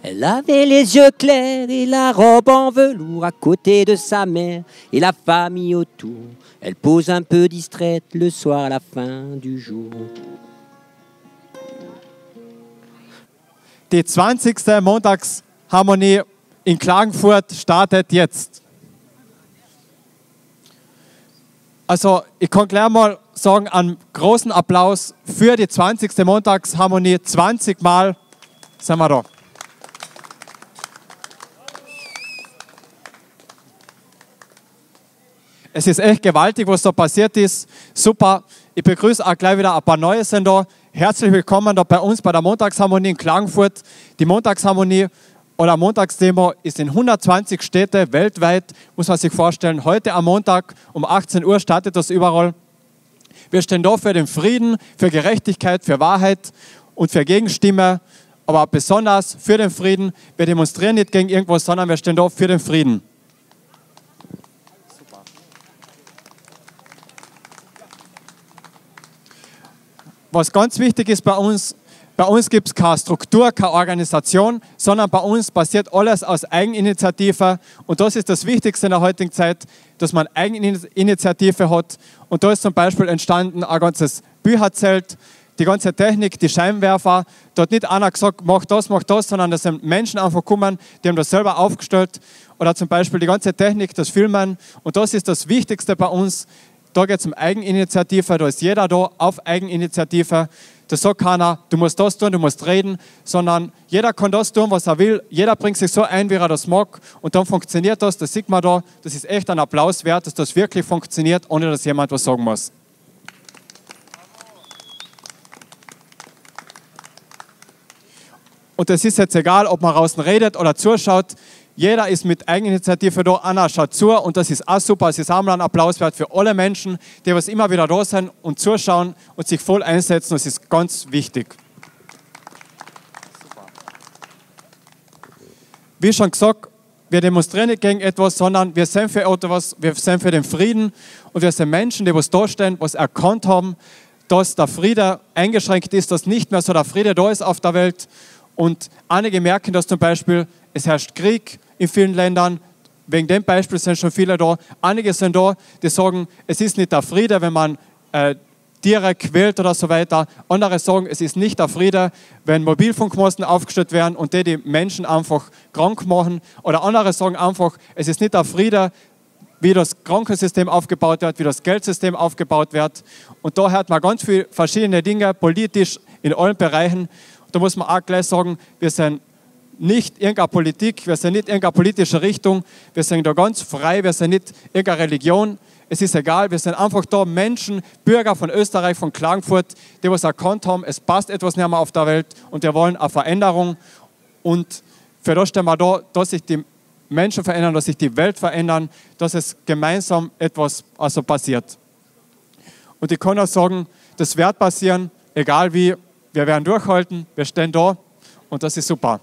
Elle avait les yeux clairs et la robe en velours à côté de sa mère et la famille autour. Elle pose un peu distraite le soir à la fin du jour. Die 20. Montagsharmonie in Klagenfurt startet jetzt. Also ich kann gleich mal sagen, einen großen Applaus für die 20. Montagsharmonie. 20 Mal sind wir da. Es ist echt gewaltig, was da passiert ist. Super. Ich begrüße auch gleich wieder ein paar Neue sind da. Herzlich willkommen da bei uns bei der Montagsharmonie in Klagenfurt. Die Montagsharmonie oder Montagsdemo ist in 120 Städte weltweit, muss man sich vorstellen. Heute am Montag um 18 Uhr startet das überall. Wir stehen da für den Frieden, für Gerechtigkeit, für Wahrheit und für Gegenstimme, aber besonders für den Frieden. Wir demonstrieren nicht gegen irgendwas, sondern wir stehen da für den Frieden. Was ganz wichtig ist bei uns gibt es keine Struktur, keine Organisation, sondern bei uns passiert alles aus Eigeninitiative. Und das ist das Wichtigste in der heutigen Zeit, dass man Eigeninitiative hat. Und da ist zum Beispiel entstanden ein ganzes Bücherzelt, die ganze Technik, die Scheinwerfer. Da hat nicht einer gesagt, mach das, sondern da sind Menschen einfach gekommen, die haben das selber aufgestellt. Oder zum Beispiel die ganze Technik, das Filmen. Und das ist das Wichtigste bei uns. Da geht es um Eigeninitiative, da ist jeder da auf Eigeninitiative. Da sagt keiner, du musst das tun, du musst reden, sondern jeder kann das tun, was er will. Jeder bringt sich so ein, wie er das mag. Und dann funktioniert das, das sieht man da. Das ist echt ein Applaus wert, dass das wirklich funktioniert, ohne dass jemand was sagen muss. Und es ist jetzt egal, ob man draußen redet oder zuschaut. Jeder ist mit Eigeninitiative da, Anna schaut zu und das ist auch super. Es ist auch mal ein Applaus wert für alle Menschen, die was immer wieder da sind und zuschauen und sich voll einsetzen. Das ist ganz wichtig. Super. Wie schon gesagt, wir demonstrieren nicht gegen etwas, sondern wir sind für etwas, wir sind für den Frieden und wir sind Menschen, die was da stehen, was erkannt haben, dass der Friede eingeschränkt ist, dass nicht mehr so der Friede da ist auf der Welt. Und einige merken, dass zum Beispiel es herrscht Krieg in vielen Ländern. Wegen dem Beispiel sind schon viele da. Einige sind da, die sagen, es ist nicht der Friede, wenn man Tiere quält oder so weiter. Andere sagen, es ist nicht der Friede, wenn Mobilfunkmasten aufgestellt werden und die Menschen einfach krank machen. Oder andere sagen einfach, es ist nicht der Friede, wie das Krankensystem aufgebaut wird, wie das Geldsystem aufgebaut wird. Und da hört man ganz viele verschiedene Dinge, politisch in allen Bereichen. Da muss man auch gleich sagen, wir sind nicht irgendeine Politik, wir sind nicht irgendeine politische Richtung, wir sind da ganz frei, wir sind nicht irgendeine Religion. Es ist egal, wir sind einfach da Menschen, Bürger von Österreich, von Klagenfurt, die was erkannt haben, es passt etwas nicht mehr auf der Welt und wir wollen eine Veränderung. Und für das stehen wir da, dass sich die Menschen verändern, dass sich die Welt verändern, dass es gemeinsam etwas also passiert. Und ich kann auch sagen, das wird passieren, egal wie, wir werden durchhalten, wir stehen da und das ist super.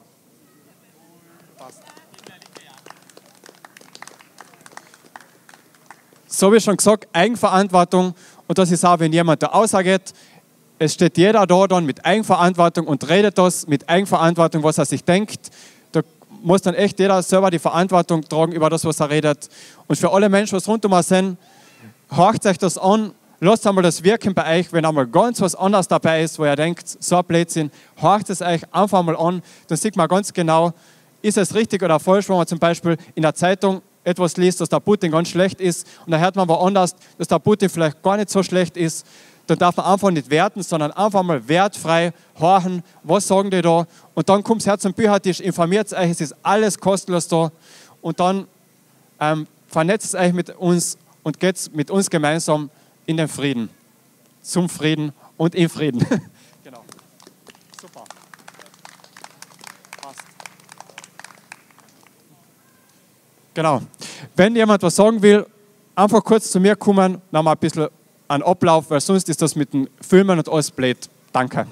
So wie schon gesagt, Eigenverantwortung und das ist auch, wenn jemand da rausgeht, es steht jeder da dann mit Eigenverantwortung und redet das mit Eigenverantwortung, was er sich denkt. Da muss dann echt jeder selber die Verantwortung tragen über das, was er redet. Und für alle Menschen, was rundum sind, horcht euch das an, lasst einmal das wirken bei euch, wenn einmal ganz was anderes dabei ist, wo ihr denkt, so ein Blödsinn, horcht es euch einfach mal an, dann sieht man ganz genau, ist es richtig oder falsch, wenn man zum Beispiel in der Zeitung etwas liest, dass der Putin ganz schlecht ist und dann hört man woanders, dass der Putin vielleicht gar nicht so schlecht ist, dann darf man einfach nicht werten, sondern einfach mal wertfrei horchen, was sagen die da und dann kommt es her zum Büchertisch, informiert euch, es ist alles kostenlos da und dann vernetzt euch mit uns und geht mit uns gemeinsam in den Frieden, zum Frieden und im Frieden. Genau. Super. Passt. Genau. Wenn jemand was sagen will, einfach kurz zu mir kommen, dann mal ein bisschen einen Ablauf, weil sonst ist das mit dem Filmen und alles blöd. Danke.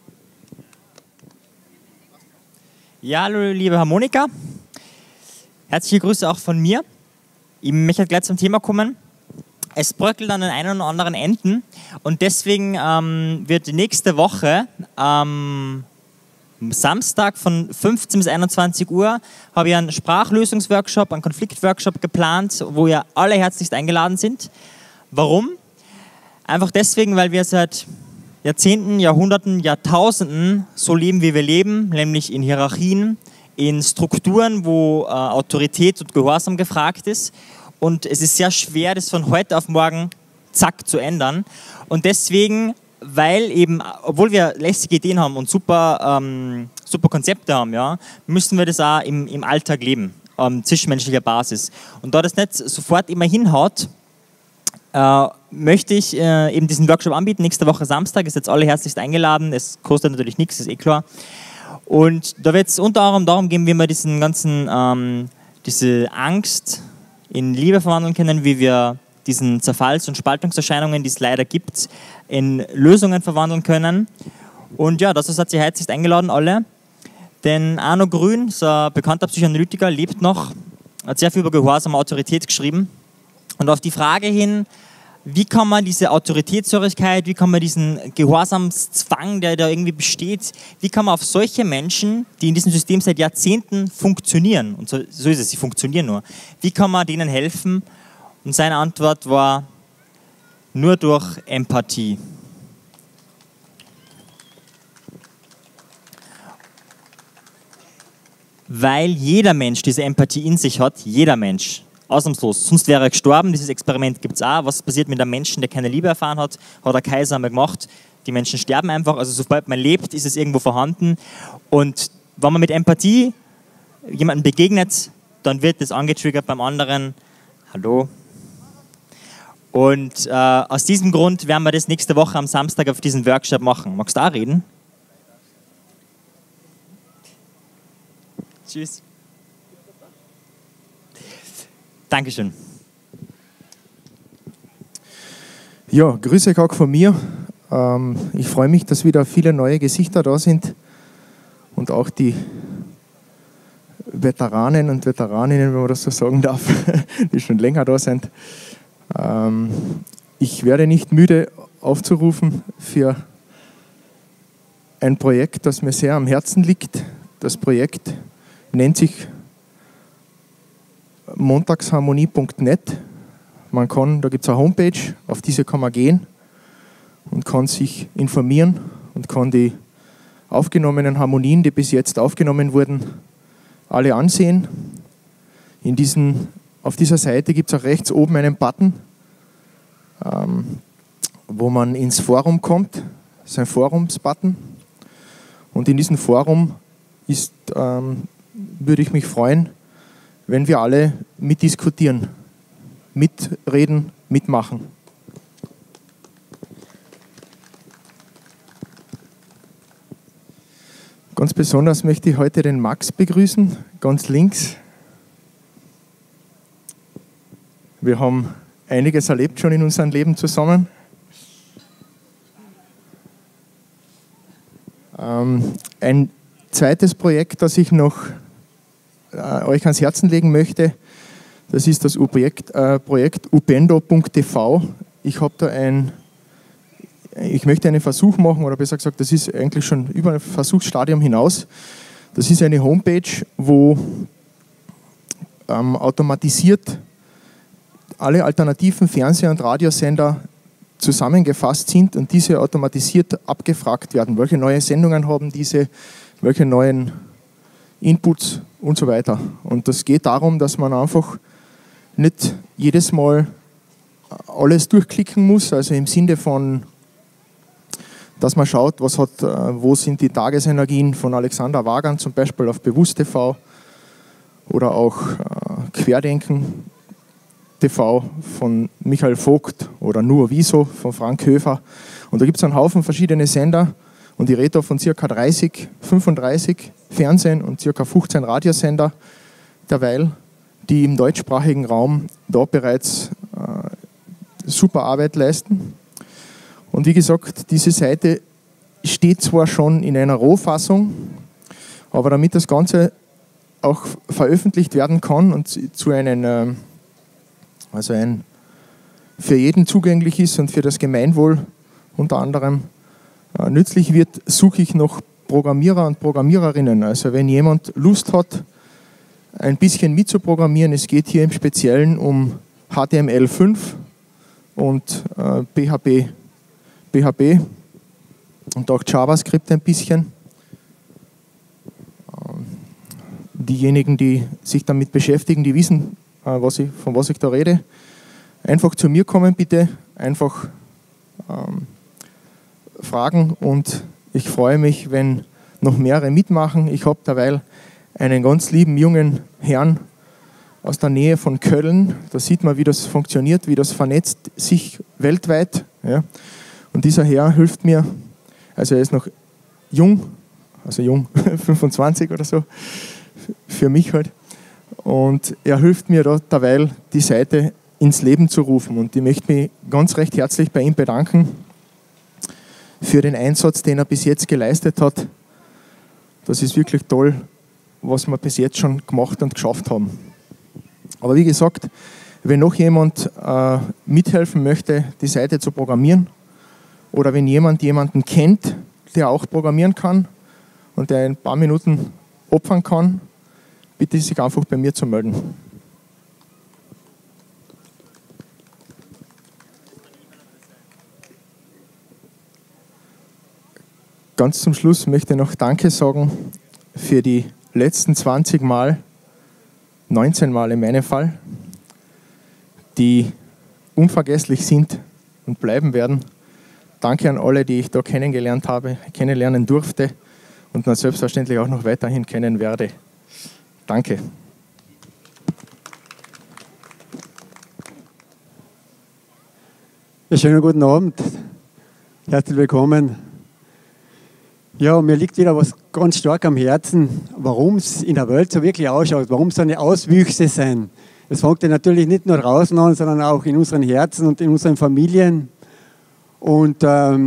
Ja, hallo liebe Harmonika. Herzliche Grüße auch von mir. Ich möchte gleich zum Thema kommen. Es bröckelt an den einen oder anderen Enden und deswegen wird nächste Woche Am Samstag von 15 bis 21 Uhr habe ich einen Sprachlösungsworkshop, einen Konfliktworkshop geplant, wo ihr alle herzlichst eingeladen sind. Warum? Einfach deswegen, weil wir seit Jahrzehnten, Jahrhunderten, Jahrtausenden so leben, wie wir leben, nämlich in Hierarchien, in Strukturen, wo Autorität und Gehorsam gefragt ist. Und es ist sehr schwer, das von heute auf morgen zack zu ändern. Und deswegen, weil eben, obwohl wir lässige Ideen haben und super Konzepte haben, ja, müssen wir das auch im Alltag leben, zwischenmenschlicher Basis. Und da das nicht sofort immer hinhaut, möchte ich eben diesen Workshop anbieten. Nächste Woche Samstag ist jetzt alle herzlichst eingeladen. Es kostet natürlich nichts, ist eh klar. Und da wird es unter anderem darum gehen, wie wir diesen ganzen, diese Angst in Liebe verwandeln können, wie wir diesen Zerfalls- und Spaltungserscheinungen, die es leider gibt, in Lösungen verwandeln können. Und ja, das hat sie herzlichst eingeladen, alle. Denn Arno Grün, so ein bekannter Psychoanalytiker, lebt noch, hat sehr viel über Gehorsam und Autorität geschrieben. Und auf die Frage hin, wie kann man diese Autoritätshörigkeit, wie kann man diesen Gehorsamszwang, der da irgendwie besteht, wie kann man auf solche Menschen, die in diesem System seit Jahrzehnten funktionieren, und so ist es, sie funktionieren nur, wie kann man denen helfen? Und seine Antwort war, nur durch Empathie. Weil jeder Mensch diese Empathie in sich hat, jeder Mensch. Ausnahmslos. Sonst wäre er gestorben. Dieses Experiment gibt es auch. Was passiert mit einem Menschen, der keine Liebe erfahren hat? Hat der Kaiser einmal gemacht. Die Menschen sterben einfach. Also sobald man lebt, ist es irgendwo vorhanden. Und wenn man mit Empathie jemandem begegnet, dann wird das angetriggert beim anderen. Hallo. Und aus diesem Grund werden wir das nächste Woche am Samstag auf diesen Workshop machen. Magst du auch reden? Tschüss. Dankeschön. Ja, Grüße auch von mir. Ich freue mich, dass wieder viele neue Gesichter da sind und auch die Veteranen und Veteraninnen, wenn man das so sagen darf, die schon länger da sind. Ich werde nicht müde aufzurufen für ein Projekt, das mir sehr am Herzen liegt. Das Projekt nennt sich montagsharmonie.net. Da gibt es eine Homepage, auf diese kann man gehen und kann sich informieren und kann die aufgenommenen Harmonien, die bis jetzt aufgenommen wurden, alle ansehen. Auf dieser Seite gibt es auch rechts oben einen Button, wo man ins Forum kommt. Das ist ein Forums-Button. Und in diesem Forum würde ich mich freuen, wenn wir alle mitdiskutieren, mitreden, mitmachen. Ganz besonders möchte ich heute den Max begrüßen, ganz links. Wir haben einiges erlebt schon in unserem Leben zusammen. Ein zweites Projekt, das ich noch euch ans Herzen legen möchte, das ist das Projekt upendo.tv. Ich möchte einen Versuch machen, oder besser gesagt, das ist eigentlich schon über ein Versuchsstadium hinaus. Das ist eine Homepage, wo automatisiert alle alternativen Fernseh- und Radiosender zusammengefasst sind und diese automatisiert abgefragt werden. Welche neue Sendungen haben diese, welche neuen Inputs und so weiter. Und das geht darum, dass man einfach nicht jedes Mal alles durchklicken muss, also im Sinne von, dass man schaut, wo sind die Tagesenergien von Alexander Wagan, zum Beispiel auf Bewusst TV oder auch Querdenken TV von Michael Vogt oder Nur Wieso von Frank Höfer. Und da gibt es einen Haufen verschiedene Sender und ich rede da von ca. 35 Fernsehen und ca. 15 Radiosender derweil, die im deutschsprachigen Raum da bereits super Arbeit leisten. Und wie gesagt, diese Seite steht zwar schon in einer Rohfassung, aber damit das Ganze auch veröffentlicht werden kann und zu einem, für jeden zugänglich ist und für das Gemeinwohl unter anderem nützlich wird, suche ich noch Programmierer und Programmiererinnen. Also wenn jemand Lust hat, ein bisschen mitzuprogrammieren, es geht hier im Speziellen um HTML5 und PHP und auch JavaScript ein bisschen. Diejenigen, die sich damit beschäftigen, die wissen, von was ich da rede. Einfach zu mir kommen bitte, einfach fragen und ich freue mich, wenn noch mehrere mitmachen. Ich habe derweil einen ganz lieben jungen Herrn aus der Nähe von Köln. Da sieht man, wie das funktioniert, wie das vernetzt sich weltweit. Ja. Und dieser Herr hilft mir, also er ist noch jung, 25 oder so, für mich halt. Und er hilft mir da derweil, die Seite ins Leben zu rufen. Und ich möchte mich ganz recht herzlich bei ihm bedanken für den Einsatz, den er bis jetzt geleistet hat. Das ist wirklich toll, was wir bis jetzt schon gemacht und geschafft haben. Aber wie gesagt, wenn noch jemand mithelfen möchte, die Seite zu programmieren, oder wenn jemand jemanden kennt, der auch programmieren kann und der ein paar Minuten opfern kann, bitte sich einfach bei mir zu melden. Ganz zum Schluss möchte ich noch Danke sagen für die letzten 20 Mal, 19 Mal in meinem Fall, die unvergesslich sind und bleiben werden. Danke an alle, die ich da kennenlernen durfte und dann selbstverständlich auch noch weiterhin kennen werde. Danke. Ja, schönen guten Abend. Herzlich willkommen. Ja, mir liegt wieder was ganz stark am Herzen, warum es in der Welt so wirklich ausschaut, warum so eine Auswüchse sind. Das fängt ja natürlich nicht nur draußen an, sondern auch in unseren Herzen und in unseren Familien. Und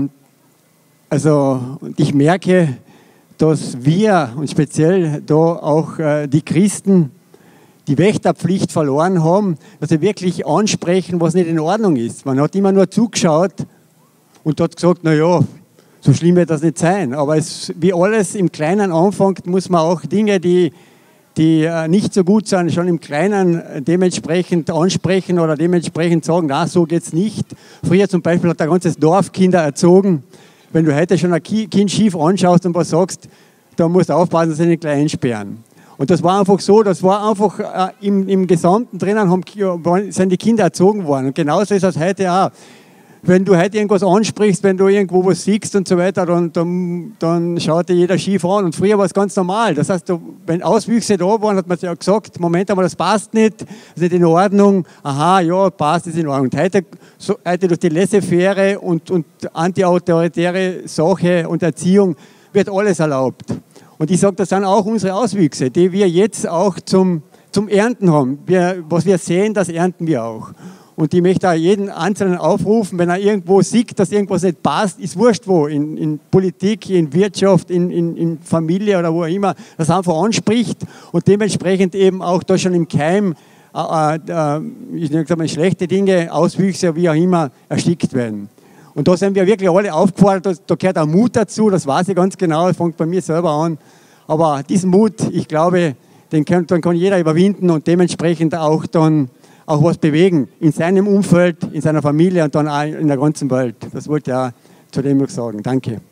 ich merke, dass wir und speziell da auch die Christen die Wächterpflicht verloren haben, dass sie wirklich ansprechen, was nicht in Ordnung ist. Man hat immer nur zugeschaut und hat gesagt, naja, so schlimm wird das nicht sein. Aber wie alles im Kleinen anfängt, muss man auch Dinge, die nicht so gut sind, schon im Kleinen dementsprechend ansprechen oder dementsprechend sagen, na, so geht's nicht. Früher zum Beispiel hat ein ganzes Dorf Kinder erzogen. Wenn du heute schon ein Kind schief anschaust und was sagst, da musst du aufpassen, dass sie nicht gleich einsperren. Und das war einfach so, das war einfach im Gesamten drinnen, sind die Kinder erzogen worden. Und genauso ist das heute auch. Wenn du heute irgendwas ansprichst, wenn du irgendwo was siehst und so weiter, dann schaut dir jeder schief an. Und früher war es ganz normal. Das heißt, wenn Auswüchse da waren, hat man sich ja gesagt, Moment einmal, das passt nicht, das ist nicht in Ordnung. Aha, ja, passt, das ist in Ordnung. Und heute durch die Laissez-faire und antiautoritäre Sache und Erziehung wird alles erlaubt. Und ich sage, das sind auch unsere Auswüchse, die wir jetzt auch zum Ernten haben. Was wir sehen, das ernten wir auch. Und ich möchte auch jeden Einzelnen aufrufen, wenn er irgendwo sieht, dass irgendwas nicht passt, ist wurscht wo, in Politik, in Wirtschaft, in Familie oder wo auch immer, das einfach anspricht und dementsprechend eben auch da schon im Keim, ich sage mal, schlechte Dinge, Auswüchse, wie auch immer, erstickt werden. Und da sind wir wirklich alle aufgefordert, da gehört auch Mut dazu, das weiß ich ganz genau, das fängt bei mir selber an. Aber diesen Mut, ich glaube, den kann jeder überwinden und dementsprechend auch was bewegen in seinem Umfeld, in seiner Familie und dann auch in der ganzen Welt. Das wollte ich auch zu dem noch sagen. Danke.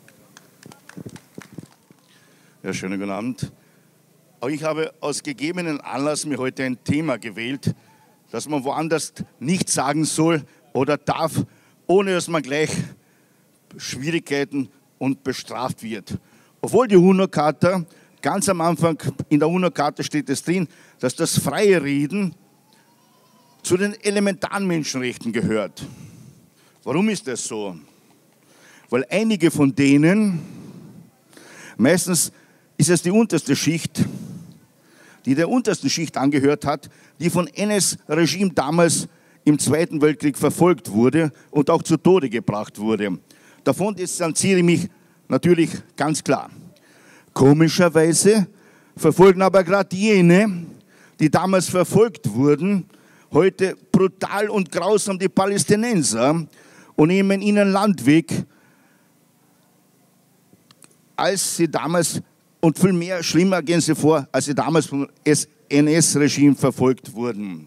Ja, schönen guten Abend. Auch ich habe aus gegebenen Anlass mir heute ein Thema gewählt, das man woanders nicht sagen soll oder darf, ohne dass man gleich Schwierigkeiten und bestraft wird. Obwohl die UNO-Charta, ganz am Anfang in der UNO-Charta steht es drin, dass das freie Reden zu den elementaren Menschenrechten gehört. Warum ist das so? Weil einige von denen, meistens ist es die unterste Schicht, die der untersten Schicht angehört hat, die von NS-Regime damals im Zweiten Weltkrieg verfolgt wurde und auch zu Tode gebracht wurde. Davon distanziere ich mich natürlich ganz klar. Komischerweise verfolgen aber gerade jene, die damals verfolgt wurden, heute brutal und grausam die Palästinenser und nehmen ihnen Landweg als sie damals, und viel mehr schlimmer gehen sie vor, als sie damals vom NS-Regime verfolgt wurden.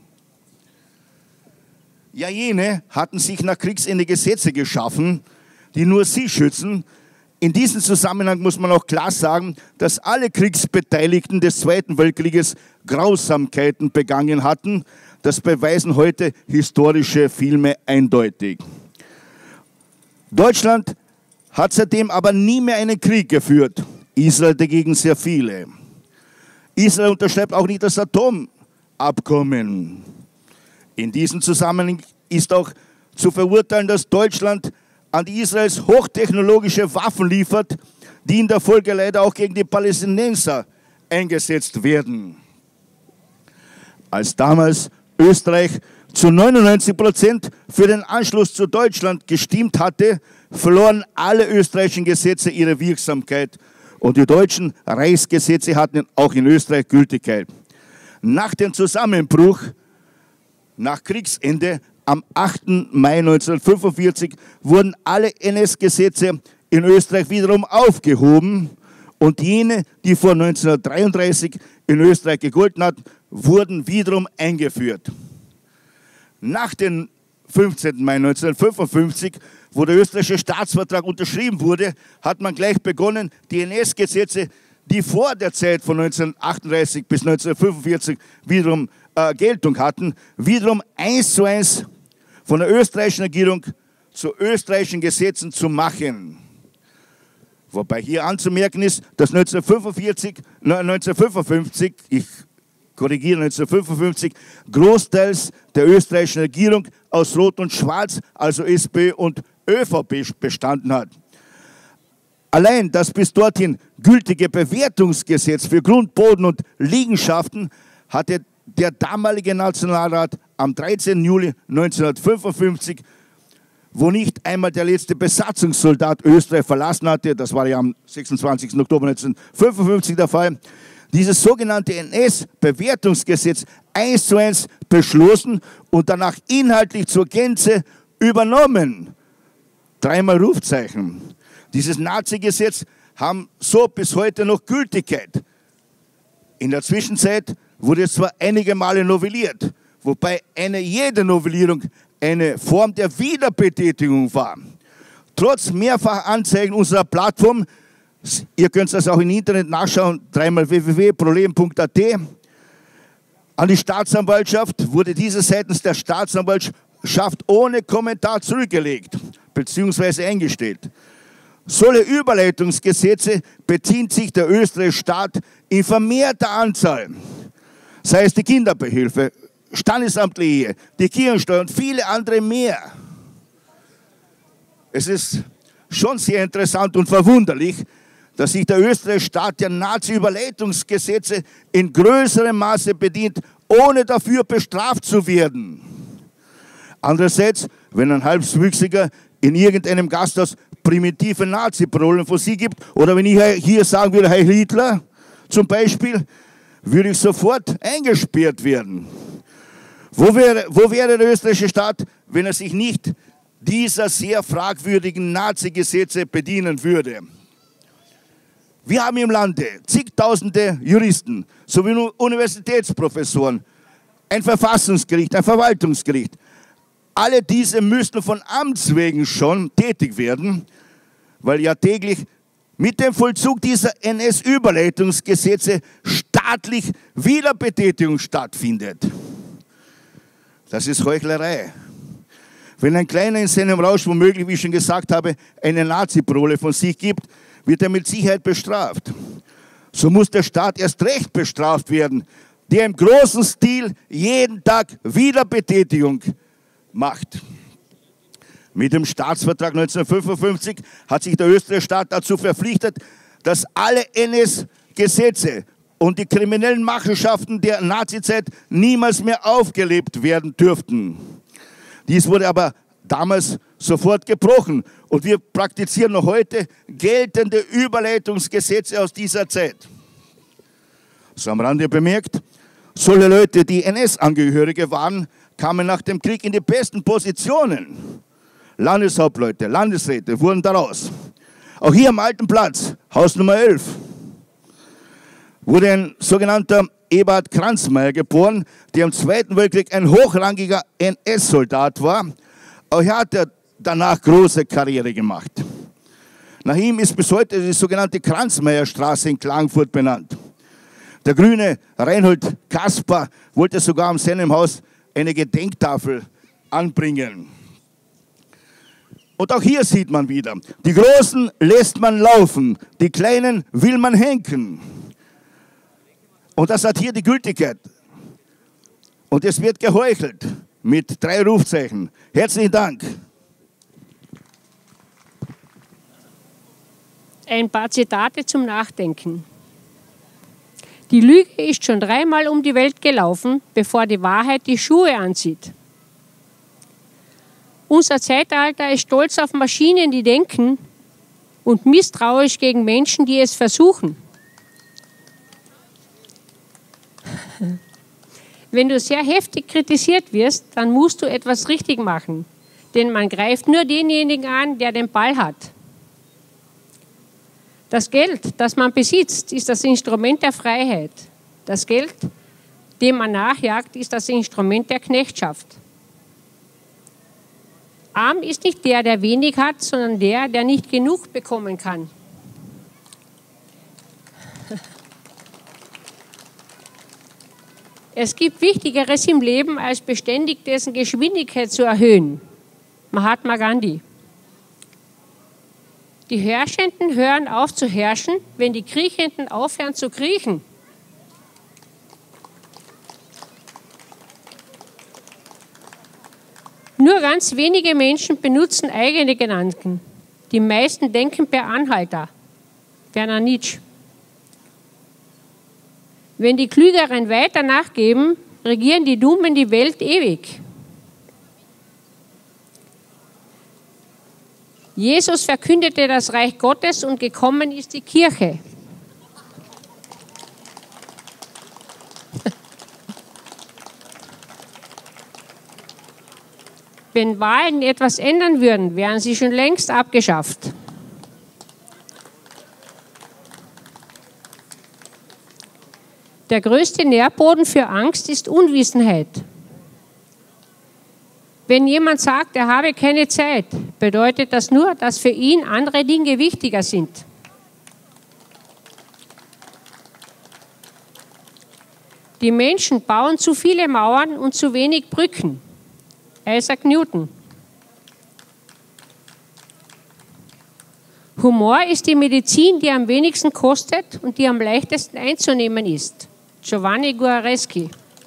Ja, jene hatten sich nach Kriegsende Gesetze geschaffen, die nur sie schützen. In diesem Zusammenhang muss man auch klar sagen, dass alle Kriegsbeteiligten des Zweiten Weltkrieges Grausamkeiten begangen hatten. Das beweisen heute historische Filme eindeutig. Deutschland hat seitdem aber nie mehr einen Krieg geführt. Israel dagegen sehr viele. Israel unterschreibt auch nicht das Atomabkommen. In diesem Zusammenhang ist auch zu verurteilen, dass Deutschland an Israels hochtechnologische Waffen liefert, die in der Folge leider auch gegen die Palästinenser eingesetzt werden. Als damals Österreich zu 99% für den Anschluss zu Deutschland gestimmt hatte, verloren alle österreichischen Gesetze ihre Wirksamkeit und die deutschen Reichsgesetze hatten auch in Österreich Gültigkeit. Nach dem Zusammenbruch, nach Kriegsende, am 8. Mai 1945 wurden alle NS-Gesetze in Österreich wiederum aufgehoben und jene, die vor 1933 in Österreich gegolten hatten, wurden wiederum eingeführt. Nach dem 15. Mai 1955, wo der österreichische Staatsvertrag unterschrieben wurde, hat man gleich begonnen, die NS-Gesetze, die vor der Zeit von 1938 bis 1945 wiederum Geltung hatten, wiederum 1:1 von der österreichischen Regierung zu österreichischen Gesetzen zu machen. Wobei hier anzumerken ist, dass 1955, ich korrigiere, 1955, großteils der österreichischen Regierung aus Rot und Schwarz, also SPÖ und ÖVP bestanden hat. Allein das bis dorthin gültige Bewertungsgesetz für Grund, Boden und Liegenschaften hatte der damalige Nationalrat am 13. Juli 1955, wo nicht einmal der letzte Besatzungssoldat Österreich verlassen hatte, das war ja am 26. Oktober 1955 der Fall, dieses sogenannte NS-Bewertungsgesetz 1:1 beschlossen und danach inhaltlich zur Gänze übernommen. 3-mal Rufzeichen. Dieses Nazi-Gesetz haben so bis heute noch Gültigkeit. In der Zwischenzeit wurde es zwar einige Male novelliert, wobei jede Novellierung eine Form der Wiederbetätigung war. Trotz mehrfacher Anzeigen unserer Plattform, ihr könnt das auch im Internet nachschauen, 3-mal www.problem.at, an die Staatsanwaltschaft wurde diese seitens der Staatsanwaltschaft ohne Kommentar zurückgelegt bzw. eingestellt. Solche Überleitungsgesetze bezieht sich der österreichische Staat in vermehrter Anzahl, sei es die Kinderbeihilfe, standesamtliche Ehe, die Kirchensteuer und viele andere mehr. Es ist schon sehr interessant und verwunderlich, dass sich der österreichische Staat der Nazi-Überleitungsgesetze in größerem Maße bedient, ohne dafür bestraft zu werden. Andererseits, wenn ein Halbwüchsiger in irgendeinem Gasthaus primitive Nazi-Parolen von sich gibt, oder wenn ich hier sagen würde, Heil Hitler zum Beispiel, würde ich sofort eingesperrt werden. Wo wäre der österreichische Staat, wenn er sich nicht dieser sehr fragwürdigen Nazi-Gesetze bedienen würde? Wir haben im Lande zigtausende Juristen, sowie Universitätsprofessoren, ein Verfassungsgericht, ein Verwaltungsgericht. Alle diese müssten von Amts wegen schon tätig werden, weil ja täglich mit dem Vollzug dieser NS-Überleitungsgesetze staatlich Wiederbetätigung stattfindet. Das ist Heuchlerei. Wenn ein Kleiner in seinem Rausch womöglich, wie ich schon gesagt habe, eine Nazi-Parole von sich gibt, wird er mit Sicherheit bestraft. So muss der Staat erst recht bestraft werden, der im großen Stil jeden Tag Wiederbetätigung macht. Mit dem Staatsvertrag 1955 hat sich der österreichische Staat dazu verpflichtet, dass alle NS-Gesetze und die kriminellen Machenschaften der Nazizeit niemals mehr aufgelebt werden dürften. Dies wurde aber damals sofort gebrochen und wir praktizieren noch heute geltende Überleitungsgesetze aus dieser Zeit. So am Rande bemerkt, solche Leute, die NS-Angehörige waren, kamen nach dem Krieg in die besten Positionen. Landeshauptleute, Landesräte wurden daraus. Auch hier am Alten Platz, Haus Nummer 11, wurde ein sogenannter Eberhard Kranzmeier geboren, der im Zweiten Weltkrieg ein hochrangiger NS-Soldat war. Auch er hat danach große Karriere gemacht. Nach ihm ist bis heute die sogenannte Kranzmeierstraße in Klagenfurt benannt. Der Grüne Reinhold Kasper wollte sogar am seinem Haus eine Gedenktafel anbringen. Und auch hier sieht man wieder, die Großen lässt man laufen, die Kleinen will man henken. Und das hat hier die Gültigkeit. Und es wird geheuchelt mit 3 Rufzeichen. Herzlichen Dank. Ein paar Zitate zum Nachdenken. Die Lüge ist schon 3-mal um die Welt gelaufen, bevor die Wahrheit die Schuhe anzieht. Unser Zeitalter ist stolz auf Maschinen, die denken, und misstrauisch gegen Menschen, die es versuchen. Wenn du sehr heftig kritisiert wirst, dann musst du etwas richtig machen, denn man greift nur denjenigen an, der den Ball hat. Das Geld, das man besitzt, ist das Instrument der Freiheit. Das Geld, dem man nachjagt, ist das Instrument der Knechtschaft. Arm ist nicht der, der wenig hat, sondern der, der nicht genug bekommen kann. Es gibt Wichtigeres im Leben, als beständig dessen Geschwindigkeit zu erhöhen. Mahatma Gandhi. Die Herrschenden hören auf zu herrschen, wenn die Kriechenden aufhören zu kriechen. Nur ganz wenige Menschen benutzen eigene Gedanken. Die meisten denken per Anhalter. Werner Nietzsche. Wenn die Klügeren weiter nachgeben, regieren die Dummen die Welt ewig. Jesus verkündete das Reich Gottes und gekommen ist die Kirche. Wenn Wahlen etwas ändern würden, wären sie schon längst abgeschafft. Der größte Nährboden für Angst ist Unwissenheit. Wenn jemand sagt, er habe keine Zeit, bedeutet das nur, dass für ihn andere Dinge wichtiger sind. Die Menschen bauen zu viele Mauern und zu wenig Brücken. Isaac Newton. Humor ist die Medizin, die am wenigsten kostet und die am leichtesten einzunehmen ist. Giovanni Guareschi.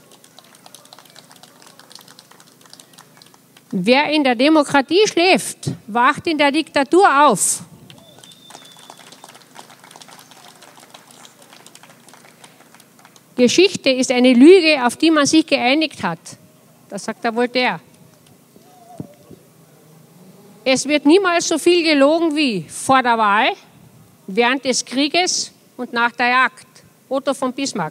Wer in der Demokratie schläft, wacht in der Diktatur auf. Geschichte ist eine Lüge, auf die man sich geeinigt hat. Das sagt der Voltaire. Es wird niemals so viel gelogen wie vor der Wahl, während des Krieges und nach der Jagd. Otto von Bismarck.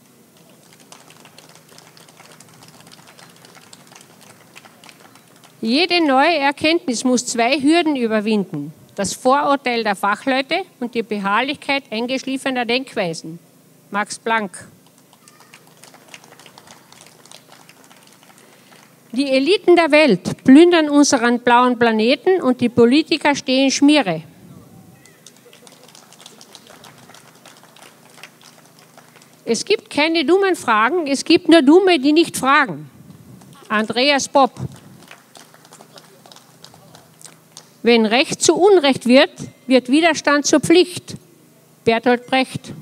Jede neue Erkenntnis muss 2 Hürden überwinden. Das Vorurteil der Fachleute und die Beharrlichkeit eingeschliffener Denkweisen. Max Planck. Die Eliten der Welt plündern unseren blauen Planeten und die Politiker stehen Schmiere. Es gibt keine dummen Fragen, es gibt nur Dumme, die nicht fragen. Andreas Bob. Wenn Recht zu Unrecht wird, wird Widerstand zur Pflicht. Bertolt Brecht.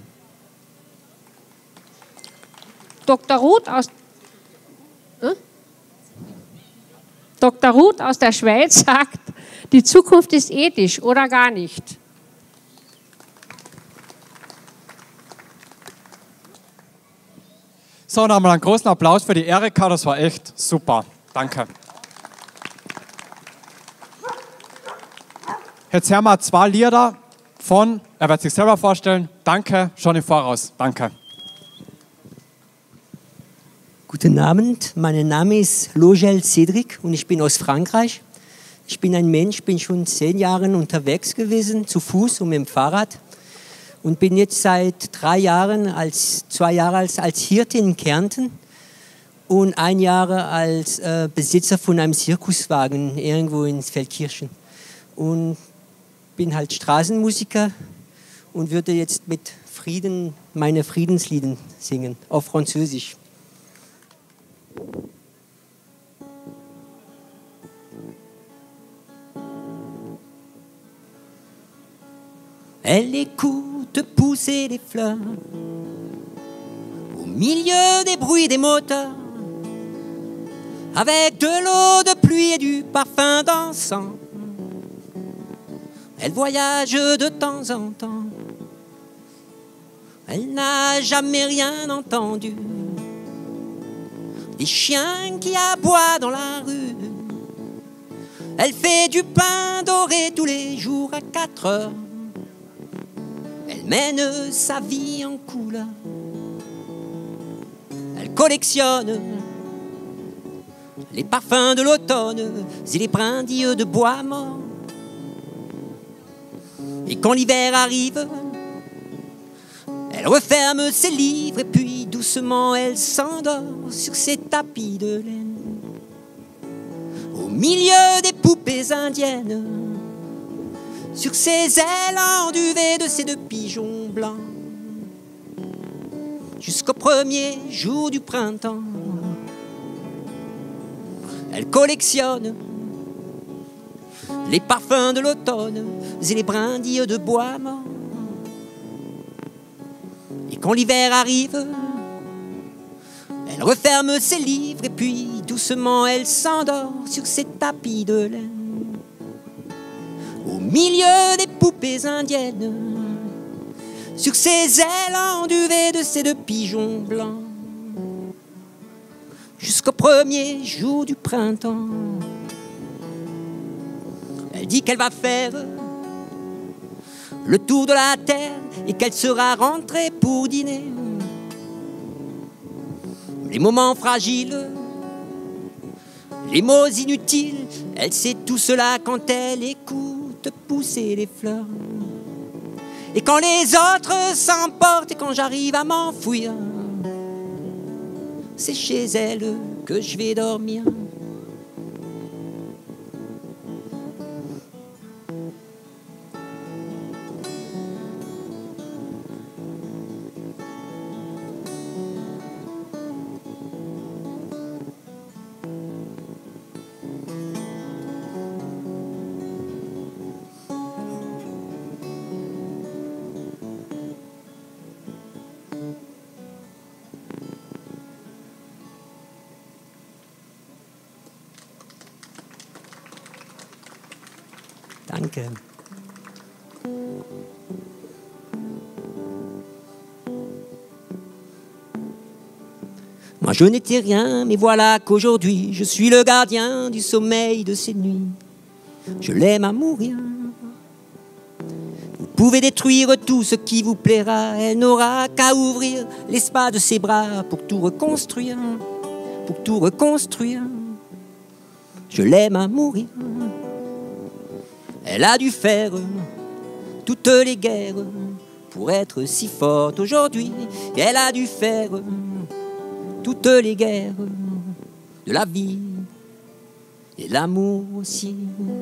Dr. Ruth aus der Schweiz sagt, die Zukunft ist ethisch oder gar nicht. So, nochmal einen großen Applaus für die Erika, das war echt super. Danke. Jetzt hören wir 2 Lieder von, er wird sich selber vorstellen, danke, schon im Voraus, danke. Guten Abend, mein Name ist Logel Cédric und ich bin aus Frankreich. Ich bin ein Mensch, bin schon 10 Jahre unterwegs gewesen, zu Fuß und mit dem Fahrrad. Und bin jetzt seit 2 Jahren als Hirte in Kärnten und 1 Jahr als Besitzer von einem Zirkuswagen irgendwo in Feldkirchen. Und bin halt Straßenmusiker und würde jetzt mit Frieden meine Friedenslieder singen, auf Französisch. Elle écoute pousser les fleurs au milieu des bruits des moteurs, avec de l'eau de pluie et du parfum d'encens. Elle voyage de temps en temps, elle n'a jamais rien entendu. Des chiens qui aboient dans la rue. Elle fait du pain doré tous les jours à 4 heures. Elle mène sa vie en couleur. Elle collectionne les parfums de l'automne et les brindilles de bois mort. Et quand l'hiver arrive, elle referme ses livres et puis doucement elle s'endort sur ses tapis de laine. Au milieu des poupées indiennes, sur ses ailes enduvées de ces 2 pigeons blancs. Jusqu'au premier jour du printemps, elle collectionne les parfums de l'automne et les brindilles de bois mort. Et quand l'hiver arrive, elle referme ses livres et puis doucement elle s'endort sur ses tapis de laine. Au milieu des poupées indiennes, sur ses ailes enduvées de ces 2 pigeons blancs. Jusqu'au premier jour du printemps, elle dit qu'elle va faire le tour de la terre et qu'elle sera rentrée pour dîner. Les moments fragiles, les mots inutiles, elle sait tout cela quand elle écoute pousser les fleurs. Et quand les autres s'emportent et quand j'arrive à m'enfuir, c'est chez elle que je vais dormir. Danke. Moi je n'étais rien, mais voilà qu'aujourd'hui je suis le gardien du sommeil de ces nuits. Je l'aime à mourir. Vous pouvez détruire tout ce qui vous plaira, elle n'aura qu'à ouvrir l'espace de ses bras pour tout reconstruire, pour tout reconstruire. Je l'aime à mourir. Elle a dû faire toutes les guerres pour être si forte aujourd'hui. Elle a dû faire toutes les guerres de la vie et l'amour aussi.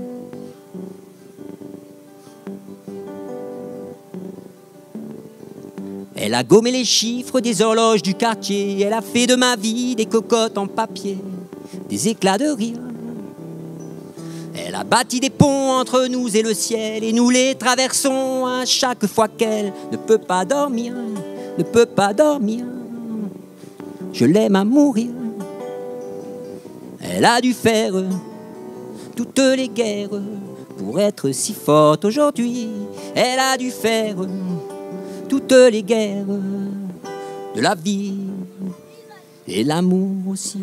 Elle a gommé les chiffres des horloges du quartier. Elle a fait de ma vie des cocottes en papier, des éclats de rire. Elle a bâti des ponts entre nous et le ciel, et nous les traversons à chaque fois qu'elle ne peut pas dormir, ne peut pas dormir. Je l'aime à mourir. Elle a dû faire toutes les guerres pour être si forte aujourd'hui. Elle a dû faire toutes les guerres de la vie et l'amour aussi.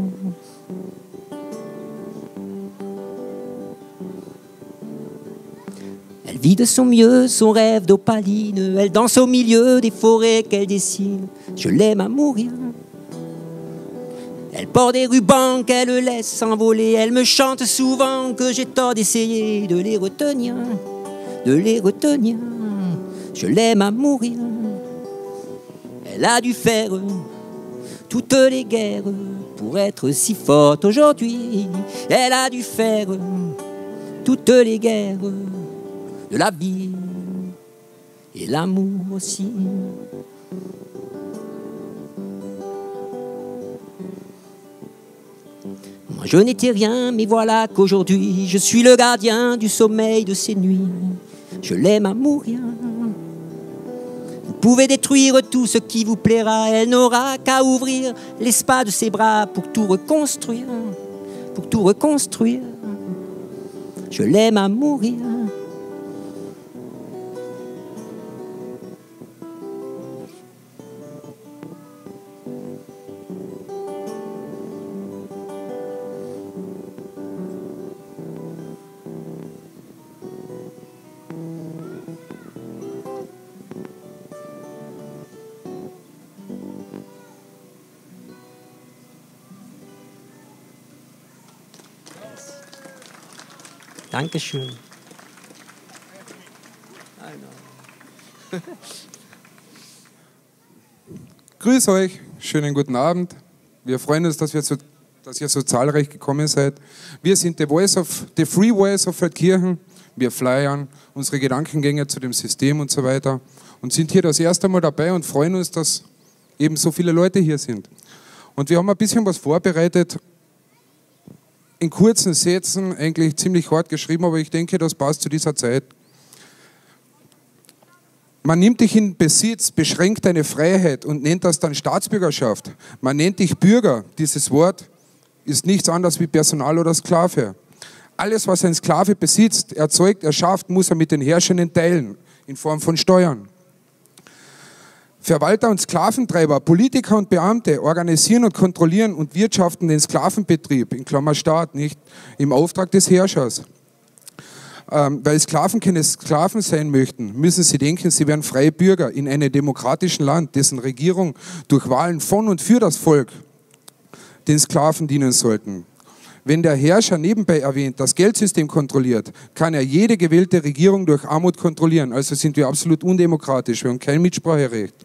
Elle vit de son mieux son rêve d'opaline. Elle danse au milieu des forêts qu'elle dessine. Je l'aime à mourir. Elle porte des rubans qu'elle laisse s'envoler. Elle me chante souvent que j'ai tort d'essayer de les retenir. De les retenir. Je l'aime à mourir. Elle a dû faire toutes les guerres pour être si forte aujourd'hui. Elle a dû faire toutes les guerres de la vie et l'amour aussi. Moi je n'étais rien, mais voilà qu'aujourd'hui je suis le gardien du sommeil de ces nuits. Je l'aime à mourir. Vous pouvez détruire tout ce qui vous plaira. Elle n'aura qu'à ouvrir l'espace de ses bras pour tout reconstruire. Pour tout reconstruire. Je l'aime à mourir. Dankeschön. Grüß euch, schönen guten Abend. Wir freuen uns, dass ihr so zahlreich gekommen seid. Wir sind the Free Voice of Feldkirchen. Wir flyern unsere Gedankengänge zu dem System und so weiter und sind hier das erste Mal dabei und freuen uns, dass eben so viele Leute hier sind. Und wir haben ein bisschen was vorbereitet, in kurzen Sätzen, eigentlich ziemlich hart geschrieben, aber ich denke, das passt zu dieser Zeit. Man nimmt dich in Besitz, beschränkt deine Freiheit und nennt das dann Staatsbürgerschaft. Man nennt dich Bürger. Dieses Wort ist nichts anderes wie Personal oder Sklave. Alles, was ein Sklave besitzt, erzeugt, erschafft, muss er mit den Herrschenden teilen, in Form von Steuern. Verwalter und Sklaventreiber, Politiker und Beamte organisieren und kontrollieren und wirtschaften den Sklavenbetrieb, in Klammer Staat, nicht im Auftrag des Herrschers. Weil Sklaven keine Sklaven sein möchten, müssen sie denken, sie wären freie Bürger in einem demokratischen Land, dessen Regierung durch Wahlen von und für das Volk den Sklaven dienen sollten. Wenn der Herrscher nebenbei erwähnt, das Geldsystem kontrolliert, kann er jede gewählte Regierung durch Armut kontrollieren. Also sind wir absolut undemokratisch, wir haben kein Mitspracherecht.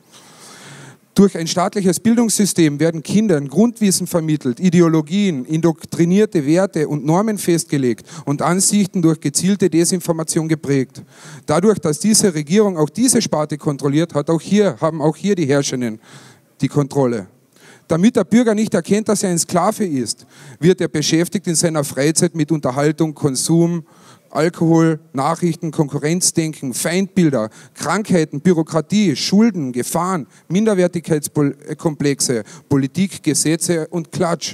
Durch ein staatliches Bildungssystem werden Kindern Grundwissen vermittelt, Ideologien, indoktrinierte Werte und Normen festgelegt und Ansichten durch gezielte Desinformation geprägt. Dadurch, dass diese Regierung auch diese Sparte kontrolliert, haben auch hier die Herrschenden die Kontrolle. Damit der Bürger nicht erkennt, dass er ein Sklave ist, wird er beschäftigt in seiner Freizeit mit Unterhaltung, Konsum, Alkohol, Nachrichten, Konkurrenzdenken, Feindbilder, Krankheiten, Bürokratie, Schulden, Gefahren, Minderwertigkeitskomplexe, Politik, Gesetze und Klatsch.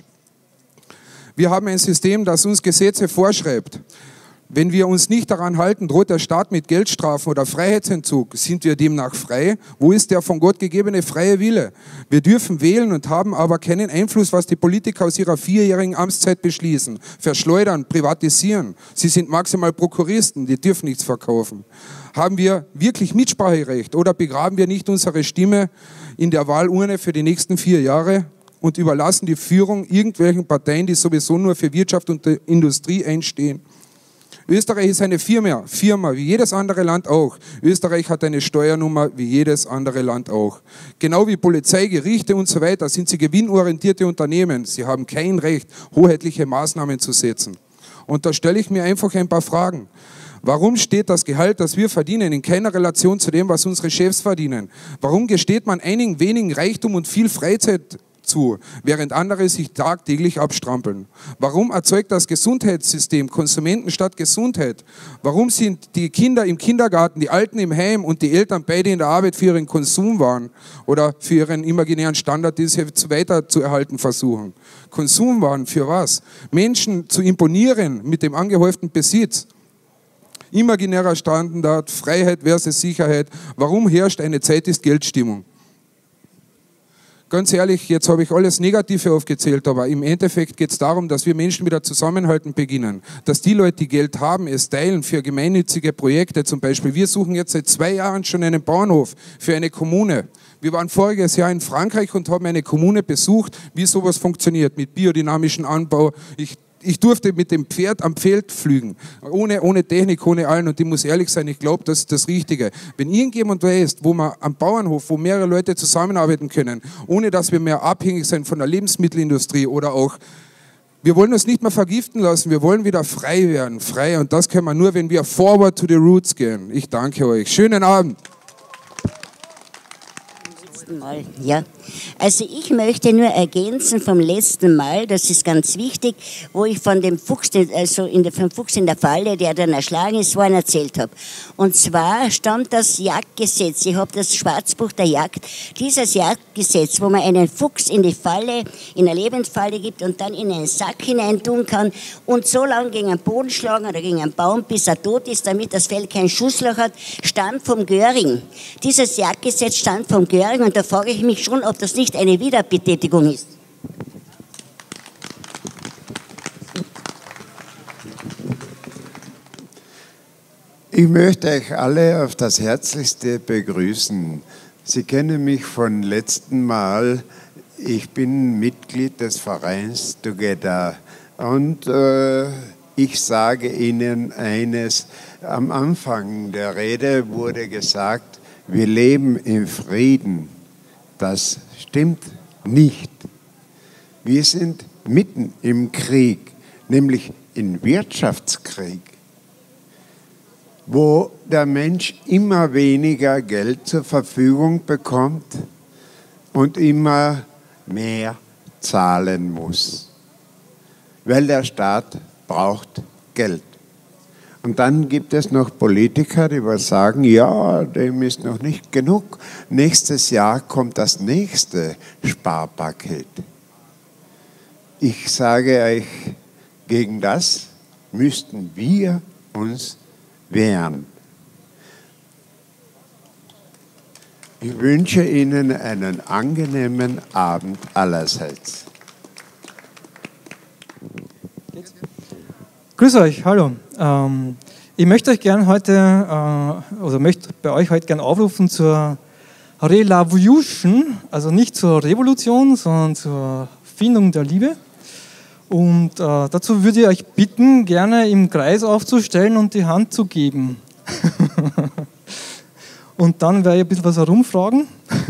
Wir haben ein System, das uns Gesetze vorschreibt. Wenn wir uns nicht daran halten, droht der Staat mit Geldstrafen oder Freiheitsentzug. Sind wir demnach frei? Wo ist der von Gott gegebene freie Wille? Wir dürfen wählen und haben aber keinen Einfluss, was die Politiker aus ihrer 4-jährigen Amtszeit beschließen. Verschleudern, privatisieren. Sie sind maximal Prokuristen, die dürfen nichts verkaufen. Haben wir wirklich Mitspracherecht oder begraben wir nicht unsere Stimme in der Wahlurne für die nächsten 4 Jahre und überlassen die Führung irgendwelchen Parteien, die sowieso nur für Wirtschaft und Industrie einstehen? Österreich ist eine Firma, wie jedes andere Land auch. Österreich hat eine Steuernummer, wie jedes andere Land auch. Genau wie Polizei, Gerichte und so weiter sind sie gewinnorientierte Unternehmen. Sie haben kein Recht, hoheitliche Maßnahmen zu setzen. Und da stelle ich mir einfach ein paar Fragen. Warum steht das Gehalt, das wir verdienen, in keiner Relation zu dem, was unsere Chefs verdienen? Warum gesteht man einigen wenigen Reichtum und viel Freizeit zu, während andere sich tagtäglich abstrampeln? Warum erzeugt das Gesundheitssystem Konsumenten statt Gesundheit? Warum sind die Kinder im Kindergarten, die Alten im Heim und die Eltern beide in der Arbeit für ihren Konsumwaren oder für ihren imaginären Standard, den sie weiter zu erhalten versuchen? Konsumwaren für was? Menschen zu imponieren mit dem angehäuften Besitz. Imaginärer Standard, Freiheit versus Sicherheit. Warum herrscht eine Zeit ist Geldstimmung? ganz ehrlich, jetzt habe ich alles Negative aufgezählt, aber im Endeffekt geht es darum, dass wir Menschen wieder zusammenhalten beginnen. Dass die Leute, die Geld haben, es teilen für gemeinnützige Projekte zum Beispiel. Wir suchen jetzt seit 2 Jahren schon einen Bauernhof für eine Kommune. Wir waren voriges Jahr in Frankreich und haben eine Kommune besucht, wie sowas funktioniert mit biodynamischem Anbau. Ich durfte mit dem Pferd am Feld pflügen, ohne Technik, ohne allen. Und ich muss ehrlich sein, ich glaube, das ist das Richtige. Wenn irgendjemand weiß, wo man am Bauernhof, wo mehrere Leute zusammenarbeiten können, ohne dass wir mehr abhängig sind von der Lebensmittelindustrie oder auch, wir wollen uns nicht mehr vergiften lassen, wir wollen wieder frei werden, frei. Und das können wir nur, wenn wir forward to the roots gehen. Ich danke euch. Schönen Abend. Mal, ja. Also ich möchte nur ergänzen vom letzten Mal, das ist ganz wichtig, wo ich von dem Fuchs, vom Fuchs in der Falle, der dann erschlagen ist, worden erzählt habe. Und zwar stand das Jagdgesetz, ich habe das Schwarzbuch der Jagd, dieses Jagdgesetz, wo man einen Fuchs in die Falle, in eine Lebensfalle gibt und dann in einen Sack hineintun kann und so lange gegen einen Boden schlagen oder gegen einen Baum, bis er tot ist, damit das Fell kein Schussloch hat, stammt vom Göring. Dieses Jagdgesetz stammt vom Göring und da frage ich mich schon, ob das nicht eine Wiederbetätigung ist. Ich möchte euch alle auf das Herzlichste begrüßen. Sie kennen mich von letzten Mal. Ich bin Mitglied des Vereins Together und ich sage Ihnen eines. Am Anfang der Rede wurde gesagt, wir leben im Frieden. Das stimmt nicht. Wir sind mitten im Krieg, nämlich im Wirtschaftskrieg, wo der Mensch immer weniger Geld zur Verfügung bekommt und immer mehr zahlen muss, weil der Staat braucht Geld. Und dann gibt es noch Politiker, die sagen, ja, dem ist noch nicht genug. Nächstes Jahr kommt das nächste Sparpaket. Ich sage euch, gegen das müssten wir uns wehren. Ich wünsche Ihnen einen angenehmen Abend allerseits. Grüß euch, hallo. Ich möchte euch gerne heute, möchte bei euch heute gerne aufrufen zur Revolution, also nicht zur Revolution, sondern zur Findung der Liebe. Und dazu würde ich euch bitten, gerne im Kreis aufzustellen und die Hand zu geben. Und dann werde ich ein bisschen was herumfragen.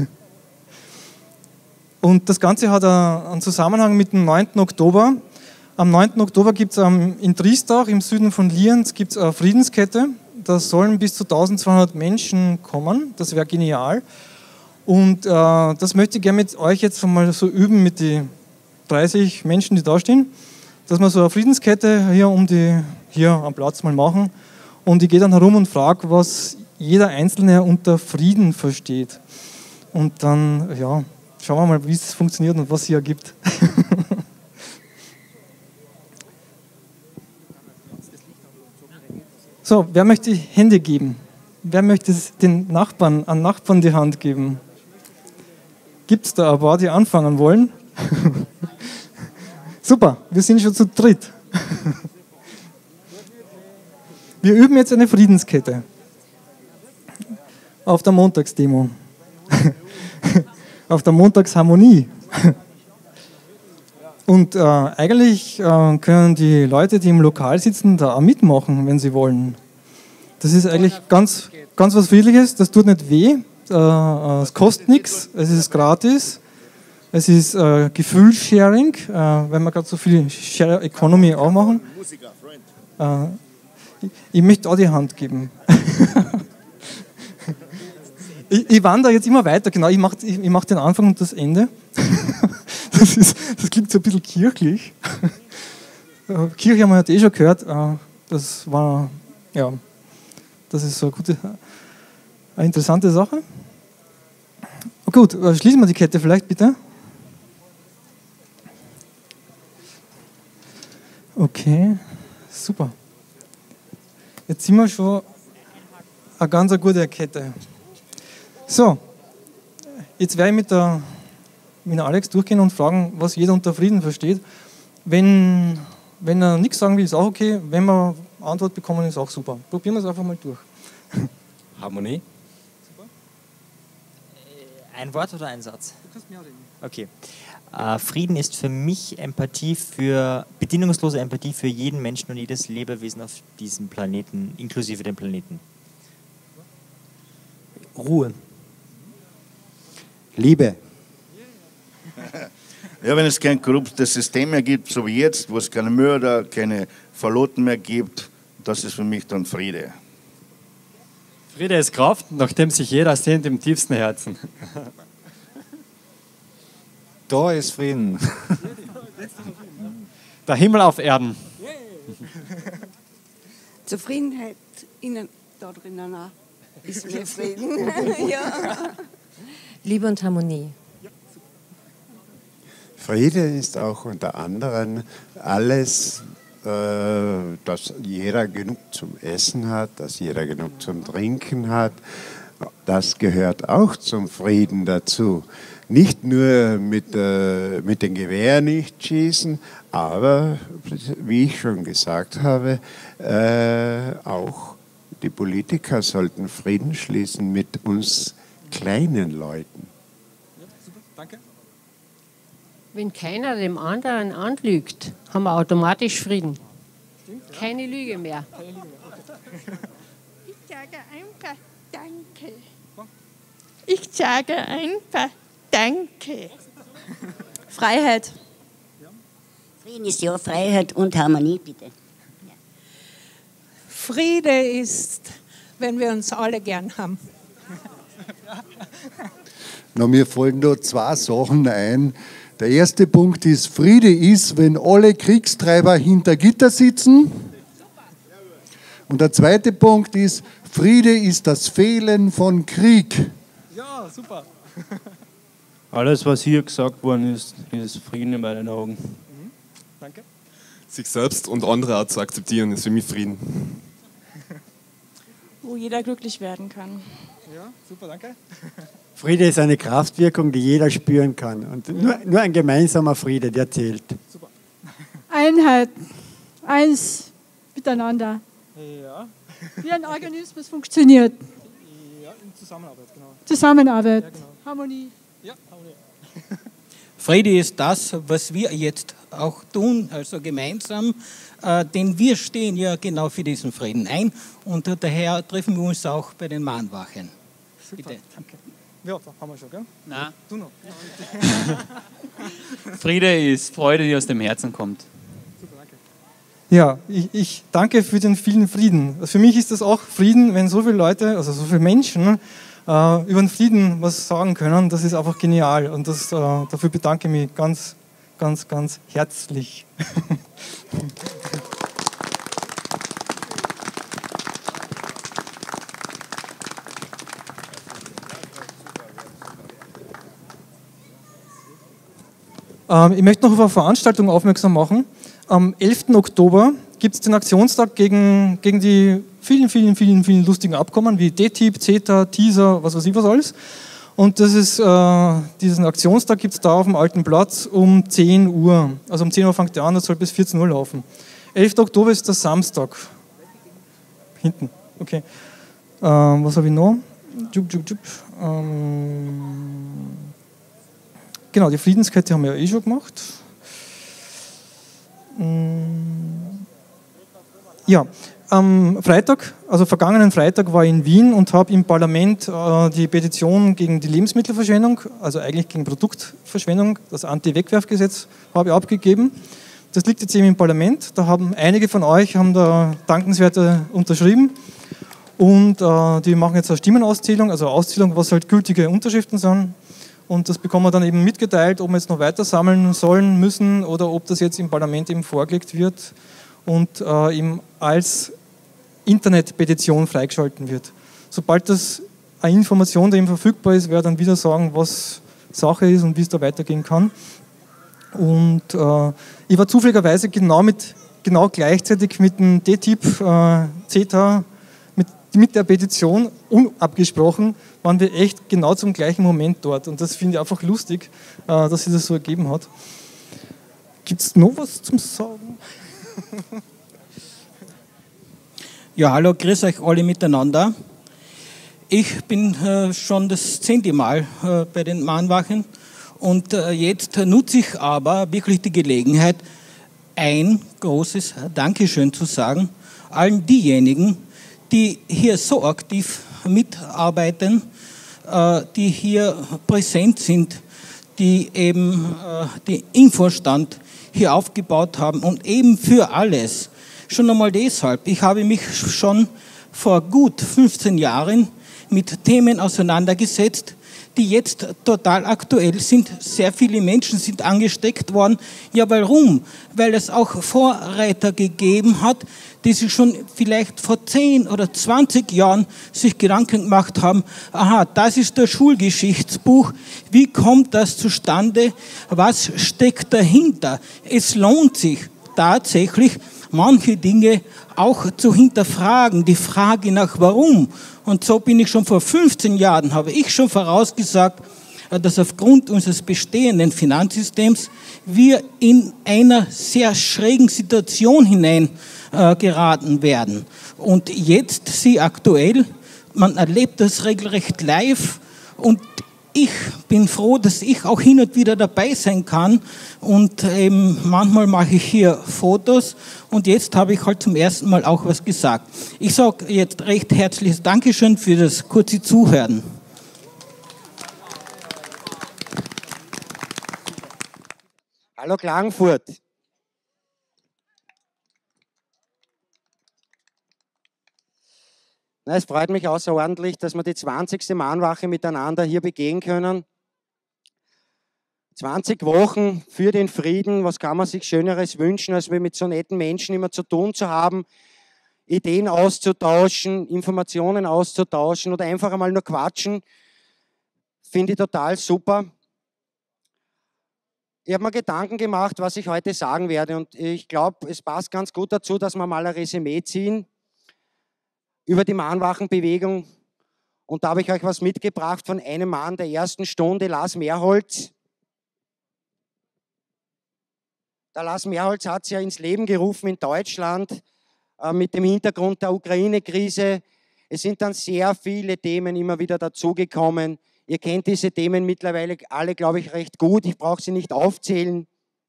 Und das Ganze hat einen Zusammenhang mit dem 9. Oktober. Am 9. Oktober gibt es in Triestach im Süden von Lienz gibt's eine Friedenskette. Da sollen bis zu 1200 Menschen kommen. Das wäre genial. Und das möchte ich gerne mit euch jetzt mal so üben mit den 30 Menschen, die da stehen, dass wir so eine Friedenskette hier am Platz mal machen. Und ich gehe dann herum und frage, was jeder Einzelne unter Frieden versteht. Und dann schauen wir mal, wie es funktioniert und was sie ergibt. So, wer möchte die Hände geben? Wer möchte den Nachbarn die Hand geben? Gibt es da ein paar, die anfangen wollen? Super, wir sind schon zu dritt. Wir üben jetzt eine Friedenskette. Auf der Montagsdemo. Auf der Montagsharmonie. Und eigentlich können die Leute, die im Lokal sitzen, da auch mitmachen, wenn sie wollen. Das ist eigentlich ganz was Friedliches, das tut nicht weh, es kostet nichts, es ist gratis, es ist Gefühlssharing, wenn wir gerade so viel Share Economy auch machen. Ich möchte auch die Hand geben. Ich wandere jetzt immer weiter, genau, ich mach den Anfang und das Ende. Das klingt so ein bisschen kirchlich. Kirche haben wir ja schon gehört. Das ist so eine interessante Sache. Gut, schließen wir die Kette vielleicht bitte. Okay, super. Jetzt sind wir schon eine ganz gute Kette. So, jetzt werde ich mit der mit Alex durchgehen und fragen, was jeder unter Frieden versteht. Wenn er nichts sagen will, ist auch okay. Wenn wir Antwort bekommen, ist auch super. Probieren wir es einfach mal durch. Harmonie. Super. Ein Wort oder ein Satz? Du kannst mehr reden. Okay. Frieden ist für mich bedingungslose Empathie für jeden Menschen und jedes Lebewesen auf diesem Planeten, inklusive dem Planeten. Ruhe. Liebe. Ja, wenn es kein korruptes System mehr gibt, so wie jetzt, wo es keine Mörder, keine Verloten mehr gibt, das ist für mich dann Friede. Friede ist Kraft, nachdem sich jeder sehnt im tiefsten Herzen. Da ist Frieden. Der Himmel auf Erden. Zufriedenheit innen, da drinnen auch, ist mehr Frieden. Ja. Liebe und Harmonie. Friede ist auch unter anderem alles, dass jeder genug zum Essen hat, dass jeder genug zum Trinken hat. Das gehört auch zum Frieden dazu. Nicht nur mit den Gewehren nicht schießen, aber, wie ich schon gesagt habe, auch die Politiker sollten Frieden schließen mit uns kleinen Leuten. Ja, super, danke. Wenn keiner dem anderen anlügt, haben wir automatisch Frieden. Keine Lüge mehr. Ich sage einfach Danke. Ich sage einfach Danke. Freiheit. Frieden ist ja Freiheit und Harmonie, bitte. Friede ist, wenn wir uns alle gern haben. Na, mir fallen da zwei Sachen ein. Der erste Punkt ist, Friede ist, wenn alle Kriegstreiber hinter Gitter sitzen. Und der zweite Punkt ist, Friede ist das Fehlen von Krieg. Ja, super. Alles, was hier gesagt worden ist, ist Frieden in meinen Augen. Danke. Sich selbst und andere auch zu akzeptieren, ist für mich Frieden. Wo jeder glücklich werden kann. Ja, super, danke. Friede ist eine Kraftwirkung, die jeder spüren kann. Und nur ein gemeinsamer Friede, der zählt. Super. Einheit, eins miteinander. Ja. Wie ein Organismus funktioniert. Ja, in Zusammenarbeit, genau. Zusammenarbeit, Ja, genau. Harmonie. Ja, Harmonie. Friede ist das, was wir jetzt auch tun, also gemeinsam, denn wir stehen ja genau für diesen Frieden ein und daher treffen wir uns auch bei den Mahnwachen. Super, Bitte. danke. Ja, da haben wir schon, gell? Nein. Du noch. Friede ist Freude, die aus dem Herzen kommt. Super, danke. Ja, ich danke für den vielen Frieden. Also für mich ist das auch Frieden, wenn so viele Leute, also so viele Menschen über den Frieden was sagen können. Das ist einfach genial und dafür bedanke ich mich ganz, ganz, ganz herzlich. Ich möchte noch auf eine Veranstaltung aufmerksam machen. Am 11. Oktober gibt es den Aktionstag gegen die vielen lustigen Abkommen wie DTIP, CETA, TISA, was weiß ich was alles. Und das ist, diesen Aktionstag gibt es da auf dem Alten Platz um 10 Uhr. Also um 10 Uhr fängt der an, das soll bis 14 Uhr laufen. 11. Oktober ist der Samstag. Hinten, okay. Was habe ich noch? Genau, die Friedenskette haben wir ja eh schon gemacht. Ja, am Freitag, also vergangenen Freitag, war ich in Wien und habe im Parlament die Petition gegen die Lebensmittelverschwendung, also eigentlich gegen Produktverschwendung, das Anti-Wegwerfgesetz, habe ich abgegeben. Das liegt jetzt eben im Parlament. Da haben einige von euch haben da dankenswerte unterschrieben. Und die machen jetzt eine Stimmenauszählung, also Auszählung, was halt gültige Unterschriften sind. Und das bekommen wir dann eben mitgeteilt, ob wir jetzt noch weiter sammeln sollen, müssen oder ob das jetzt im Parlament eben vorgelegt wird und eben als Internetpetition freigeschalten wird. Sobald das eine Information, die eben verfügbar ist, werde ich dann wieder sagen, was Sache ist und wie es da weitergehen kann. Und ich war zufälligerweise genau gleichzeitig mit dem DTIP, CETA, mit mit der Petition unabgesprochen waren wir echt genau zum gleichen Moment dort. Und das finde ich einfach lustig, dass sich das so ergeben hat. Gibt es noch was zum Sagen? Ja, hallo, grüß euch alle miteinander. Ich bin schon das 10. Mal bei den Mahnwachen und jetzt nutze ich aber wirklich die Gelegenheit, ein großes Dankeschön zu sagen allen diejenigen, die hier so aktiv mitarbeiten, die hier präsent sind, die eben den Infostand hier aufgebaut haben und eben für alles. Schon einmal deshalb, ich habe mich schon vor gut 15 Jahren mit Themen auseinandergesetzt, die jetzt total aktuell sind. Sehr viele Menschen sind angesteckt worden. Ja, warum? Weil es auch Vorreiter gegeben hat, die sich schon vielleicht vor 10 oder 20 Jahren sich Gedanken gemacht haben, aha, das ist das Schulgeschichtsbuch, wie kommt das zustande, was steckt dahinter? Es lohnt sich tatsächlich, manche Dinge auch zu hinterfragen, die Frage nach warum. Und so bin ich schon vor 15 Jahren, habe ich schon vorausgesagt, dass aufgrund unseres bestehenden Finanzsystems wir in einer sehr schrägen Situation hinein geraten werden. Und jetzt, sie aktuell, man erlebt das regelrecht live und ich bin froh, dass ich auch hin und wieder dabei sein kann und manchmal mache ich hier Fotos und jetzt habe ich halt zum ersten Mal auch was gesagt. Ich sage jetzt recht herzliches Dankeschön für das kurze Zuhören. Hallo Klagenfurt. Na, es freut mich außerordentlich, dass wir die 20. Mahnwache miteinander hier begehen können. 20 Wochen für den Frieden, was kann man sich Schöneres wünschen, als wir mit so netten Menschen immer zu tun zu haben, Ideen auszutauschen, Informationen auszutauschen oder einfach einmal nur quatschen. Finde ich total super. Ich habe mir Gedanken gemacht, was ich heute sagen werde und ich glaube, es passt ganz gut dazu, dass wir mal ein Resümee ziehen über die Mahnwachenbewegung. Und da habe ich euch was mitgebracht von einem Mann der ersten Stunde, Lars Merholz. Der Lars Merholz hat es ja ins Leben gerufen in Deutschland mit dem Hintergrund der Ukraine-Krise. Es sind dann sehr viele Themen immer wieder dazugekommen. Ihr kennt diese Themen mittlerweile alle, glaube ich, recht gut. Ich brauche sie nicht aufzählen.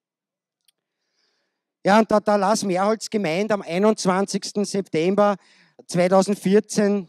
Ja, und da hat der Lars Merholz gemeint, am 21. September 2014,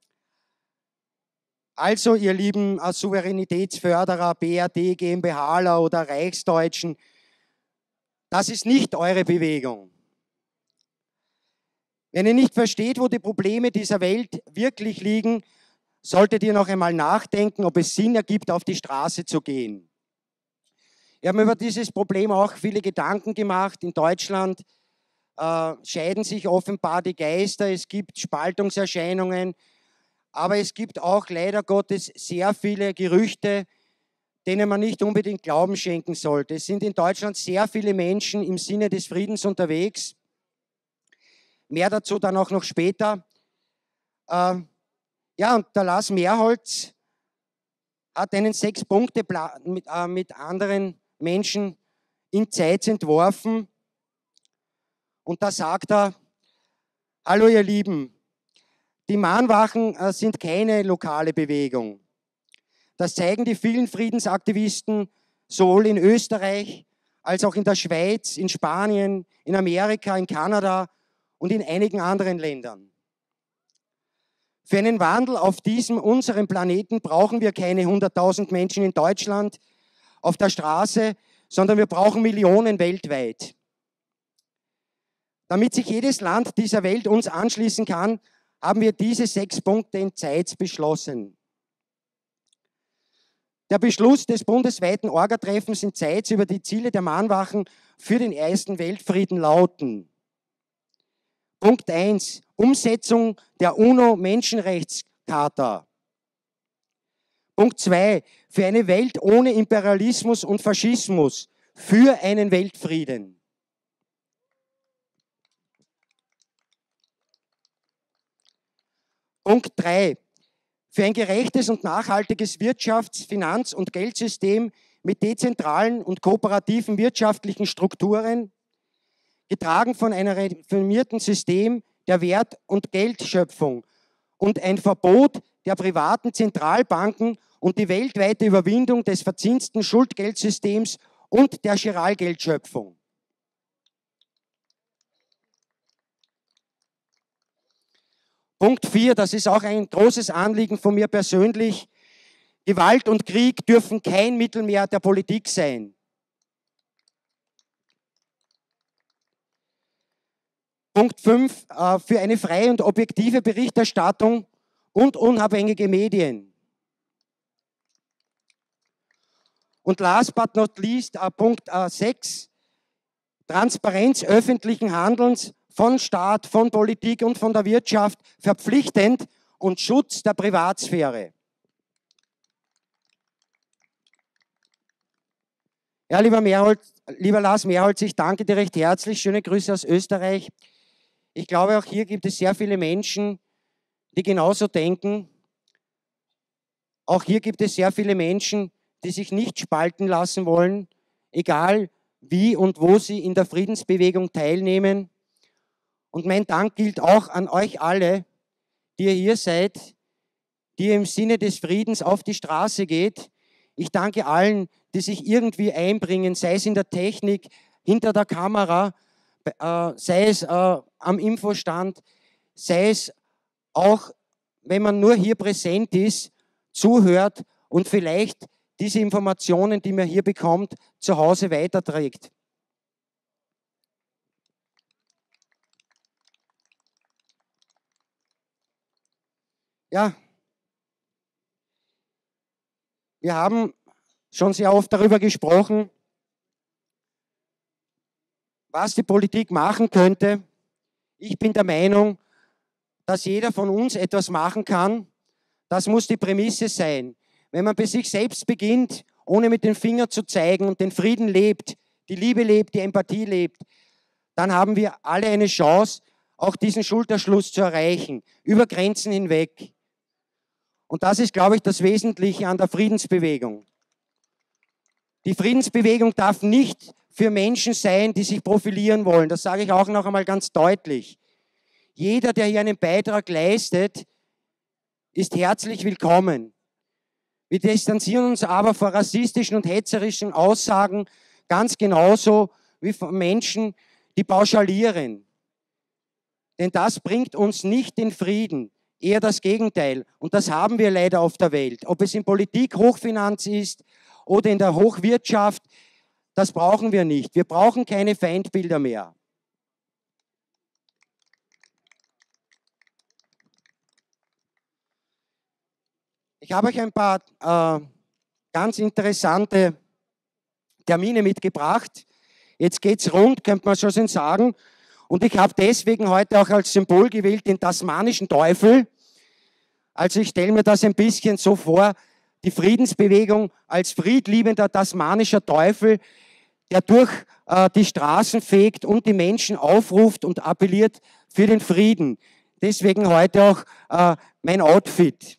also ihr lieben Souveränitätsförderer, BRD, GmbHler oder Reichsdeutschen, das ist nicht eure Bewegung. Wenn ihr nicht versteht, wo die Probleme dieser Welt wirklich liegen, solltet ihr noch einmal nachdenken, ob es Sinn ergibt, auf die Straße zu gehen. Ich habe mir über dieses Problem auch viele Gedanken gemacht. In Deutschland scheiden sich offenbar die Geister, es gibt Spaltungserscheinungen, aber es gibt auch leider Gottes sehr viele Gerüchte, denen man nicht unbedingt Glauben schenken sollte. Es sind in Deutschland sehr viele Menschen im Sinne des Friedens unterwegs. Mehr dazu dann auch noch später. Ja, und der Lars Merholz hat einen 6-Punkte-Plan mit anderen Menschen in Zeitz entworfen. Und da sagt er, hallo ihr Lieben, die Mahnwachen sind keine lokale Bewegung. Das zeigen die vielen Friedensaktivisten sowohl in Österreich als auch in der Schweiz, in Spanien, in Amerika, in Kanada und in einigen anderen Ländern. Für einen Wandel auf diesem, unserem Planeten brauchen wir keine 100.000 Menschen in Deutschland auf der Straße, sondern wir brauchen Millionen weltweit. Damit sich jedes Land dieser Welt uns anschließen kann, haben wir diese 6 Punkte in Zeitz beschlossen. Der Beschluss des bundesweiten Orga-Treffens in Zeitz über die Ziele der Mahnwachen für den Ersten Weltfrieden lauten: Punkt 1, Umsetzung der UNO-Menschenrechtscharta. Punkt 2, für eine Welt ohne Imperialismus und Faschismus, für einen Weltfrieden. Punkt 3. Für ein gerechtes und nachhaltiges Wirtschafts-, Finanz- und Geldsystem mit dezentralen und kooperativen wirtschaftlichen Strukturen, getragen von einem reformierten System der Wert- und Geldschöpfung und ein Verbot der privaten Zentralbanken und die weltweite Überwindung des verzinsten Schuldgeldsystems und der Giralgeldschöpfung. Punkt 4, das ist auch ein großes Anliegen von mir persönlich. Gewalt und Krieg dürfen kein Mittel mehr der Politik sein. Punkt 5, für eine freie und objektive Berichterstattung und unabhängige Medien. Und last but not least, Punkt 6, Transparenz öffentlichen Handelns von Staat, von Politik und von der Wirtschaft verpflichtend und Schutz der Privatsphäre. Ja, lieber Lars Merholz, ich danke dir recht herzlich. Schöne Grüße aus Österreich. Ich glaube, auch hier gibt es sehr viele Menschen, die genauso denken. Auch hier gibt es sehr viele Menschen, die sich nicht spalten lassen wollen, egal wie und wo sie in der Friedensbewegung teilnehmen. Und mein Dank gilt auch an euch alle, die ihr hier seid, die ihr im Sinne des Friedens auf die Straße geht. Ich danke allen, die sich irgendwie einbringen, sei es in der Technik, hinter der Kamera, sei es am Infostand, sei es auch, wenn man nur hier präsent ist, zuhört und vielleicht diese Informationen, die man hier bekommt, zu Hause weiterträgt. Ja, wir haben schon sehr oft darüber gesprochen, was die Politik machen könnte. Ich bin der Meinung, dass jeder von uns etwas machen kann. Das muss die Prämisse sein. Wenn man bei sich selbst beginnt, ohne mit dem Finger zu zeigen und den Frieden lebt, die Liebe lebt, die Empathie lebt, dann haben wir alle eine Chance, auch diesen Schulterschluss zu erreichen, über Grenzen hinweg. Und das ist, glaube ich, das Wesentliche an der Friedensbewegung. Die Friedensbewegung darf nicht für Menschen sein, die sich profilieren wollen. Das sage ich auch noch einmal ganz deutlich. Jeder, der hier einen Beitrag leistet, ist herzlich willkommen. Wir distanzieren uns aber vor rassistischen und hetzerischen Aussagen ganz genauso wie von Menschen, die pauschalieren. Denn das bringt uns nicht den Frieden, eher das Gegenteil. Und das haben wir leider auf der Welt. Ob es in Politik, Hochfinanz ist oder in der Hochwirtschaft, das brauchen wir nicht. Wir brauchen keine Feindbilder mehr. Ich habe euch ein paar ganz interessante Termine mitgebracht. Jetzt geht es rund, könnte man schon sagen. Und ich habe deswegen heute auch als Symbol gewählt den tasmanischen Teufel. Also ich stelle mir das ein bisschen so vor, die Friedensbewegung als friedliebender tasmanischer Teufel, der durch die Straßen fegt und die Menschen aufruft und appelliert für den Frieden. Deswegen heute auch mein Outfit.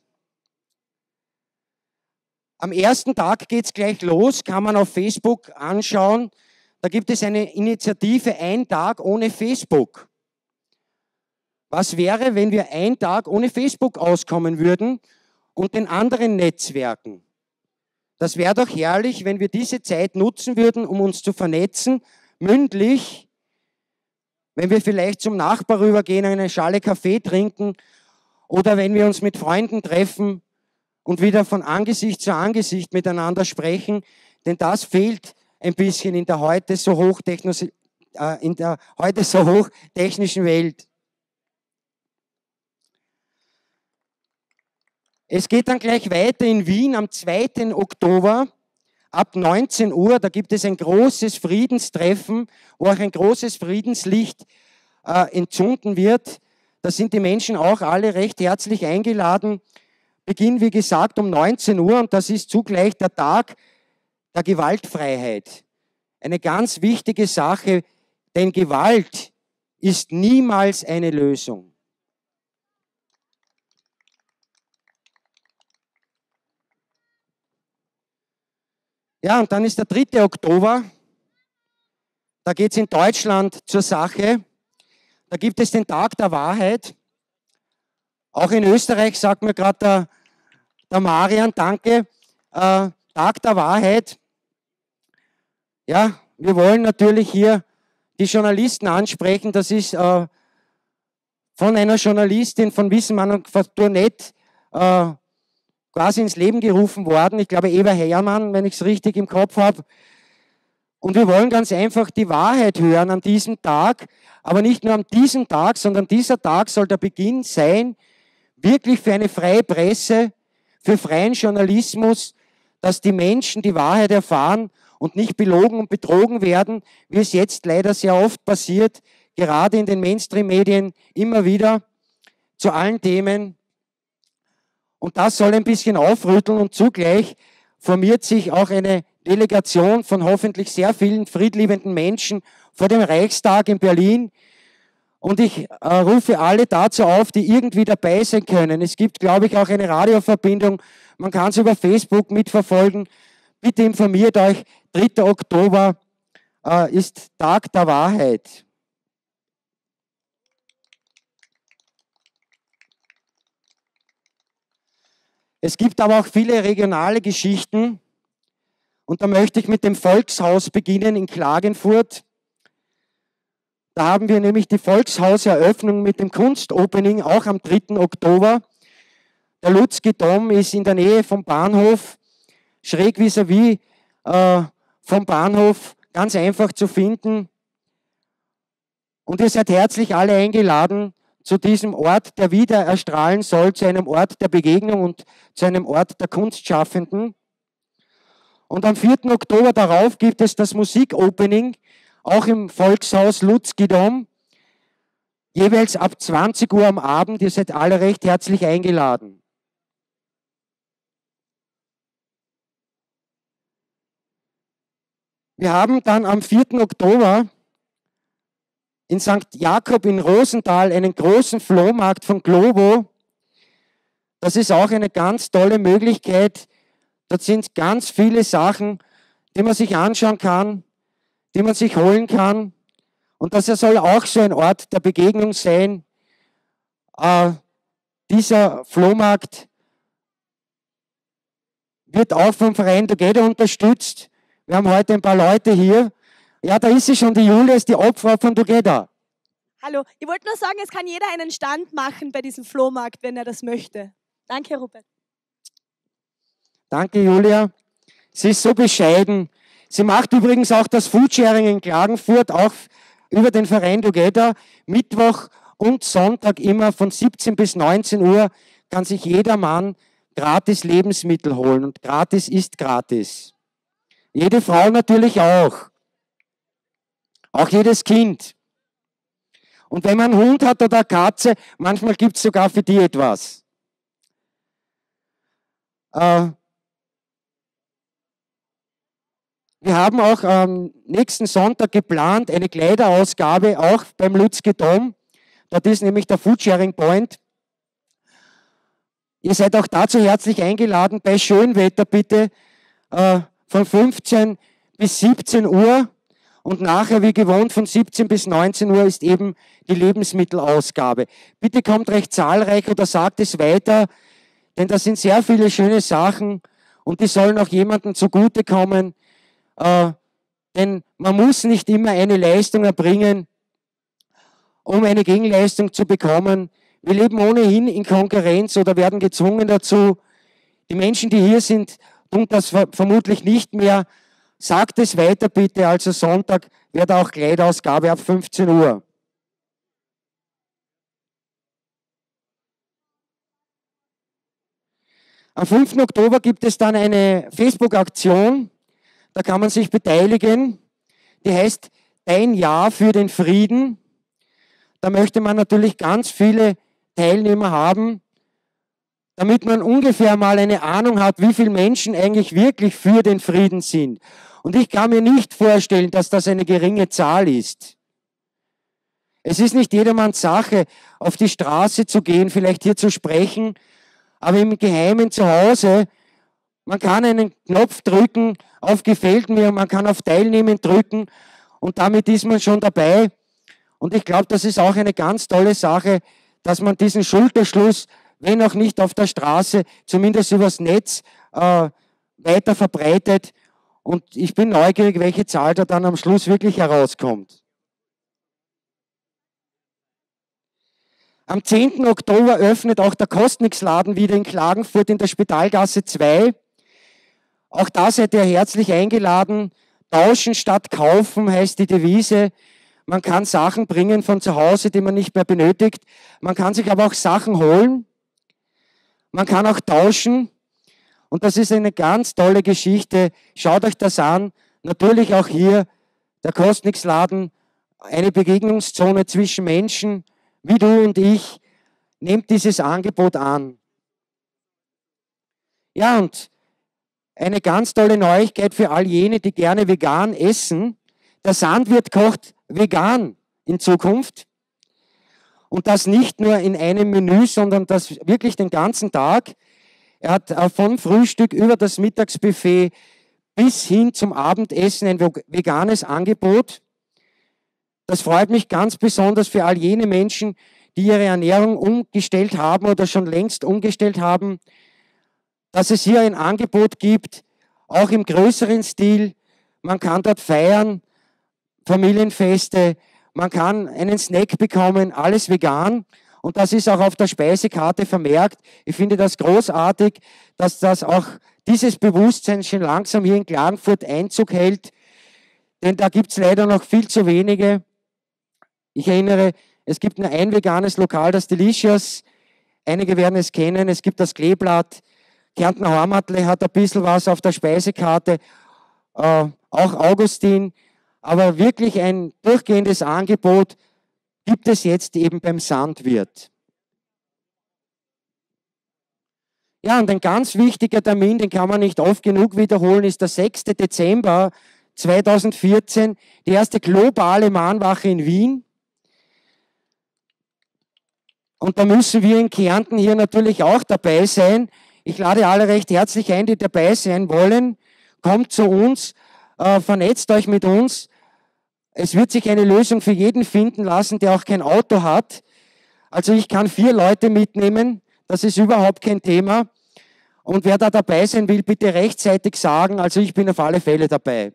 Am ersten Tag geht es gleich los, kann man auf Facebook anschauen. Da gibt es eine Initiative, ein Tag ohne Facebook. Was wäre, wenn wir einen Tag ohne Facebook auskommen würden und den anderen Netzwerken? Das wäre doch herrlich, wenn wir diese Zeit nutzen würden, um uns zu vernetzen, mündlich, wenn wir vielleicht zum Nachbar rübergehen, eine Schale Kaffee trinken oder wenn wir uns mit Freunden treffen und wieder von Angesicht zu Angesicht miteinander sprechen, denn das fehlt ein bisschen in der heute so hochtechnischen Welt. Es geht dann gleich weiter in Wien am 2. Oktober ab 19 Uhr. Da gibt es ein großes Friedenstreffen, wo auch ein großes Friedenslicht entzünden wird. Da sind die Menschen auch alle recht herzlich eingeladen. Beginn, wie gesagt, um 19 Uhr und das ist zugleich der Tag der Gewaltfreiheit. Eine ganz wichtige Sache, denn Gewalt ist niemals eine Lösung. Ja, und dann ist der 3. Oktober. Da geht es in Deutschland zur Sache. Da gibt es den Tag der Wahrheit. Auch in Österreich sagt mir gerade der Marian, danke, Tag der Wahrheit. Ja, wir wollen natürlich hier die Journalisten ansprechen. Das ist von einer Journalistin von Wissenmanufaktur.net quasi ins Leben gerufen worden. Ich glaube, Eva Herrmann, wenn ich es richtig im Kopf habe. Und wir wollen ganz einfach die Wahrheit hören an diesem Tag. Aber nicht nur an diesem Tag, sondern dieser Tag soll der Beginn sein, wirklich für eine freie Presse, für freien Journalismus, dass die Menschen die Wahrheit erfahren und nicht belogen und betrogen werden, wie es jetzt leider sehr oft passiert, gerade in den Mainstream-Medien immer wieder zu allen Themen. Und das soll ein bisschen aufrütteln und zugleich formiert sich auch eine Delegation von hoffentlich sehr vielen friedliebenden Menschen vor dem Reichstag in Berlin. Und ich rufe alle dazu auf, die irgendwie dabei sein können. Es gibt, glaube ich, auch eine Radioverbindung. Man kann es über Facebook mitverfolgen. Bitte informiert euch. 3. Oktober ist Tag der Wahrheit. Es gibt aber auch viele regionale Geschichten. Und da möchte ich mit dem Volkshaus beginnen in Klagenfurt. Da haben wir nämlich die Volkshauseröffnung mit dem Kunstopening auch am 3. Oktober. Der Lutzki-Dom ist in der Nähe vom Bahnhof, schräg vis-à-vis vom Bahnhof, ganz einfach zu finden. Und ihr seid herzlich alle eingeladen zu diesem Ort, der wieder erstrahlen soll, zu einem Ort der Begegnung und zu einem Ort der Kunstschaffenden. Und am 4. Oktober darauf gibt es das Musikopening, auch im Volkshaus Lutzki-Dom, jeweils ab 20 Uhr am Abend. Ihr seid alle recht herzlich eingeladen. Wir haben dann am 4. Oktober in St. Jakob in Rosenthal einen großen Flohmarkt von Globo. Das ist auch eine ganz tolle Möglichkeit. Dort sind ganz viele Sachen, die man sich anschauen kann, die man sich holen kann. Und das soll auch so ein Ort der Begegnung sein. Dieser Flohmarkt wird auch vom Verein Together unterstützt. Wir haben heute ein paar Leute hier. Ja, da ist sie schon, die Julia ist die Obfrau von Together. Hallo, ich wollte nur sagen, es kann jeder einen Stand machen bei diesem Flohmarkt, wenn er das möchte. Danke, Rupert. Danke, Julia. Sie ist so bescheiden. Sie macht übrigens auch das Foodsharing in Klagenfurt, auch über den Verein Together. Mittwoch und Sonntag immer von 17 bis 19 Uhr kann sich jeder Mann gratis Lebensmittel holen. Und gratis ist gratis. Jede Frau natürlich auch. Auch jedes Kind. Und wenn man einen Hund hat oder eine Katze, manchmal gibt es sogar für die etwas. Wir haben auch am nächsten Sonntag geplant eine Kleiderausgabe, auch beim Lutzki-Dom. Dort ist nämlich der Foodsharing Point. Ihr seid auch dazu herzlich eingeladen, bei Schönwetter bitte, von 15 bis 17 Uhr. Und nachher, wie gewohnt, von 17 bis 19 Uhr ist eben die Lebensmittelausgabe. Bitte kommt recht zahlreich oder sagt es weiter, denn da sind sehr viele schöne Sachen und die sollen auch jemandem zugutekommen. Denn man muss nicht immer eine Leistung erbringen, um eine Gegenleistung zu bekommen. Wir leben ohnehin in Konkurrenz oder werden gezwungen dazu. Die Menschen, die hier sind, tun das vermutlich nicht mehr. Sagt es weiter bitte, also Sonntag wird auch Kleidausgabe ab 15 Uhr. Am 5. Oktober gibt es dann eine Facebook-Aktion, da kann man sich beteiligen, die heißt Dein Ja für den Frieden. Da möchte man natürlich ganz viele Teilnehmer haben, damit man ungefähr mal eine Ahnung hat, wie viele Menschen eigentlich wirklich für den Frieden sind. Und ich kann mir nicht vorstellen, dass das eine geringe Zahl ist. Es ist nicht jedermanns Sache, auf die Straße zu gehen, vielleicht hier zu sprechen, aber im Geheimen zu Hause Man kann einen Knopf drücken auf Gefällt mir und man kann auf Teilnehmen drücken und damit ist man schon dabei. Und ich glaube, das ist auch eine ganz tolle Sache, dass man diesen Schulterschluss, wenn auch nicht auf der Straße, zumindest übers Netz weiter verbreitet. Und ich bin neugierig, welche Zahl da dann am Schluss wirklich herauskommt. Am 10. Oktober öffnet auch der Kostnix-Laden wieder in Klagenfurt in der Spitalgasse 2. Auch da seid ihr herzlich eingeladen. Tauschen statt kaufen heißt die Devise. Man kann Sachen bringen von zu Hause, die man nicht mehr benötigt. Man kann sich aber auch Sachen holen. Man kann auch tauschen. Und das ist eine ganz tolle Geschichte. Schaut euch das an. Natürlich auch hier der Kostnix-Laden, eine Begegnungszone zwischen Menschen, wie du und ich. Nehmt dieses Angebot an. Ja, und eine ganz tolle Neuigkeit für all jene, die gerne vegan essen. Der Sandwirt kocht vegan in Zukunft. Und das nicht nur in einem Menü, sondern das wirklich den ganzen Tag. Er hat vom Frühstück über das Mittagsbuffet bis hin zum Abendessen ein veganes Angebot. Das freut mich ganz besonders für all jene Menschen, die ihre Ernährung umgestellt haben oder schon längst umgestellt haben, dass es hier ein Angebot gibt, auch im größeren Stil. Man kann dort feiern, Familienfeste, man kann einen Snack bekommen, alles vegan. Und das ist auch auf der Speisekarte vermerkt. Ich finde das großartig, dass das auch dieses Bewusstsein schon langsam hier in Klagenfurt Einzug hält. Denn da gibt es leider noch viel zu wenige. Ich erinnere, es gibt nur ein veganes Lokal, das Delicious. Einige werden es kennen. Es gibt das Kleeblatt. Kärntner Hormatle hat ein bisschen was auf der Speisekarte. Auch Augustin. Aber wirklich ein durchgehendes Angebot gibt es jetzt eben beim Sandwirt. Ja, und ein ganz wichtiger Termin, den kann man nicht oft genug wiederholen, ist der 6. Dezember 2014, die erste globale Mahnwache in Wien. Und da müssen wir in Kärnten hier natürlich auch dabei sein. Ich lade alle recht herzlich ein, die dabei sein wollen. Kommt zu uns, vernetzt euch mit uns. Es wird sich eine Lösung für jeden finden lassen, der auch kein Auto hat. Also ich kann 4 Leute mitnehmen, das ist überhaupt kein Thema. Und wer da dabei sein will, bitte rechtzeitig sagen, also ich bin auf alle Fälle dabei.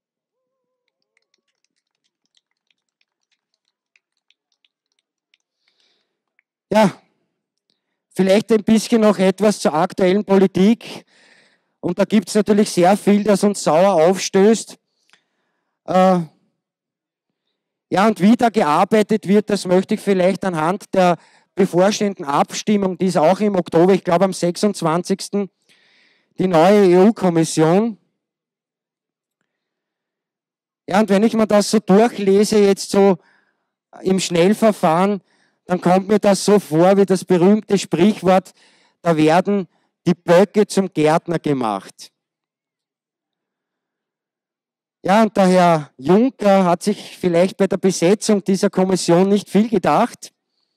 Ja, vielleicht ein bisschen noch etwas zur aktuellen Politik. Und da gibt es natürlich sehr viel, das uns sauer aufstößt. Ja, und wie da gearbeitet wird, das möchte ich vielleicht anhand der bevorstehenden Abstimmung, die ist auch im Oktober, ich glaube am 26. die neue EU-Kommission. Ja, und wenn ich mir das so durchlese, jetzt so im Schnellverfahren, dann kommt mir das so vor wie das berühmte Sprichwort, da werden die Böcke zum Gärtner gemacht. Ja, und der Herr Juncker hat sich vielleicht bei der Besetzung dieser Kommission nicht viel gedacht.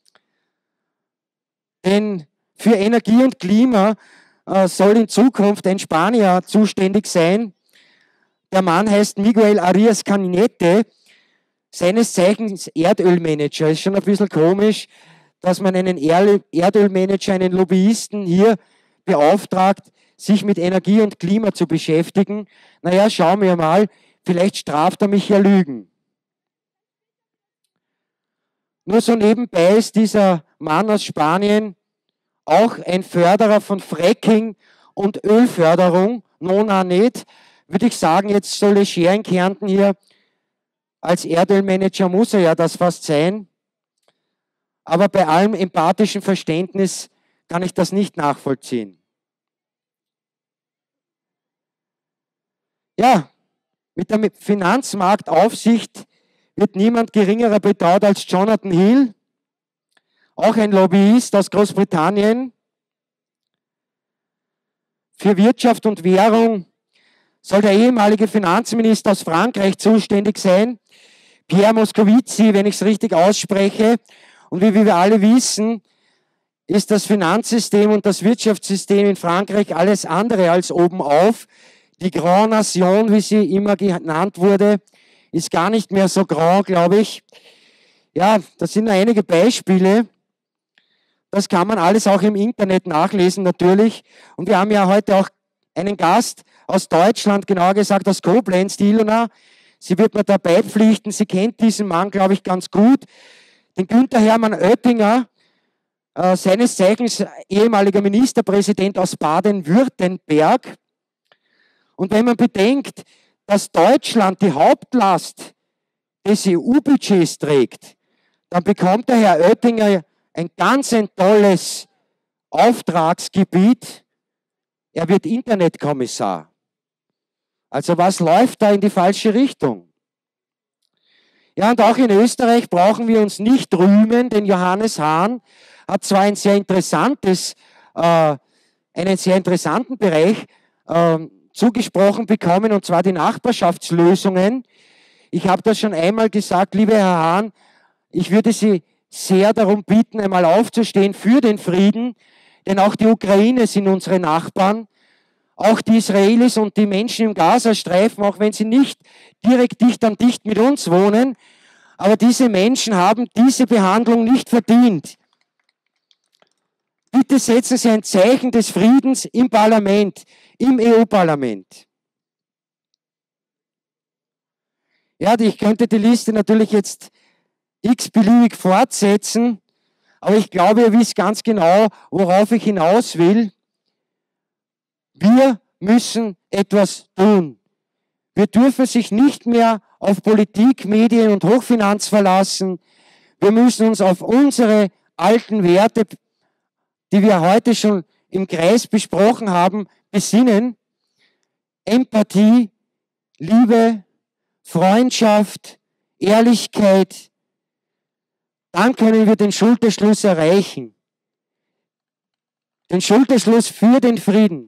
Denn für Energie und Klima soll in Zukunft ein Spanier zuständig sein. Der Mann heißt Miguel Arias Caninete, seines Zeichens Erdölmanager. Ist schon ein bisschen komisch, dass man einen Erdölmanager, einen Lobbyisten hier beauftragt, sich mit Energie und Klima zu beschäftigen. Naja, schauen wir mal. Vielleicht straft er mich ja Lügen. Nur so nebenbei ist dieser Mann aus Spanien auch ein Förderer von Fracking und Ölförderung. Nona nicht. Würde ich sagen, jetzt so leger in Kärnten hier, als Erdölmanager muss er ja das fast sein. Aber bei allem empathischen Verständnis kann ich das nicht nachvollziehen. Ja, mit der Finanzmarktaufsicht wird niemand geringerer betraut als Jonathan Hill, auch ein Lobbyist aus Großbritannien. Für Wirtschaft und Währung soll der ehemalige Finanzminister aus Frankreich zuständig sein, Pierre Moscovici, wenn ich es richtig ausspreche. Und wie wir alle wissen, ist das Finanzsystem und das Wirtschaftssystem in Frankreich alles andere als oben auf. Die Grand Nation, wie sie immer genannt wurde, ist gar nicht mehr so grand, glaube ich. Ja, das sind nur einige Beispiele. Das kann man alles auch im Internet nachlesen, natürlich. Und wir haben ja heute auch einen Gast aus Deutschland, genauer gesagt aus Koblenz, die Ilona. Sie wird mir dabei pflichten. Sie kennt diesen Mann, glaube ich, ganz gut. Den Günther Hermann Oettinger, seines Zeichens ehemaliger Ministerpräsident aus Baden-Württemberg. Und wenn man bedenkt, dass Deutschland die Hauptlast des EU-Budgets trägt, dann bekommt der Herr Oettinger ein ganz tolles Auftragsgebiet. Er wird Internetkommissar. Also was läuft da in die falsche Richtung? Ja, und auch in Österreich brauchen wir uns nicht rühmen, denn Johannes Hahn hat zwar einen sehr interessanten Bereich zugesprochen bekommen, und zwar die Nachbarschaftslösungen. Ich habe das schon einmal gesagt, lieber Herr Hahn, ich würde Sie sehr darum bitten, einmal aufzustehen für den Frieden, denn auch die Ukraine sind unsere Nachbarn, auch die Israelis und die Menschen im Gazastreifen, auch wenn sie nicht direkt dicht an dicht mit uns wohnen, aber diese Menschen haben diese Behandlung nicht verdient. Bitte setzen Sie ein Zeichen des Friedens im Parlament, im EU-Parlament. Ja, ich könnte die Liste natürlich jetzt x-beliebig fortsetzen, aber ich glaube, ihr wisst ganz genau, worauf ich hinaus will. Wir müssen etwas tun. Wir dürfen sich nicht mehr auf Politik, Medien und Hochfinanz verlassen. Wir müssen uns auf unsere alten Werte, die wir heute schon im Kreis besprochen haben, besinnen. Empathie, Liebe, Freundschaft, Ehrlichkeit. Dann können wir den Schulterschluss erreichen. Den Schulterschluss für den Frieden.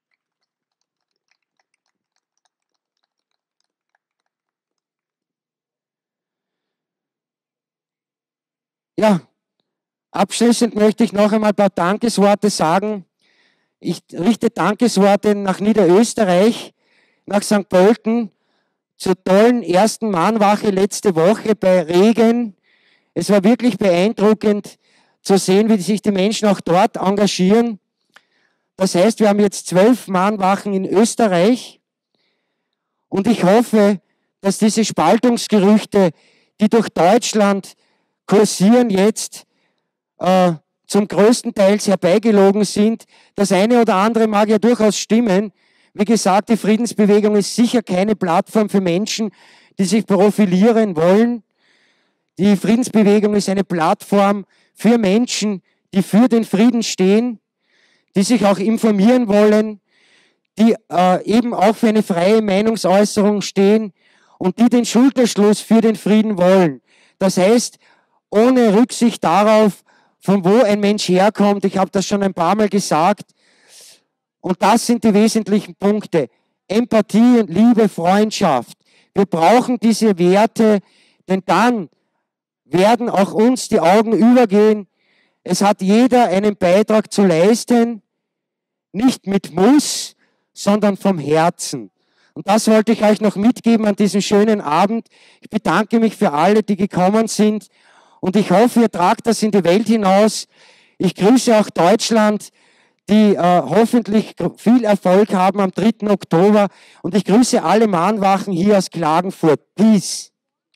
Ja, abschließend möchte ich noch einmal ein paar Dankesworte sagen. Ich richte Dankesworte nach Niederösterreich, nach St. Pölten, zur tollen ersten Mahnwache letzte Woche bei Regen. Es war wirklich beeindruckend zu sehen, wie sich die Menschen auch dort engagieren. Das heißt, wir haben jetzt 12 Mahnwachen in Österreich. Und ich hoffe, dass diese Spaltungsgerüchte, die durch Deutschland kursieren, jetzt zum größten Teil herbeigelogen sind. Das eine oder andere mag ja durchaus stimmen. Wie gesagt, die Friedensbewegung ist sicher keine Plattform für Menschen, die sich profilieren wollen. Die Friedensbewegung ist eine Plattform für Menschen, die für den Frieden stehen, die sich auch informieren wollen, die eben auch für eine freie Meinungsäußerung stehen und die den Schulterschluss für den Frieden wollen. Das heißt, ohne Rücksicht darauf, von wo ein Mensch herkommt, ich habe das schon ein paar Mal gesagt, und das sind die wesentlichen Punkte. Empathie, Liebe, Freundschaft. Wir brauchen diese Werte, denn dann werden auch uns die Augen übergehen. Es hat jeder einen Beitrag zu leisten, nicht mit Muss, sondern vom Herzen. Und das wollte ich euch noch mitgeben an diesem schönen Abend. Ich bedanke mich für alle, die gekommen sind. Und ich hoffe, ihr tragt das in die Welt hinaus. Ich grüße auch Deutschland, die hoffentlich viel Erfolg haben am 3. Oktober. Und ich grüße alle Mahnwachen hier aus Klagenfurt. Peace.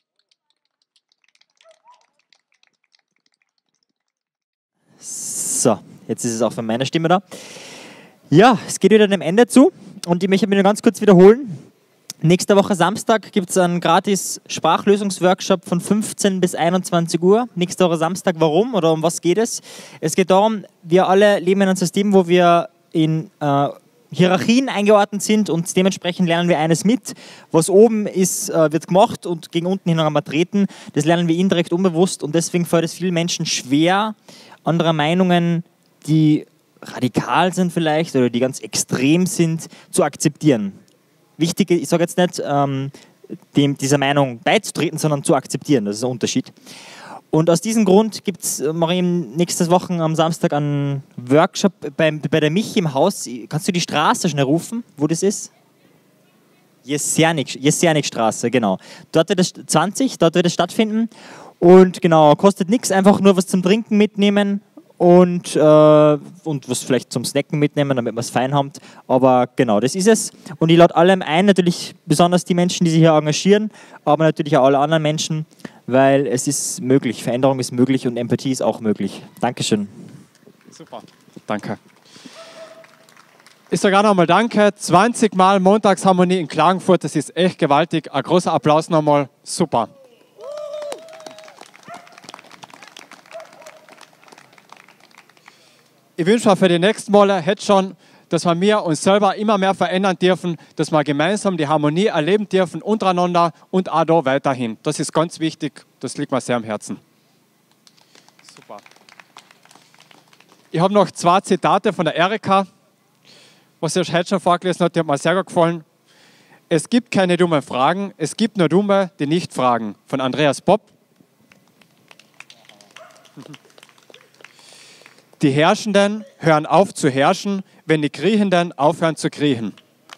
So, jetzt ist es auch von meiner Stimme da. Ja, es geht wieder dem Ende zu. Und ich möchte mich nur ganz kurz wiederholen. Nächste Woche Samstag gibt es einen gratis Sprachlösungsworkshop von 15 bis 21 Uhr. Nächste Woche Samstag, warum oder um was geht es? Es geht darum, wir alle leben in einem System, wo wir in Hierarchien eingeordnet sind und dementsprechend lernen wir eines mit. Was oben ist, wird gemacht und gegen unten hin einmal treten. Das lernen wir indirekt unbewusst und deswegen fällt es vielen Menschen schwer, andere Meinungen, die radikal sind vielleicht oder die ganz extrem sind, zu akzeptieren. Wichtig, ich sage jetzt nicht, dieser Meinung beizutreten, sondern zu akzeptieren. Das ist ein Unterschied. Und aus diesem Grund gibt es nächste Woche am Samstag einen Workshop bei der Michi im Haus. Kannst du die Straße schnell rufen, wo das ist? Jesernikstraße, genau. Dort wird es stattfinden. Und genau, kostet nichts, einfach nur was zum Trinken mitnehmen und was vielleicht zum Snacken mitnehmen, damit wir es fein haben. Aber genau, das ist es. Und ich lade allem ein, natürlich besonders die Menschen, die sich hier engagieren, aber natürlich auch alle anderen Menschen, weil es ist möglich, Veränderung ist möglich und Empathie ist auch möglich. Dankeschön. Super, danke. Ich sage auch nochmal danke. 20 Mal Montagsharmonie in Klagenfurt, das ist echt gewaltig. Ein großer Applaus nochmal, super. Ich wünsche mir für die nächsten Male jetzt schon, dass wir uns selber immer mehr verändern dürfen, dass wir gemeinsam die Harmonie erleben dürfen untereinander und auch da weiterhin. Das ist ganz wichtig, das liegt mir sehr am Herzen. Super. Ich habe noch 2 Zitate von der Erika, was sie heute schon vorgelesen hat, die hat mir sehr gut gefallen. Es gibt keine dummen Fragen, es gibt nur Dumme, die nicht fragen. Von Andreas Popp. Die Herrschenden hören auf zu herrschen, wenn die Kriechenden aufhören zu kriechen.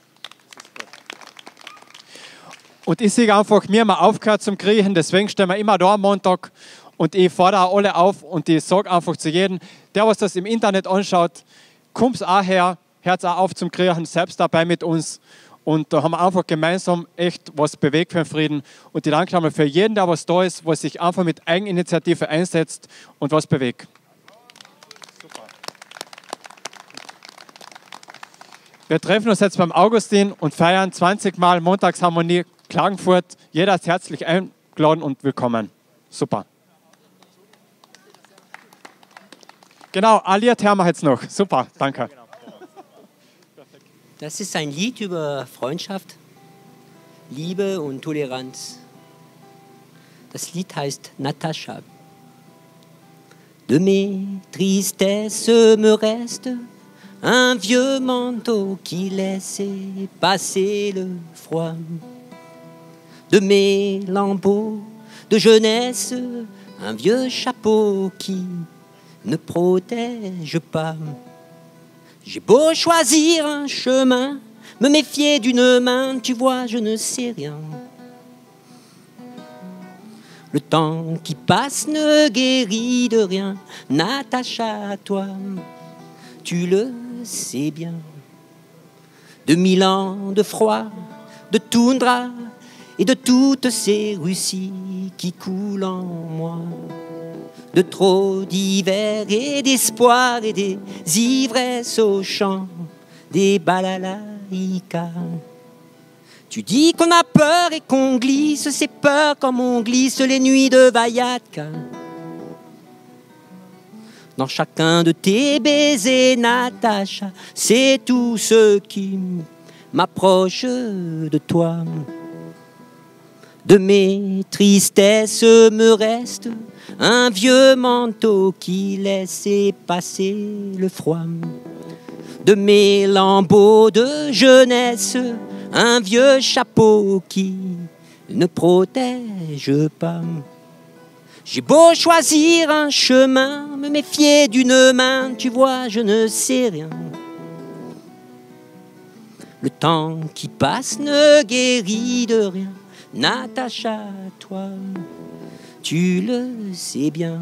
Und ich sehe einfach, wir haben aufgehört zum Kriechen, deswegen stehen wir immer da am Montag und ich fordere alle auf und ich sage einfach zu jedem, der was das im Internet anschaut, kommt auch her, hört auch auf zum Kriechen, selbst dabei mit uns. Und da haben wir einfach gemeinsam echt was bewegt für den Frieden. Und ich danke nochmal für jeden, der was da ist, was sich einfach mit Eigeninitiative einsetzt und was bewegt. Wir treffen uns jetzt beim Augustin und feiern 20 Mal Montagsharmonie Klagenfurt. Jeder ist herzlich eingeladen und willkommen. Super. Genau, ein Lied hören wir jetzt noch. Super, danke. Das ist ein Lied über Freundschaft, Liebe und Toleranz. Das Lied heißt Natascha. De mes tristesses me reste un vieux manteau qui laissait passer le froid. De mes lambeaux de jeunesse, un vieux chapeau qui ne protège pas. J'ai beau choisir un chemin, me méfier d'une main, tu vois, je ne sais rien. Le temps qui passe ne guérit de rien, Natacha, toi, tu le sais bien. De 1000 ans de froid, de toundra et de toutes ces Russies qui coulent en moi. De trop d'hiver et d'espoir et des ivresses au chant des balalaïkas. Tu dis qu'on a peur et qu'on glisse ses peurs comme on glisse les nuits de Vayatka. Dans chacun de tes baisers, Natacha, c'est tout ce qui m'approche de toi. De mes tristesses me reste un vieux manteau qui laissait passer le froid. De mes lambeaux de jeunesse, un vieux chapeau qui ne protège pas. J'ai beau choisir un chemin, me méfier d'une main, tu vois, je ne sais rien. Le temps qui passe ne guérit de rien. Natacha, toi, tu le sais bien.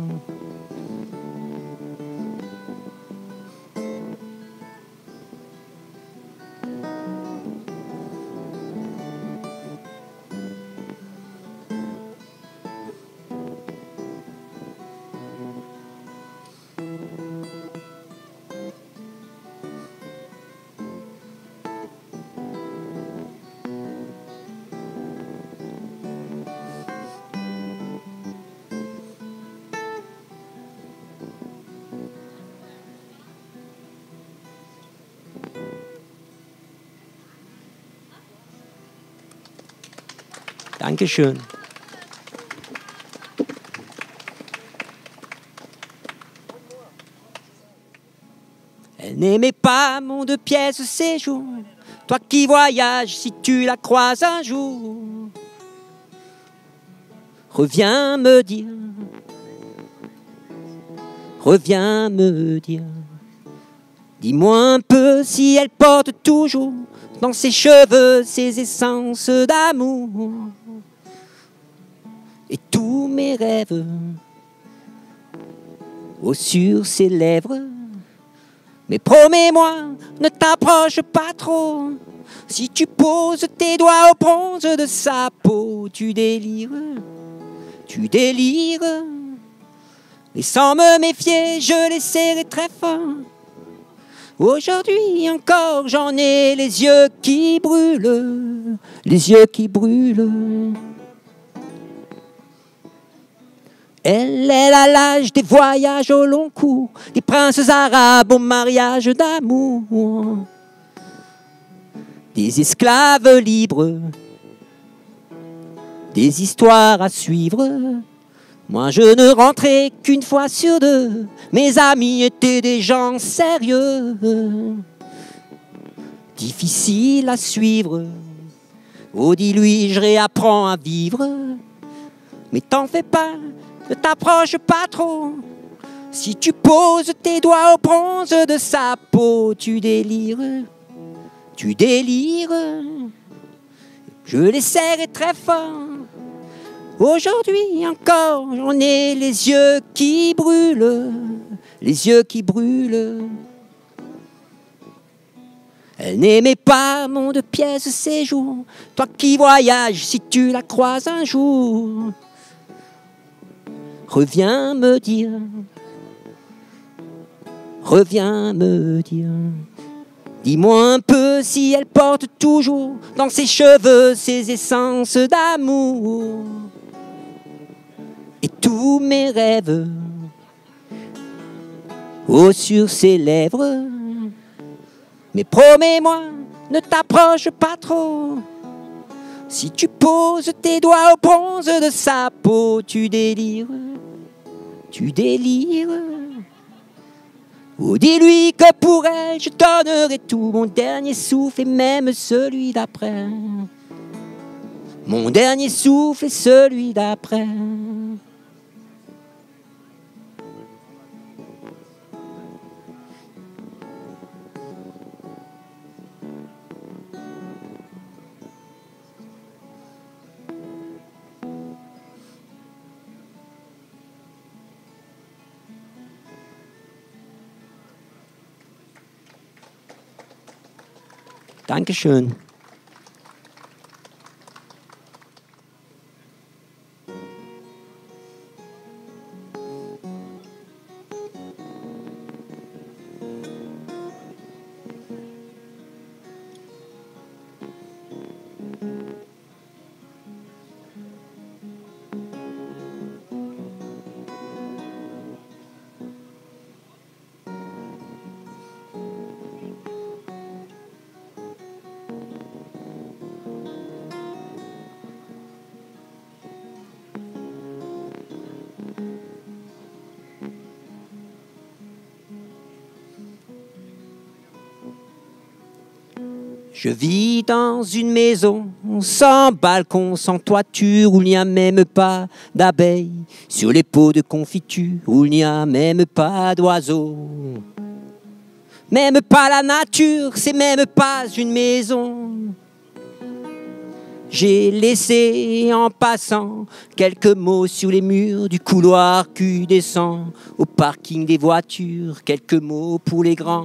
Dankeschön. Elle n'aimait pas mon 2 pièces séjour. Toi qui voyages, si tu la croises un jour, reviens me dire reviens me dire. Dis-moi un peu si elle porte toujours dans ses cheveux ces essences d'amour. Et tous mes rêves, oh sur ses lèvres. Mais promets-moi, ne t'approche pas trop. Si tu poses tes doigts au bronze de sa peau, tu délires, tu délires. Et sans me méfier, je les serrai très fort. Aujourd'hui encore, j'en ai les yeux qui brûlent, les yeux qui brûlent. Elle est à l'âge des voyages au long cours, des princes arabes au mariage d'amour, des esclaves libres, des histoires à suivre. Moi je ne rentrais qu'une fois sur deux, mes amis étaient des gens sérieux, difficiles à suivre. Oh dis-lui, je réapprends à vivre, mais t'en fais pas, ne t'approche pas trop. Si tu poses tes doigts au bronze de sa peau, tu délires, tu délires. Je les serrai très fort. Aujourd'hui encore, j'en ai les yeux qui brûlent, les yeux qui brûlent. Elle n'aimait pas mon deux pièces séjour. Toi qui voyages, si tu la croises un jour, reviens me dire, reviens me dire. Dis-moi un peu si elle porte toujours dans ses cheveux ces essences d'amour. Et tous mes rêves, oh sur ses lèvres. Mais promets-moi, ne t'approche pas trop. Si tu poses tes doigts au bronze de sa peau, tu délires, tu délires. Oh dis-lui que pour elle, je donnerai tout, mon dernier souffle et même celui d'après. Mon dernier souffle et celui d'après. Dankeschön. Je vis dans une maison sans balcon, sans toiture, où il n'y a même pas d'abeilles, sur les pots de confiture, où il n'y a même pas d'oiseaux. Même pas la nature, c'est même pas une maison. J'ai laissé en passant quelques mots sur les murs du couloir qui descend au parking des voitures, quelques mots pour les grands.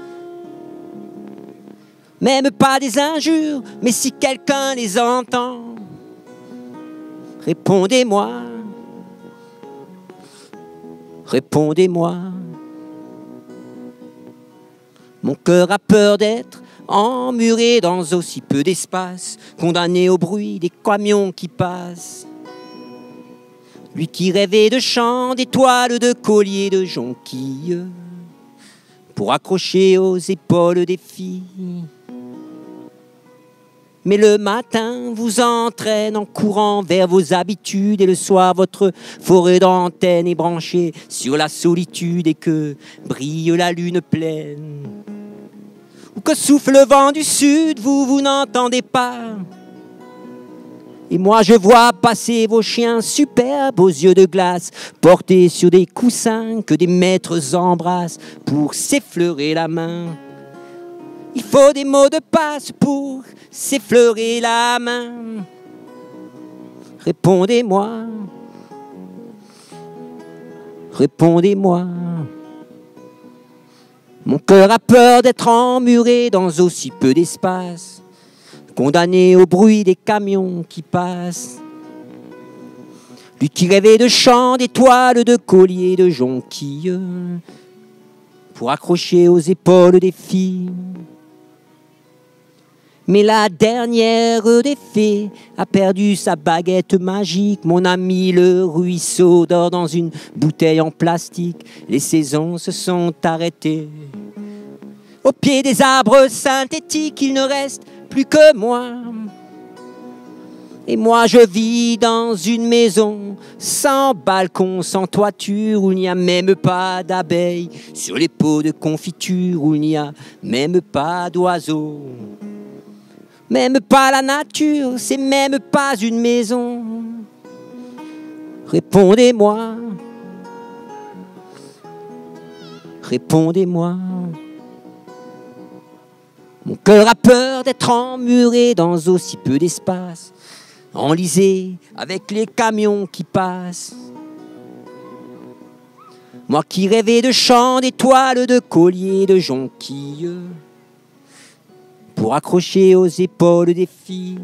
Même pas des injures, mais si quelqu'un les entend, répondez-moi, répondez-moi. Mon cœur a peur d'être emmuré dans aussi peu d'espace, condamné au bruit des camions qui passent. Lui qui rêvait de chants, d'étoiles, de colliers, de jonquilles, pour accrocher aux épaules des filles. Mais le matin vous entraîne en courant vers vos habitudes, et le soir votre forêt d'antenne est branchée sur la solitude, et que brille la lune pleine, ou que souffle le vent du sud, vous n'entendez pas. Et moi je vois passer vos chiens superbes aux yeux de glace, portés sur des coussins que des maîtres embrassent pour s'effleurer la main. Il faut des mots de passe pour s'effleurer la main. Répondez-moi, répondez-moi. Mon cœur a peur d'être emmuré dans aussi peu d'espace, condamné au bruit des camions qui passent. Lui qui rêvait de chants, d'étoiles, de colliers, de jonquilles, pour accrocher aux épaules des filles. Mais la dernière des fées a perdu sa baguette magique. Mon ami le ruisseau dort dans une bouteille en plastique. Les saisons se sont arrêtées. Au pied des arbres synthétiques, il ne reste plus que moi. Et moi je vis dans une maison sans balcon, sans toiture, où il n'y a même pas d'abeilles sur les pots de confiture, où il n'y a même pas d'oiseaux. Même pas la nature, c'est même pas une maison. Répondez-moi, répondez-moi. Mon cœur a peur d'être emmuré dans aussi peu d'espace, enlisé avec les camions qui passent. Moi qui rêvais de chants, d'étoiles, de colliers, de jonquilles, pour accrocher aux épaules des filles.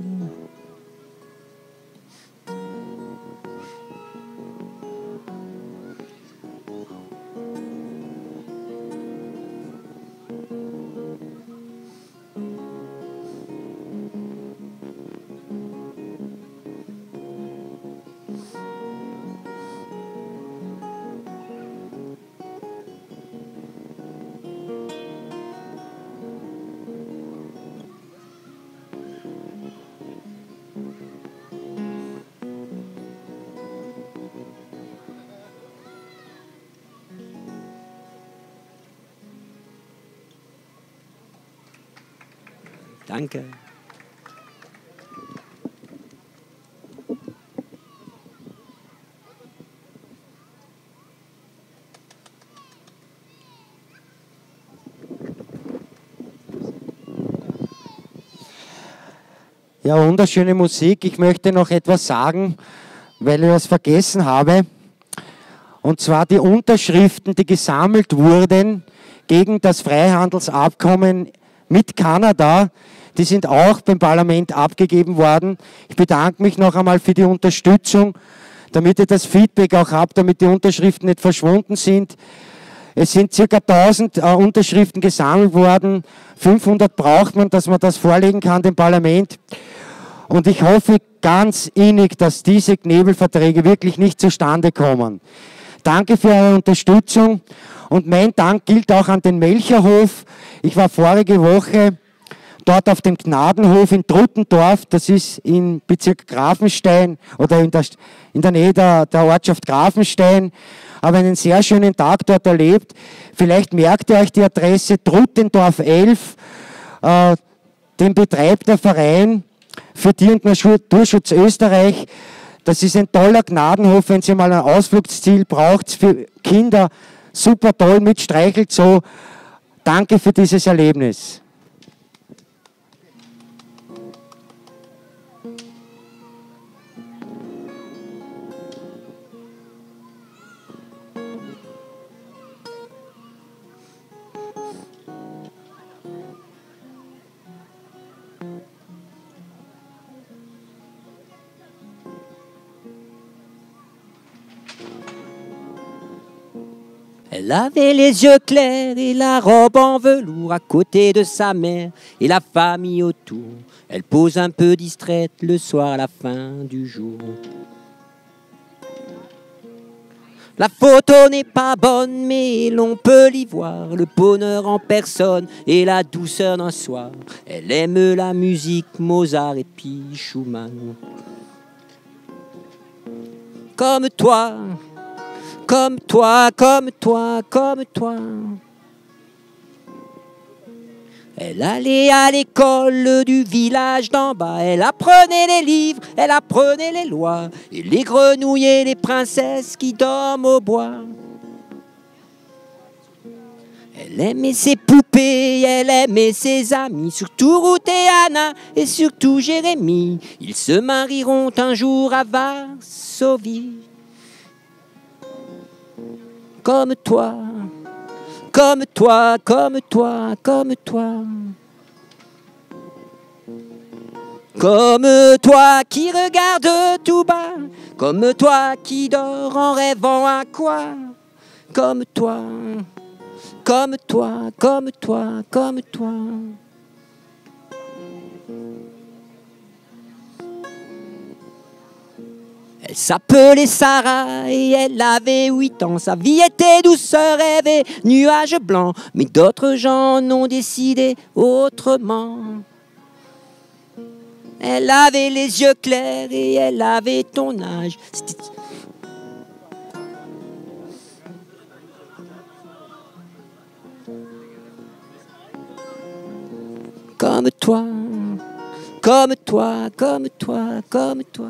Danke. Ja, wunderschöne Musik. Ich möchte noch etwas sagen, weil ich was vergessen habe. Und zwar die Unterschriften, die gesammelt wurden gegen das Freihandelsabkommen mit Kanada, die sind auch beim Parlament abgegeben worden. Ich bedanke mich noch einmal für die Unterstützung, damit ihr das Feedback auch habt, damit die Unterschriften nicht verschwunden sind. Es sind ca. 1000 Unterschriften gesammelt worden. 500 braucht man, dass man das vorlegen kann dem Parlament. Und ich hoffe ganz innig, dass diese Knebelverträge wirklich nicht zustande kommen. Danke für eure Unterstützung. Und mein Dank gilt auch an den Melcherhof. Ich war vorige Woche dort auf dem Gnadenhof in Truttendorf, das ist im Bezirk Grafenstein oder in der Nähe der Ortschaft Grafenstein. Habe einen sehr schönen Tag dort erlebt. Vielleicht merkt ihr euch die Adresse Truttendorf 11. Den betreibt der Verein für Tier- und Naturschutz Österreich. Das ist ein toller Gnadenhof, wenn ihr mal ein Ausflugsziel braucht für Kinder. Super toll mit Streichelzoo. Danke für dieses Erlebnis. Elle avait les yeux clairs et la robe en velours à côté de sa mère et la famille autour. Elle pose un peu distraite le soir à la fin du jour. La photo n'est pas bonne, mais l'on peut y voir le bonheur en personne et la douceur d'un soir. Elle aime la musique, Mozart et puis Schumann. Comme toi, comme toi, comme toi, comme toi. Elle allait à l'école du village d'en bas, elle apprenait les livres, elle apprenait les lois, et les grenouilles et les princesses qui dorment au bois. Elle aimait ses poupées, elle aimait ses amis, surtout Ruth et Anna et surtout Jérémie. Ils se marieront un jour à Varsovie. Comme toi, comme toi, comme toi, comme toi. Comme toi qui regarde tout bas, comme toi qui dort en rêvant à quoi? Comme toi, comme toi, comme toi, comme toi. Elle s'appelait Sarah et elle avait 8 ans. Sa vie était douceur, rêve et nuages blancs. Mais d'autres gens en ont décidé autrement. Elle avait les yeux clairs et elle avait ton âge. Comme toi, comme toi, comme toi, comme toi.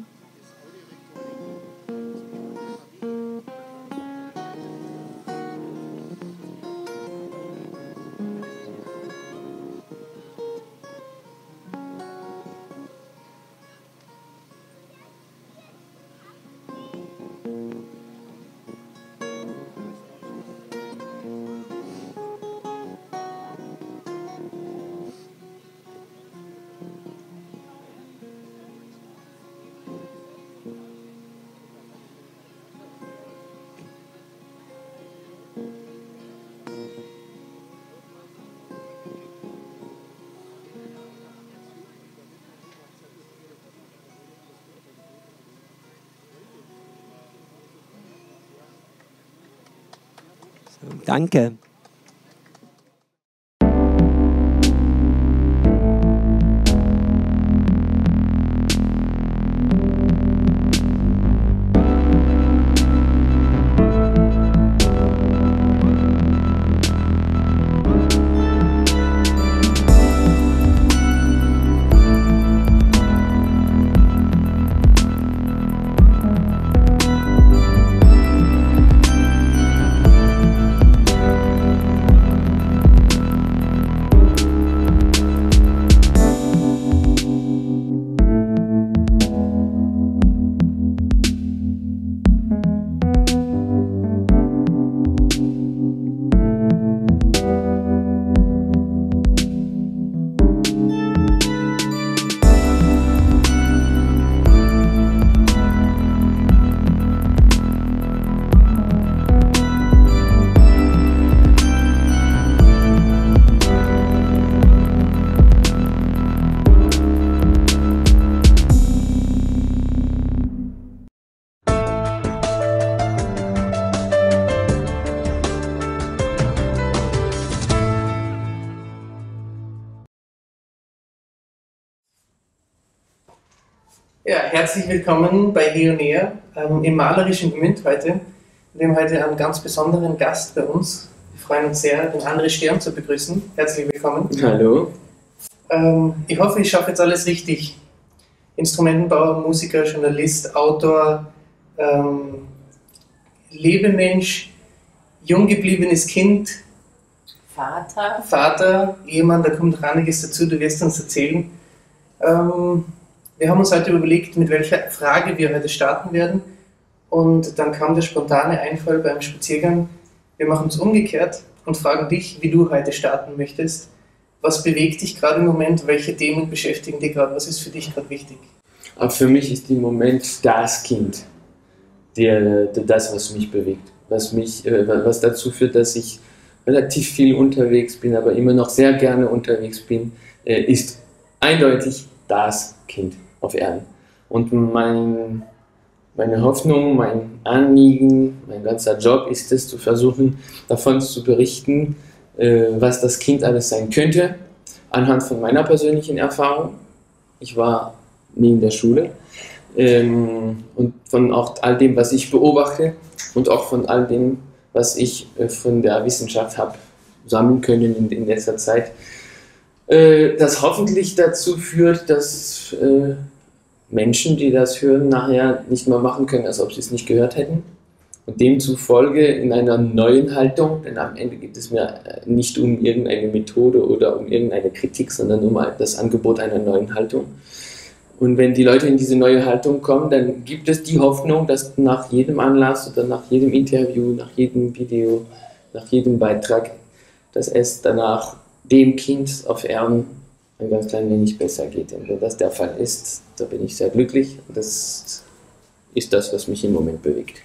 Danke. Ja, herzlich willkommen bei Hier und Näher im malerischen Gmünd heute. Wir haben heute einen ganz besonderen Gast bei uns. Wir freuen uns sehr, den André Stern zu begrüßen. Herzlich willkommen. Hallo. Ich hoffe, ich schaffe jetzt alles richtig. Instrumentenbauer, Musiker, Journalist, Autor, Lebemensch, jung gebliebenes Kind, Vater, Ehemann, da kommt noch einiges dazu, du wirst uns erzählen. Wir haben uns heute überlegt, mit welcher Frage wir heute starten werden, und dann kam der spontane Einfall beim Spaziergang. Wir machen es umgekehrt und fragen dich, wie du heute starten möchtest. Was bewegt dich gerade im Moment? Welche Themen beschäftigen dich gerade? Was ist für dich gerade wichtig? Aber für mich ist im Moment das Kind, das, was mich bewegt. Was dazu führt, dass ich relativ viel unterwegs bin, aber immer noch sehr gerne unterwegs bin, ist eindeutig das Kind auf Erden. Und meine Hoffnung, mein Anliegen, mein ganzer Job ist es, zu versuchen, davon zu berichten, was das Kind alles sein könnte, anhand von meiner persönlichen Erfahrung. Ich war nie in der Schule, und von auch all dem, was ich beobachte, und auch von all dem, was ich von der Wissenschaft habe sammeln können in letzter Zeit. das hoffentlich dazu führt, dass Menschen, die das hören, nachher nicht mehr machen können, als ob sie es nicht gehört hätten. Und demzufolge in einer neuen Haltung, denn am Ende geht es mir nicht um irgendeine Methode oder um irgendeine Kritik, sondern um das Angebot einer neuen Haltung. Und wenn die Leute in diese neue Haltung kommen, dann gibt es die Hoffnung, dass nach jedem Anlass oder nach jedem Interview, nach jedem Video, nach jedem Beitrag, dass es danach dem Kind auf Erden ein ganz klein wenig besser geht. Und wenn das der Fall ist, da bin ich sehr glücklich. Und das ist das, was mich im Moment bewegt.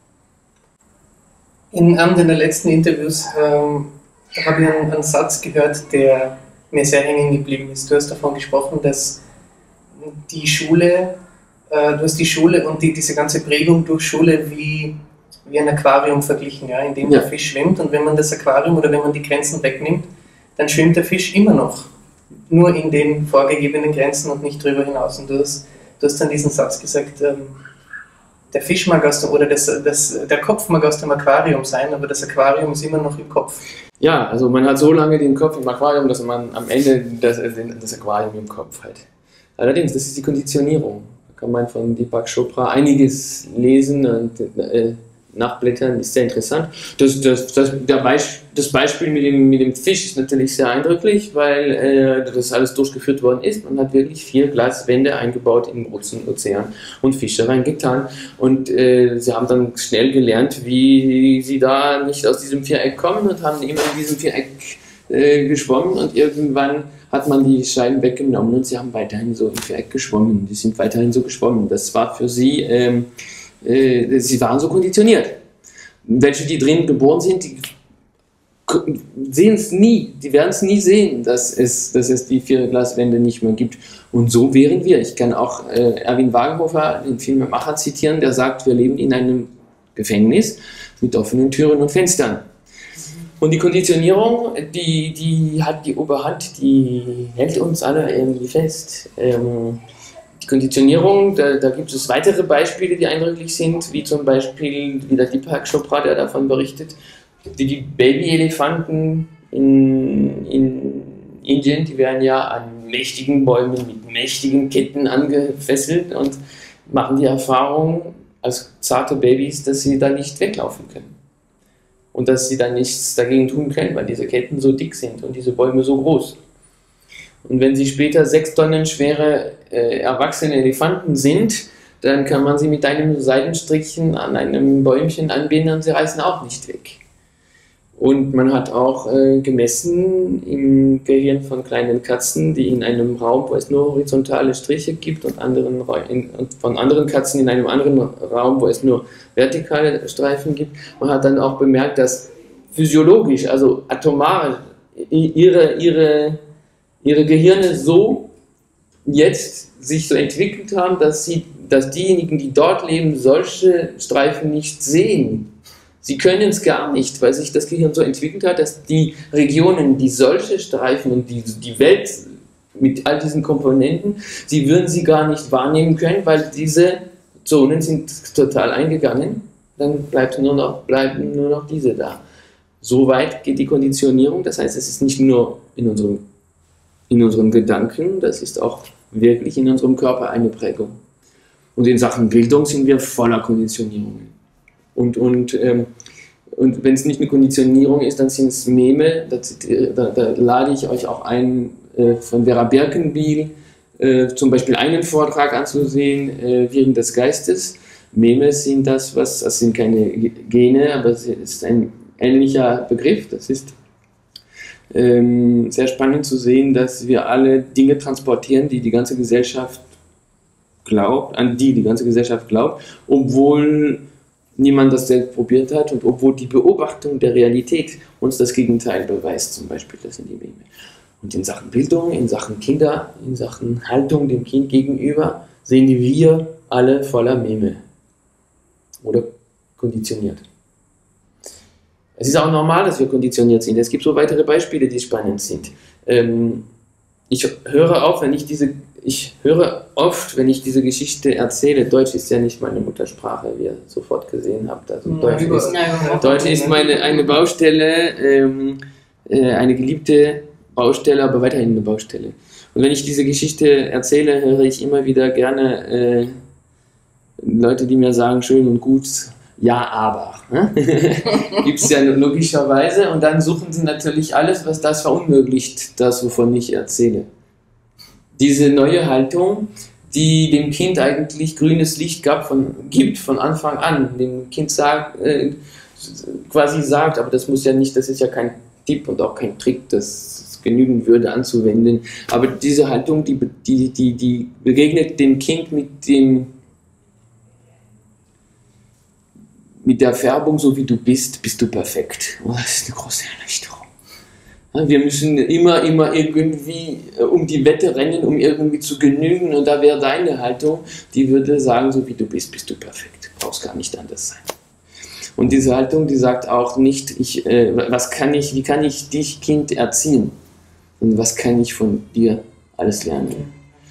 In einem deiner letzten Interviews habe ich einen Satz gehört, der mir sehr hängen geblieben ist. Du hast davon gesprochen, dass die Schule, du hast die Schule und diese ganze Prägung durch Schule wie ein Aquarium verglichen, ja, in dem der Fisch schwimmt. Und wenn man das Aquarium oder wenn man die Grenzen wegnimmt, dann schwimmt der Fisch immer noch nur in den vorgegebenen Grenzen und nicht darüber hinaus. Und du hast dann diesen Satz gesagt, der Fisch mag der Kopf mag aus dem Aquarium sein, aber das Aquarium ist immer noch im Kopf. Ja, also man hat so lange den Kopf im Aquarium, dass man am Ende das Aquarium im Kopf hat. Allerdings, das ist die Konditionierung. Da kann man von Deepak Chopra einiges lesen und nachblättern, ist sehr interessant. Das Beispiel mit dem Fisch ist natürlich sehr eindrücklich, weil das alles durchgeführt worden ist. Man hat wirklich 4 Glaswände eingebaut im großen Ozean und Fische reingetan. Und sie haben dann schnell gelernt, wie sie da nicht aus diesem Viereck kommen und haben immer in diesem Viereck geschwommen. Und irgendwann hat man die Scheiben weggenommen und sie haben weiterhin so im Viereck geschwommen. Die sind weiterhin so geschwommen. Das war für sie... sie waren so konditioniert. Welche, die drin geboren sind, die sehen es nie, die werden es nie sehen, dass es die 4 Glaswände nicht mehr gibt. Und so wären wir. Ich kann auch Erwin Wagenhofer, den Filmemacher, zitieren, der sagt, wir leben in einem Gefängnis mit offenen Türen und Fenstern. Und die Konditionierung, die hat die Oberhand, die hält uns alle irgendwie fest. Die Konditionierung, da gibt es weitere Beispiele, die eindrücklich sind, wie zum Beispiel wie der Deepak Chopra, der davon berichtet, die Babyelefanten in Indien, die werden ja an mächtigen Bäumen mit mächtigen Ketten angefesselt und machen die Erfahrung als zarte Babys, dass sie da nicht weglaufen können. Und dass sie da nichts dagegen tun können, weil diese Ketten so dick sind und diese Bäume so groß. Und wenn sie später 6 Tonnen schwere erwachsene Elefanten sind, dann kann man sie mit einem Seidenstrickchen an einem Bäumchen anbinden und sie reißen auch nicht weg. Und man hat auch gemessen im Gehirn von kleinen Katzen, die in einem Raum, wo es nur horizontale Striche gibt und von anderen Katzen in einem anderen Raum, wo es nur vertikale Streifen gibt. Man hat dann auch bemerkt, dass physiologisch, also atomar, ihre Gehirne so jetzt sich so entwickelt haben, dass diejenigen, die dort leben, solche Streifen nicht sehen. Sie können es gar nicht, weil sich das Gehirn so entwickelt hat, dass die Regionen, die solche Streifen und die Welt mit all diesen Komponenten, sie würden sie gar nicht wahrnehmen können, weil diese Zonen sind total eingegangen. Dann bleiben nur noch diese da. So weit geht die Konditionierung, das heißt, es ist nicht nur in unseren Gedanken, das ist auch wirklich in unserem Körper eine Prägung. Und in Sachen Bildung sind wir voller Konditionierungen. Und wenn es nicht eine Konditionierung ist, dann sind es Meme. Da lade ich euch auch ein, von Vera Birkenbiel zum Beispiel einen Vortrag anzusehen, Viren des Geistes. Meme sind das sind keine Gene, aber es ist ein ähnlicher Begriff. Das ist sehr spannend zu sehen, dass wir alle Dinge transportieren, die ganze Gesellschaft glaubt, an die ganze Gesellschaft glaubt, obwohl niemand das selbst probiert hat und obwohl die Beobachtung der Realität uns das Gegenteil beweist, zum Beispiel, das sind die Meme. Und in Sachen Bildung, in Sachen Kinder, in Sachen Haltung dem Kind gegenüber, sehen wir alle voller Meme oder konditioniert. Es ist auch normal, dass wir konditioniert sind. Es gibt so weitere Beispiele, die spannend sind. Ich höre oft, wenn ich diese Geschichte erzähle, Deutsch ist ja nicht meine Muttersprache, wie ihr sofort gesehen habt. Also Deutsch ist eine Baustelle, eine geliebte Baustelle, aber weiterhin eine Baustelle. Und wenn ich diese Geschichte erzähle, höre ich immer wieder gerne Leute, die mir sagen, schön und gut, ja, aber. Ne? Gibt es ja logischerweise. Und dann suchen sie natürlich alles, was das verunmöglicht, das, wovon ich erzähle. Diese neue Haltung, die dem Kind eigentlich grünes Licht gibt von Anfang an. Dem Kind quasi sagt, aber das muss ja nicht, das ist ja kein Tipp und auch kein Trick, das genügen würde anzuwenden. Aber diese Haltung, die begegnet dem Kind mit der Färbung, so wie du bist du perfekt. Oh, das ist eine große Erleichterung. Wir müssen immer irgendwie um die Wette rennen, um irgendwie zu genügen. Und da wäre deine Haltung, die würde sagen, so wie du bist du perfekt. Du brauchst gar nicht anders sein. Und diese Haltung, die sagt auch nicht, wie kann ich dich, Kind, erziehen? Und was kann ich von dir alles lernen?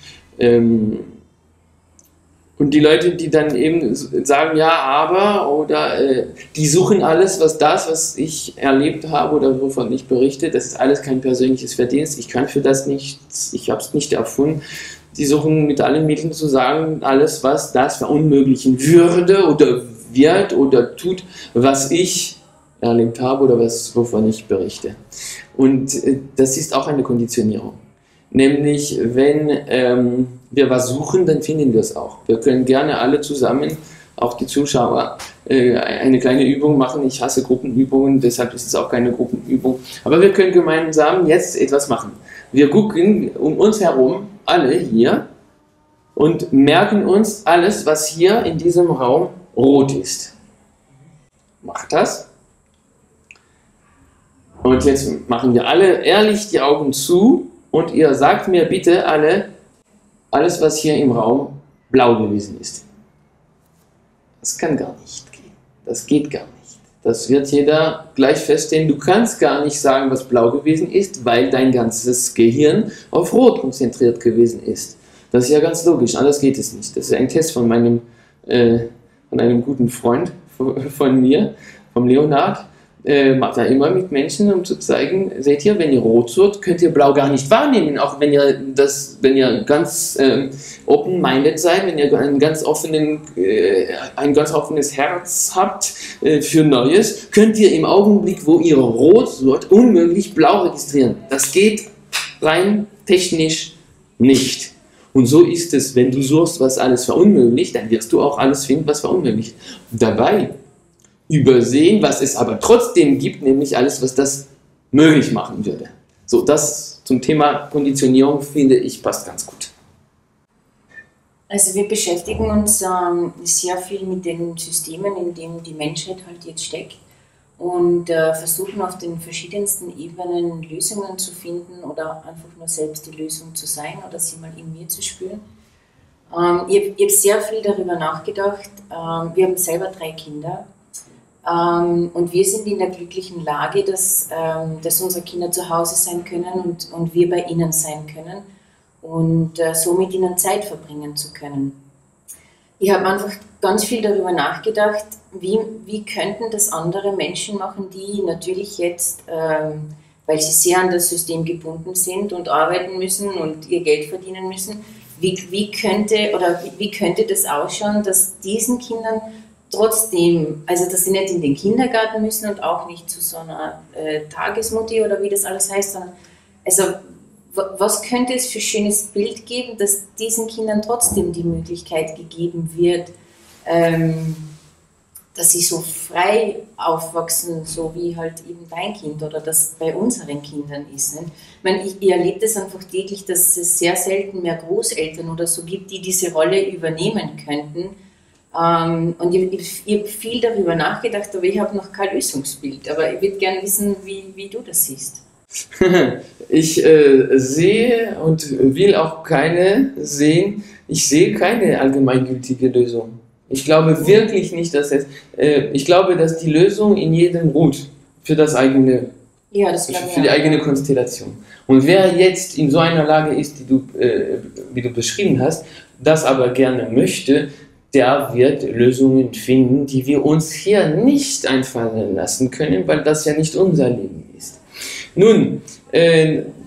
Und die Leute, die dann eben sagen, ja, aber, oder die suchen alles, was ich erlebt habe oder wovon ich berichte, das ist alles kein persönliches Verdienst, ich kann für das nichts, ich habe es nicht erfunden. Die suchen mit allen Mitteln zu sagen, alles, was das verunmöglichen würde oder wird oder tut, was ich erlebt habe oder wovon ich berichte. Und das ist auch eine Konditionierung. Nämlich, wenn wir was suchen, dann finden wir es auch. Wir können gerne alle zusammen, auch die Zuschauer, eine kleine Übung machen. Ich hasse Gruppenübungen, deshalb ist es auch keine Gruppenübung. Aber wir können gemeinsam jetzt etwas machen. Wir gucken um uns herum, alle hier, und merken uns alles, was hier in diesem Raum rot ist. Macht das. Und jetzt machen wir alle ehrlich die Augen zu. Und ihr sagt mir bitte alles, was hier im Raum blau gewesen ist. Das kann gar nicht gehen. Das geht gar nicht. Das wird jeder gleich feststellen. Du kannst gar nicht sagen, was blau gewesen ist, weil dein ganzes Gehirn auf Rot konzentriert gewesen ist. Das ist ja ganz logisch, anders geht es nicht. Das ist ein Test von einem guten Freund von mir, vom Leonard. Macht er immer mit Menschen, um zu zeigen, seht ihr, wenn ihr rot wird, könnt ihr blau gar nicht wahrnehmen, auch wenn ihr ganz open-minded seid, wenn ihr ein ganz offenes Herz habt für Neues, könnt ihr im Augenblick, wo ihr rot wird, unmöglich blau registrieren. Das geht rein technisch nicht. Und so ist es, wenn du suchst, was alles verunmöglicht, dann wirst du auch alles finden, was verunmöglicht. Dabei übersehen, was es aber trotzdem gibt, nämlich alles, was das möglich machen würde. So, das zum Thema Konditionierung, finde ich, passt ganz gut. Also wir beschäftigen uns sehr viel mit den Systemen, in denen die Menschheit halt jetzt steckt und versuchen auf den verschiedensten Ebenen Lösungen zu finden oder einfach nur selbst die Lösung zu sein oder sie mal in mir zu spüren. Ich habe sehr viel darüber nachgedacht. Wir haben selber 3 Kinder. Und wir sind in der glücklichen Lage, dass unsere Kinder zu Hause sein können und wir bei ihnen sein können und so mit ihnen Zeit verbringen zu können. Ich habe einfach ganz viel darüber nachgedacht, wie könnten das andere Menschen machen, die natürlich jetzt, weil sie sehr an das System gebunden sind und arbeiten müssen und ihr Geld verdienen müssen, wie könnte das ausschauen, dass diesen Kindern trotzdem, also dass sie nicht in den Kindergarten müssen und auch nicht zu so einer Tagesmutti oder wie das alles heißt, sondern also was könnte es für ein schönes Bild geben, dass diesen Kindern trotzdem die Möglichkeit gegeben wird, dass sie so frei aufwachsen, so wie halt eben dein Kind oder das bei unseren Kindern ist. Ne? Ich erlebe das einfach täglich, dass es sehr selten mehr Großeltern oder so gibt, die diese Rolle übernehmen könnten. Und ich habe viel darüber nachgedacht, aber ich habe noch kein Lösungsbild. Aber ich würde gerne wissen, wie du das siehst. Ich sehe und will auch keine sehen. Ich sehe keine allgemeingültige Lösung. Ich glaube wirklich nicht, ich glaube, dass die Lösung in jedem ruht für das eigene, für die eigene Konstellation. Und wer jetzt in so einer Lage ist, wie du beschrieben hast, das aber gerne möchte, der wird Lösungen finden, die wir uns hier nicht einfallen lassen können, weil das ja nicht unser Leben ist. Nun,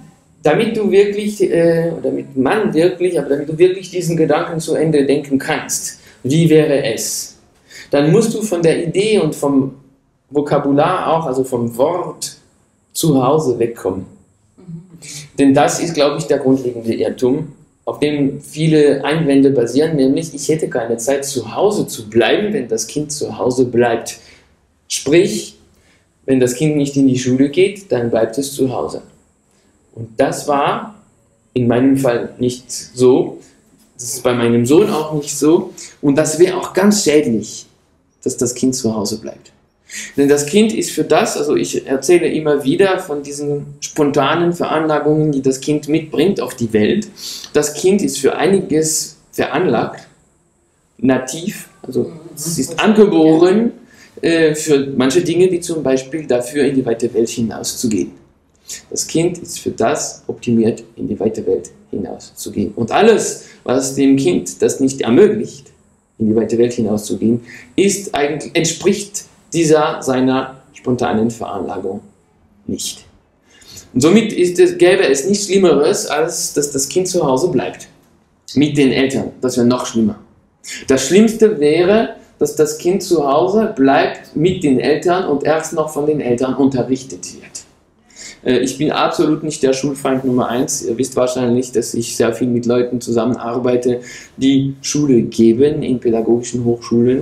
damit du wirklich, damit du wirklich diesen Gedanken zu Ende denken kannst, wie wäre es, dann musst du von der Idee und vom Vokabular auch, also vom Wort zu Hause wegkommen. Denn das ist, glaube ich, der grundlegende Irrtum, auf dem viele Einwände basieren, nämlich ich hätte keine Zeit zu Hause zu bleiben, wenn das Kind zu Hause bleibt. Sprich, wenn das Kind nicht in die Schule geht, dann bleibt es zu Hause. Und das war in meinem Fall nicht so, das ist bei meinem Sohn auch nicht so und das wäre auch ganz schädlich, dass das Kind zu Hause bleibt. Denn das Kind ist für das, also ich erzähle immer wieder von diesen spontanen Veranlagungen, die das Kind mitbringt auf die Welt. Das Kind ist für einiges veranlagt, nativ, also es ist angeboren für manche Dinge, wie zum Beispiel dafür in die weite Welt hinauszugehen. Das Kind ist für das optimiert, in die weite Welt hinauszugehen. Und alles, was dem Kind das nicht ermöglicht, in die weite Welt hinauszugehen, entspricht seiner spontanen Veranlagung nicht. Und somit gäbe es nichts Schlimmeres, als dass das Kind zu Hause bleibt. Mit den Eltern. Das wäre noch schlimmer. Das Schlimmste wäre, dass das Kind zu Hause bleibt mit den Eltern und erst noch von den Eltern unterrichtet wird. Ich bin absolut nicht der Schulfeind Nummer 1. Ihr wisst wahrscheinlich, dass ich sehr viel mit Leuten zusammenarbeite, die Schule geben in pädagogischen Hochschulen.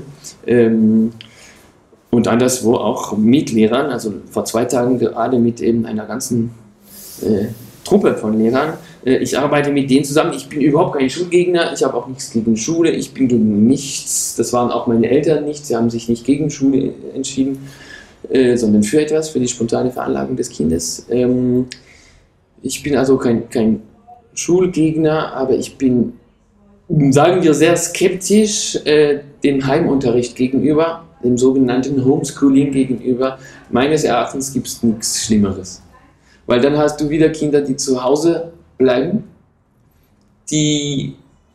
Und anderswo auch mit Lehrern, also vor 2 Tagen gerade mit eben einer ganzen Truppe von Lehrern. Ich arbeite mit denen zusammen, ich bin überhaupt kein Schulgegner, ich habe auch nichts gegen Schule, ich bin gegen nichts, das waren auch meine Eltern nicht, sie haben sich nicht gegen Schule entschieden, sondern für etwas, für die spontane Veranlagung des Kindes. Ich bin also kein Schulgegner, aber ich bin, sagen wir, sehr skeptisch dem Heimunterricht gegenüber, dem sogenannten Homeschooling gegenüber. Meines Erachtens gibt es nichts Schlimmeres. Weil dann hast du wieder Kinder, die zu Hause bleiben, die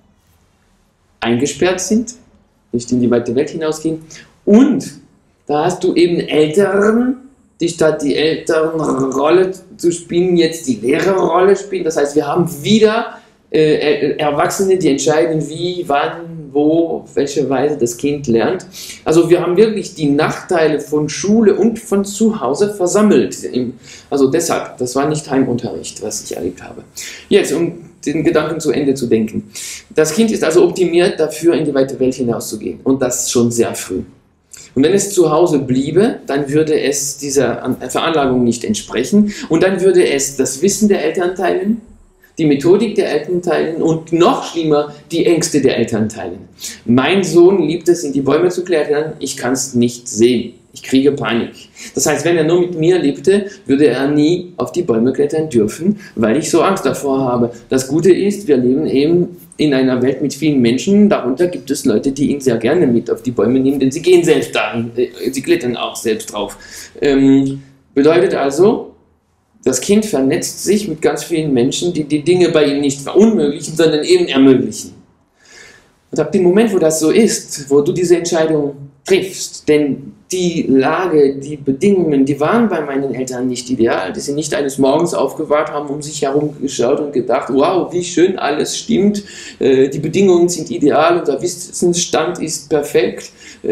eingesperrt sind, nicht in die weite Welt hinausgehen. Und da hast du eben Eltern, die statt die Elternrolle zu spielen, jetzt die Lehrerrolle spielen. Das heißt, wir haben wieder Erwachsene, die entscheiden, wie, wann, wo, auf welche Weise das Kind lernt. Also wir haben wirklich die Nachteile von Schule und von zu Hause versammelt. Also deshalb, das war nicht Heimunterricht, was ich erlebt habe. Jetzt, um den Gedanken zu Ende zu denken. Das Kind ist also optimiert dafür, in die weite Welt hinauszugehen. Und das schon sehr früh. Und wenn es zu Hause bliebe, dann würde es dieser Veranlagung nicht entsprechen. Und dann würde es das Wissen der Eltern teilen, die Methodik der Eltern teilen und noch schlimmer, die Ängste der Eltern teilen. Mein Sohn liebt es, in die Bäume zu klettern, ich kann es nicht sehen. Ich kriege Panik. Das heißt, wenn er nur mit mir lebte, würde er nie auf die Bäume klettern dürfen, weil ich so Angst davor habe. Das Gute ist, wir leben eben in einer Welt mit vielen Menschen, darunter gibt es Leute, die ihn sehr gerne mit auf die Bäume nehmen, denn sie gehen selbst dahin, sie klettern auch selbst drauf. Bedeutet also, das Kind vernetzt sich mit ganz vielen Menschen, die die Dinge bei ihm nicht verunmöglichen, sondern eben ermöglichen. Und ab dem Moment, wo das so ist, wo du diese Entscheidung triffst, denn die Lage, die Bedingungen, die waren bei meinen Eltern nicht ideal, die sind nicht eines Morgens aufgewacht, haben um sich herum geschaut und gedacht, wow, wie schön alles stimmt, die Bedingungen sind ideal, unser Wissensstand ist perfekt,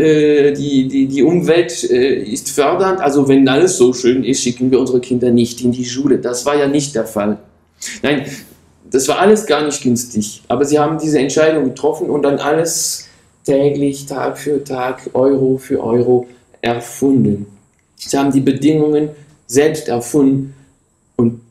die Umwelt ist fördernd, also wenn alles so schön ist, schicken wir unsere Kinder nicht in die Schule. Das war ja nicht der Fall. Nein, das war alles gar nicht günstig, aber sie haben diese Entscheidung getroffen und dann alles täglich, Tag für Tag, Euro für Euro erfunden. Sie haben die Bedingungen selbst erfunden und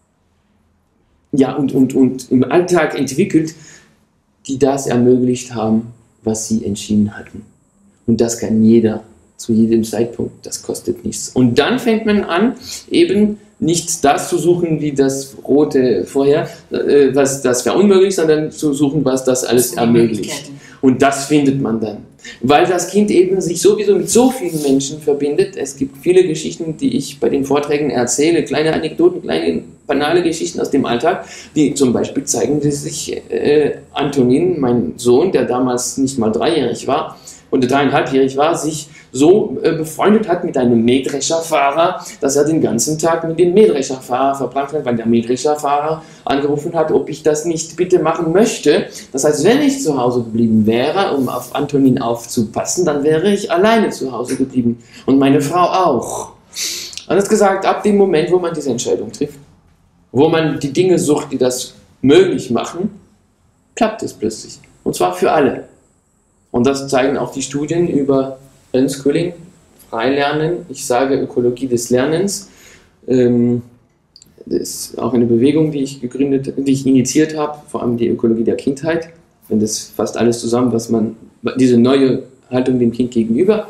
im Alltag entwickelt, die das ermöglicht haben, was sie entschieden hatten. Und das kann jeder zu jedem Zeitpunkt, das kostet nichts. Und dann fängt man an, eben nicht das zu suchen wie das Rote vorher, was das verunmöglicht, sondern zu suchen, was das alles ermöglicht. Und das findet man dann. Weil das Kind eben sich sowieso mit so vielen Menschen verbindet. Es gibt viele Geschichten, die ich bei den Vorträgen erzähle, kleine Anekdoten, kleine banale Geschichten aus dem Alltag, die zum Beispiel zeigen, dass sich Antonin, mein Sohn, der damals nicht mal 3-jährig war, und der 3,5-jährig war, sich so befreundet hat mit einem Mähdrescherfahrer, dass er den ganzen Tag mit dem Mähdrescherfahrer verbracht hat, weil der Mähdrescherfahrer angerufen hat, ob ich das nicht bitte machen möchte. Das heißt, wenn ich zu Hause geblieben wäre, um auf Antonin aufzupassen, dann wäre ich alleine zu Hause geblieben und meine Frau auch. Und er hat gesagt, ab dem Moment, wo man diese Entscheidung trifft, wo man die Dinge sucht, die das möglich machen, klappt es plötzlich. Und zwar für alle. Und das zeigen auch die Studien über Unschooling, Freilernen, ich sage Ökologie des Lernens. Das ist auch eine Bewegung, die ich initiiert habe, vor allem die Ökologie der Kindheit. Und das fasst alles zusammen, was man, diese neue Haltung dem Kind gegenüber.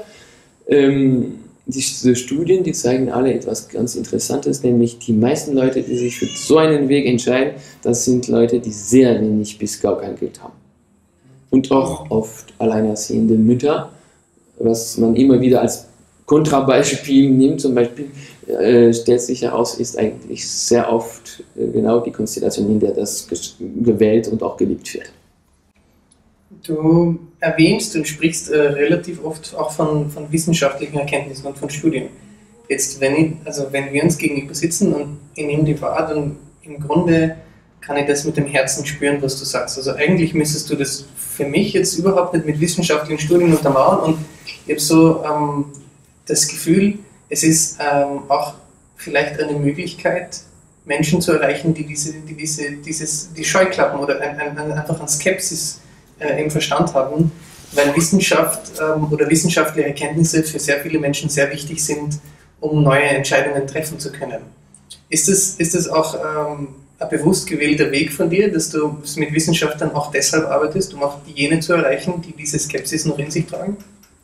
Diese Studien, die zeigen alle etwas ganz Interessantes, nämlich die meisten Leute, die sich für so einen Weg entscheiden, das sind Leute, die sehr wenig bis gar kein Geld haben. Und auch oft alleinerziehende Mütter, was man immer wieder als Kontrabeispiel nimmt, zum Beispiel stellt sich heraus, ist eigentlich sehr oft genau die Konstellation, in der das gewählt und auch gelebt wird. Du erwähnst und sprichst relativ oft auch von wissenschaftlichen Erkenntnissen und von Studien. Jetzt, wenn wir uns gegenüber sitzen und ich nehme die wahr, dann im Grunde kann ich das mit dem Herzen spüren, was du sagst. Also eigentlich müsstest du das für mich jetzt überhaupt nicht mit wissenschaftlichen Studien untermauern und ich habe so das Gefühl, es ist auch vielleicht eine Möglichkeit, Menschen zu erreichen, die die Scheuklappen oder einfach an Skepsis im Verstand haben, weil Wissenschaft oder wissenschaftliche Erkenntnisse für sehr viele Menschen sehr wichtig sind, um neue Entscheidungen treffen zu können. Ist das auch ein bewusst gewählter Weg von dir, dass du mit Wissenschaft dann auch deshalb arbeitest, um auch jene zu erreichen, die diese Skepsis noch in sich tragen?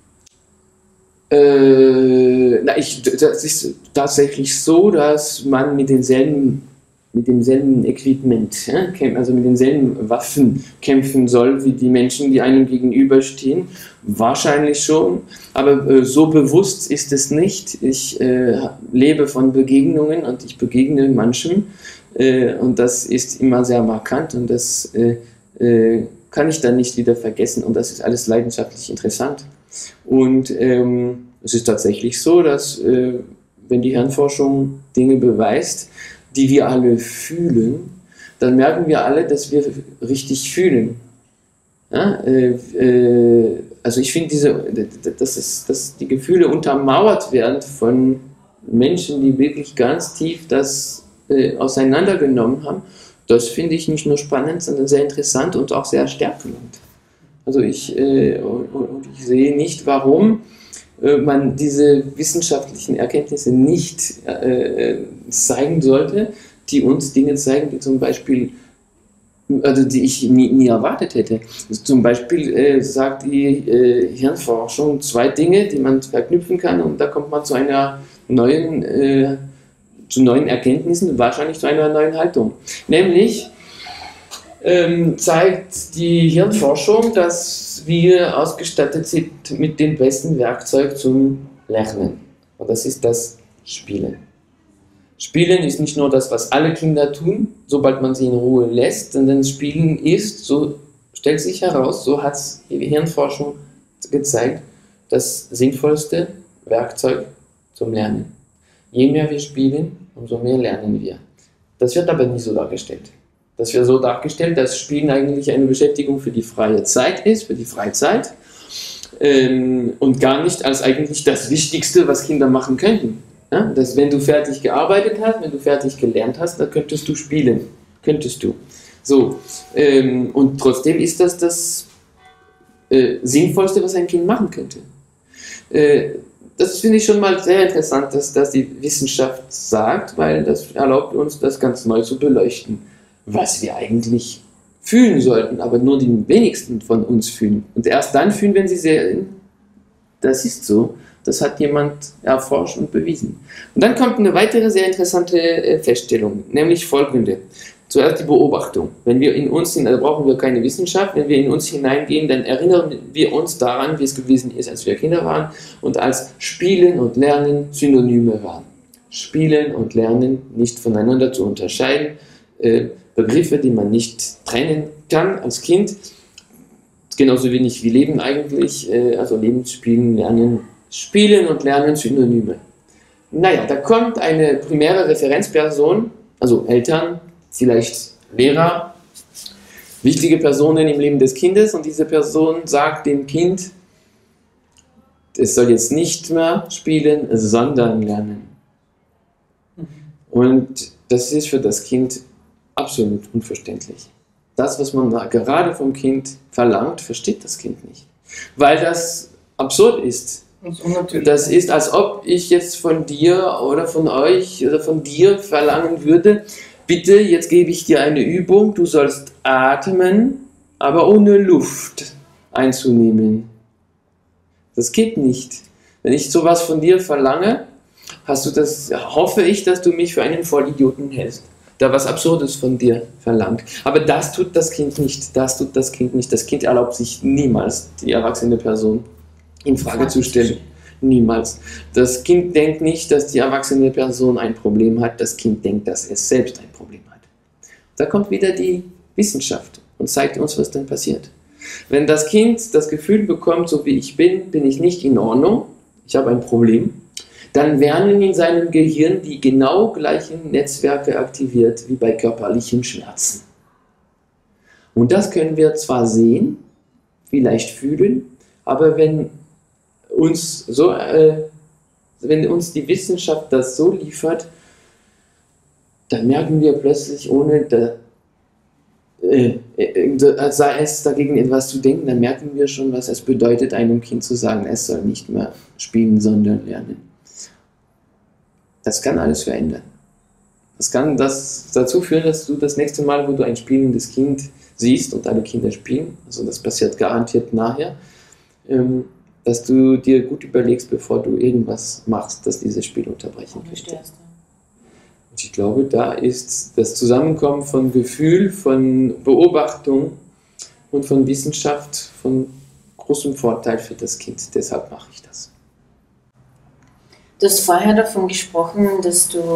Das ist tatsächlich so, dass man mit demselben Equipment, also mit denselben Waffen kämpfen soll, wie die Menschen, die einem gegenüberstehen. Wahrscheinlich schon, aber so bewusst ist es nicht. Ich lebe von Begegnungen und ich begegne manchem und das ist immer sehr markant und das kann ich dann nicht wieder vergessen und das ist alles leidenschaftlich interessant. Und es ist tatsächlich so, dass wenn die Hirnforschung Dinge beweist, die wir alle fühlen, dann merken wir alle, dass wir richtig fühlen. Ja, also ich finde, dass die Gefühle untermauert werden von Menschen, die wirklich ganz tief das auseinandergenommen haben, das finde ich nicht nur spannend, sondern sehr interessant und auch sehr stärkend. Also ich sehe nicht, warum man diese wissenschaftlichen Erkenntnisse nicht zeigen sollte, die uns Dinge zeigen, die zum Beispiel, also die ich nie erwartet hätte. Zum Beispiel sagt die Hirnforschung 2 Dinge, die man verknüpfen kann und da kommt man zu einer zu neuen Erkenntnissen, wahrscheinlich zu einer neuen Haltung. Nämlich zeigt die Hirnforschung, dass wir ausgestattet sind mit dem besten Werkzeug zum Lernen. Und das ist das Spielen. Spielen ist nicht nur das, was alle Kinder tun, sobald man sie in Ruhe lässt, sondern Spielen ist, so stellt sich heraus, so hat es die Hirnforschung gezeigt, das sinnvollste Werkzeug zum Lernen. Je mehr wir spielen, umso mehr lernen wir. Das wird aber nie so dargestellt. Das wird so dargestellt, dass Spielen eigentlich eine Beschäftigung für die freie Zeit ist, für die Freizeit und gar nicht als eigentlich das Wichtigste, was Kinder machen könnten. Ja? Dass wenn du fertig gearbeitet hast, wenn du fertig gelernt hast, dann könntest du spielen. Könntest du. So, und trotzdem ist das Sinnvollste, was ein Kind machen könnte. Das finde ich schon mal sehr interessant, dass die Wissenschaft sagt, weil das erlaubt uns, das ganz neu zu beleuchten, was wir eigentlich fühlen sollten, aber nur die wenigsten von uns fühlen. Und erst dann fühlen, wenn sie sehen, das ist so, das hat jemand erforscht und bewiesen. Und dann kommt eine weitere sehr interessante Feststellung, nämlich folgende. Zuerst die Beobachtung. Wenn wir in uns da brauchen wir keine Wissenschaft, wenn wir in uns hineingehen, dann erinnern wir uns daran, wie es gewesen ist, als wir Kinder waren und als Spielen und Lernen Synonyme waren. Spielen und Lernen nicht voneinander zu unterscheiden, Begriffe, die man nicht trennen kann als Kind. genauso wenig wie Leben eigentlich, also Leben, Spielen, Lernen, Spielen und Lernen Synonyme. Naja, da kommt eine primäre Referenzperson, also Eltern, vielleicht Lehrer, wichtige Personen im Leben des Kindes, und diese Person sagt dem Kind, es soll jetzt nicht mehr spielen, sondern lernen. Und das ist für das Kind absolut unverständlich. Das, was man gerade vom Kind verlangt, versteht das Kind nicht. Weil das absurd ist. Das ist, als ob ich jetzt von dir oder von euch oder von dir verlangen würde, bitte, jetzt gebe ich dir eine Übung, du sollst atmen, aber ohne Luft einzunehmen. Das geht nicht. Wenn ich sowas von dir verlange, hoffe ich, dass du mich für einen Vollidioten hältst, der was Absurdes von dir verlangt. Aber das tut das Kind nicht. Das tut das Kind nicht. Das Kind erlaubt sich niemals, die erwachsene Person in Frage zu stellen. Niemals. Das Kind denkt nicht, dass die erwachsene Person ein Problem hat. Das Kind denkt, dass es selbst ein Problem hat. Da kommt wieder die Wissenschaft und zeigt uns, was dann passiert. Wenn das Kind das Gefühl bekommt, so wie ich bin ich nicht in Ordnung, ich habe ein Problem, dann werden in seinem Gehirn die genau gleichen Netzwerke aktiviert wie bei körperlichen Schmerzen. Und das können wir zwar sehen, vielleicht fühlen, aber wenn uns die Wissenschaft das so liefert, dann merken wir plötzlich, ohne sei es dagegen etwas zu denken, dann merken wir schon, was es bedeutet, einem Kind zu sagen, es soll nicht mehr spielen, sondern lernen. Das kann alles verändern. Das kann dazu führen, dass du das nächste Mal, wo du ein spielendes Kind siehst und alle Kinder spielen, also das passiert garantiert nachher, dass du dir gut überlegst, bevor du irgendwas machst, das dieses Spiel unterbrechen könnte. Und ich glaube, da ist das Zusammenkommen von Gefühl, von Beobachtung und von Wissenschaft von großem Vorteil für das Kind. Deshalb mache ich das. Du hast vorher davon gesprochen, dass du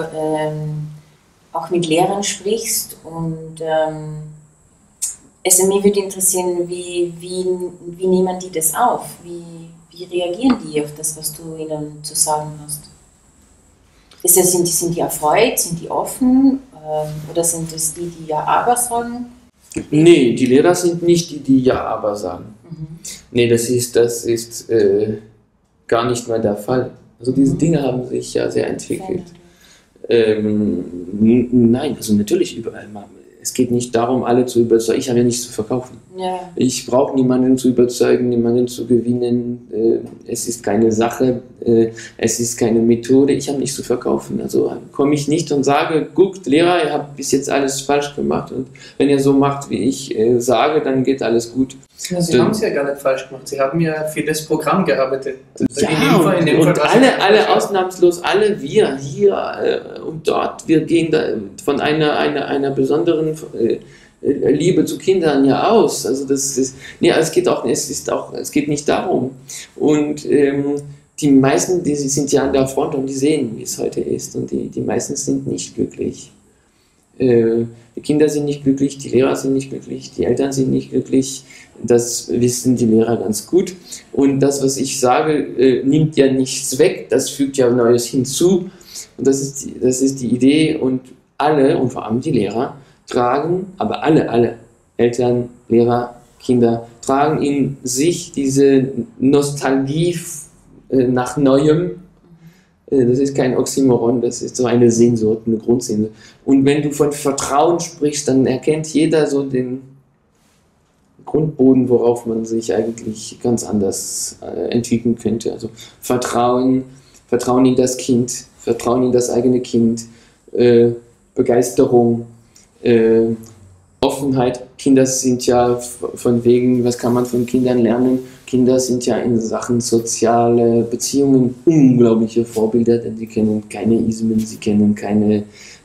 auch mit Lehrern sprichst, und also mich würde interessieren, wie nehmen die das auf? Wie reagieren die auf das, was du ihnen zu sagen hast? Sind die erfreut, sind die offen, oder sind es die Ja, aber sagen? Nee, die Lehrer sind nicht die Ja, aber sagen. Nee, das ist gar nicht mehr der Fall. Also diese Dinge haben sich ja sehr entwickelt. Nein, also natürlich überall. Es geht nicht darum, alle zu überzeugen. Ich habe ja nichts zu verkaufen. Ja. Ich brauche niemanden zu überzeugen, niemanden zu gewinnen. Es ist keine Sache, es ist keine Methode. Ich habe nichts zu verkaufen. Also komme ich nicht und sage, guckt, Lehrer, ihr habt bis jetzt alles falsch gemacht, und wenn ihr so macht, wie ich sage, dann geht alles gut. Ja, Sie haben es ja gar nicht falsch gemacht. Sie haben ja für das Programm gearbeitet. Ja, und alle ausnahmslos, alle wir hier und dort, wir gehen da von einer besonderen Liebe zu Kindern ja aus. Also das ist, nee, es geht nicht darum. Und die meisten, die sind ja an der Front und die sehen, wie es heute ist. Und die meisten sind nicht glücklich. Die Kinder sind nicht glücklich, die Lehrer sind nicht glücklich, die Eltern sind nicht glücklich. Das wissen die Lehrer ganz gut. Und das, was ich sage, nimmt ja nichts weg, das fügt ja Neues hinzu. Und das ist die Idee. Und alle, und vor allem die Lehrer, tragen, aber alle Eltern, Lehrer, Kinder, tragen in sich diese Nostalgie nach Neuem. Das ist kein Oxymoron, das ist so eine Sehnsucht, eine Grundsehnsucht. Und wenn du von Vertrauen sprichst, dann erkennt jeder so den Grundboden, worauf man sich eigentlich ganz anders entwickeln könnte. Also Vertrauen in das Kind, Vertrauen in das eigene Kind, Begeisterung, Offenheit. Kinder sind ja von wegen, was kann man von Kindern lernen? Kinder sind ja in Sachen soziale Beziehungen unglaubliche Vorbilder, denn sie kennen keine Ismen, sie kennen keine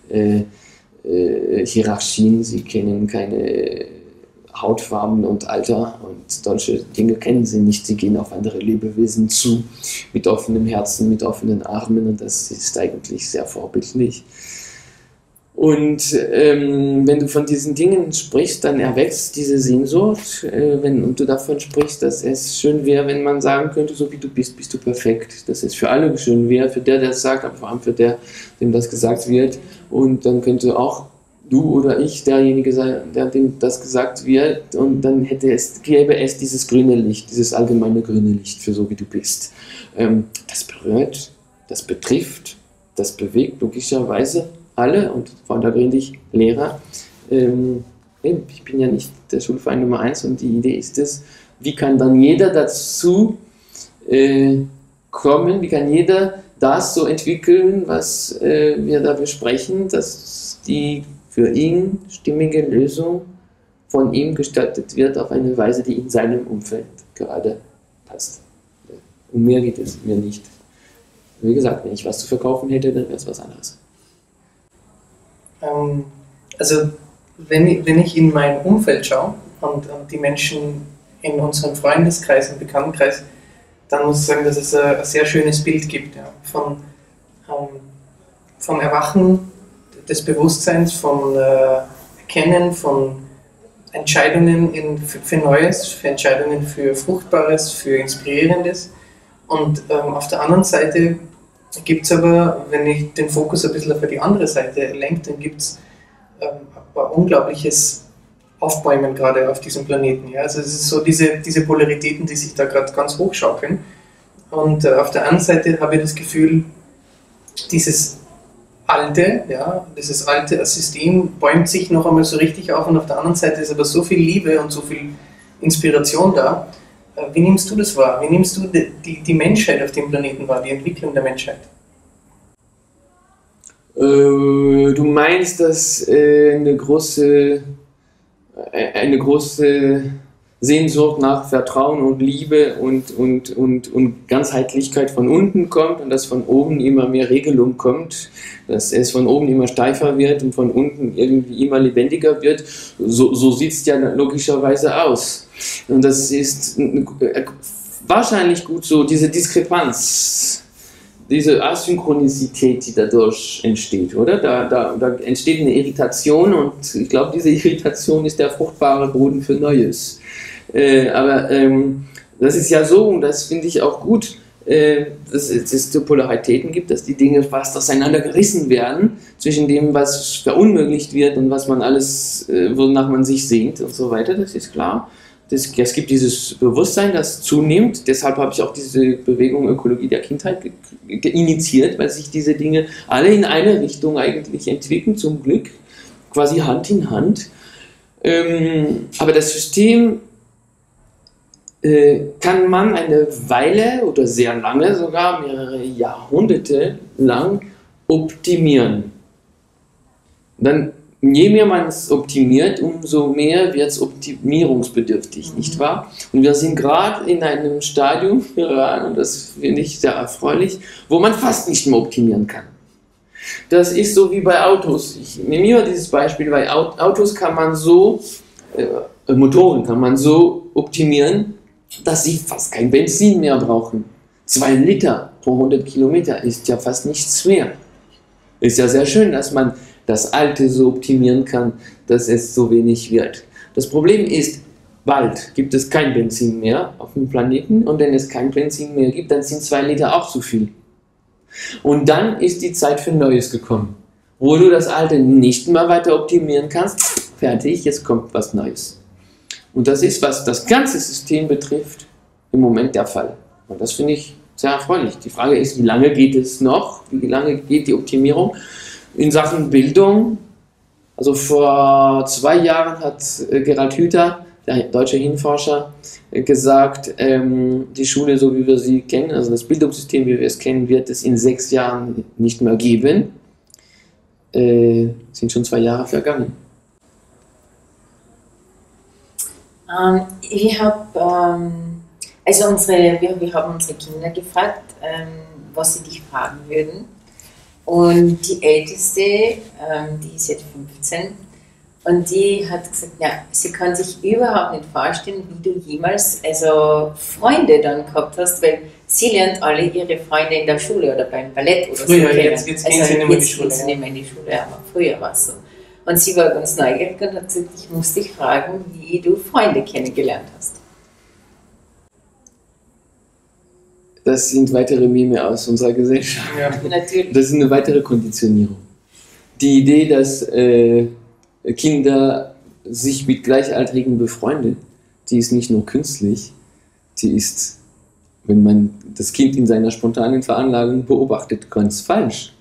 Hierarchien, sie kennen keine Hautfarben und Alter, und solche Dinge kennen sie nicht. Sie gehen auf andere Lebewesen zu, mit offenem Herzen, mit offenen Armen, und das ist eigentlich sehr vorbildlich. Und wenn du von diesen Dingen sprichst, dann erwächst diese Sehnsucht. Und du davon sprichst, dass es schön wäre, wenn man sagen könnte, so wie du bist, bist du perfekt. Dass es für alle schön wäre, für der es sagt, aber vor allem für der, dem das gesagt wird. Und dann könnte auch du oder ich derjenige sein, dem das gesagt wird. Und dann gäbe es dieses grüne Licht, dieses allgemeine grüne Licht für so wie du bist. Das berührt, das betrifft, das bewegt logischerweise alle und vordergründig Lehrer. Ich bin ja nicht der Schulverein Nummer 1 und die Idee ist es, wie kann dann jeder dazu kommen, wie kann jeder das so entwickeln, was wir da besprechen, dass die für ihn stimmige Lösung von ihm gestaltet wird auf eine Weise, die in seinem Umfeld gerade passt. Um mehr geht es mir nicht. Wie gesagt, wenn ich was zu verkaufen hätte, dann wäre es was anderes. Also wenn ich in mein Umfeld schaue und die Menschen in unserem Freundeskreis und Bekanntenkreis, dann muss ich sagen, dass es ein sehr schönes Bild gibt, ja, vom Erwachen des Bewusstseins, vom Erkennen von Entscheidungen für Neues, für Entscheidungen für Fruchtbares, für Inspirierendes. Und auf der anderen Seite gibt es aber, wenn ich den Fokus ein bisschen auf die andere Seite lenke, dann gibt es ein unglaubliches Aufbäumen gerade auf diesem Planeten. Ja? Also es ist so diese Polaritäten, die sich da gerade ganz hochschaukeln. Und auf der anderen Seite habe ich das Gefühl, dieses alte System bäumt sich noch einmal so richtig auf und auf der anderen Seite ist aber so viel Liebe und so viel Inspiration da. Wie nimmst du das wahr? Wie nimmst du die Menschheit auf dem Planeten wahr, die Entwicklung der Menschheit? Du meinst, dass eine große Sehnsucht nach Vertrauen und Liebe und Ganzheitlichkeit von unten kommt und dass von oben immer mehr Regelung kommt, dass es von oben immer steifer wird und von unten irgendwie immer lebendiger wird. So sieht es ja logischerweise aus. Und das ist wahrscheinlich gut so, diese Diskrepanz, diese Asynchronizität, die dadurch entsteht, oder? Da entsteht eine Irritation und ich glaube, diese Irritation ist der fruchtbare Boden für Neues. Aber das ist ja so, und das finde ich auch gut, dass es so Polaritäten gibt, dass die Dinge fast auseinandergerissen werden zwischen dem, was verunmöglicht wird und was man alles, wonach man sich sehnt und so weiter, das ist klar. Es gibt dieses Bewusstsein, das zunimmt, deshalb habe ich auch diese Bewegung Ökologie der Kindheit initiiert, weil sich diese Dinge alle in eine Richtung eigentlich entwickeln, zum Glück, quasi Hand in Hand. Aber das System kann man eine Weile oder sehr lange, sogar mehrere Jahrhunderte lang optimieren. Dann, je mehr man es optimiert, umso mehr wird es optimierungsbedürftig, nicht wahr? Und wir sind gerade in einem Stadium, und das finde ich sehr erfreulich, wo man fast nicht mehr optimieren kann. Das ist so wie bei Autos. Ich nehme immer dieses Beispiel, bei Autos kann man so, Motoren kann man so optimieren, dass sie fast kein Benzin mehr brauchen. 2 Liter pro 100 Kilometer ist ja fast nichts mehr. Ist ja sehr schön, dass man das Alte so optimieren kann, dass es so wenig wird. Das Problem ist, bald gibt es kein Benzin mehr auf dem Planeten und wenn es kein Benzin mehr gibt, dann sind 2 Liter auch zu viel. Und dann ist die Zeit für Neues gekommen, wo du das Alte nicht mehr weiter optimieren kannst. Fertig, jetzt kommt was Neues. Und das ist, was das ganze System betrifft, im Moment der Fall. Und das finde ich sehr erfreulich. Die Frage ist, wie lange geht es noch? Wie lange geht die Optimierung? In Sachen Bildung, also vor 2 Jahren hat Gerald Hüther, der deutsche Hirnforscher, gesagt, die Schule, so wie wir sie kennen, also das Bildungssystem, wie wir es kennen, wird es in 6 Jahren nicht mehr geben. Sind schon 2 Jahre vergangen. Wir haben unsere Kinder gefragt, was sie dich fragen würden. Und die Älteste, die ist jetzt 15, und die hat gesagt, ja, sie kann sich überhaupt nicht vorstellen, wie du jemals Freunde dann gehabt hast, weil Sie lernt alle ihre Freunde in der Schule oder beim Ballett oder früher, so kennen. jetzt gehen sie nicht mehr in die Schule. Jetzt gehen sie nicht mehr in die Schule, aber früher war es so. Und sie war ganz neugierig und hat gesagt, ich muss dich fragen, wie du Freunde kennengelernt hast. Das sind weitere Meme aus unserer Gesellschaft. Ja, natürlich. Das ist eine weitere Konditionierung. Die Idee, dass Kinder sich mit Gleichaltrigen befreunden, die ist nicht nur künstlich, die ist, wenn man das Kind in seiner spontanen Veranlagung beobachtet, ganz falsch.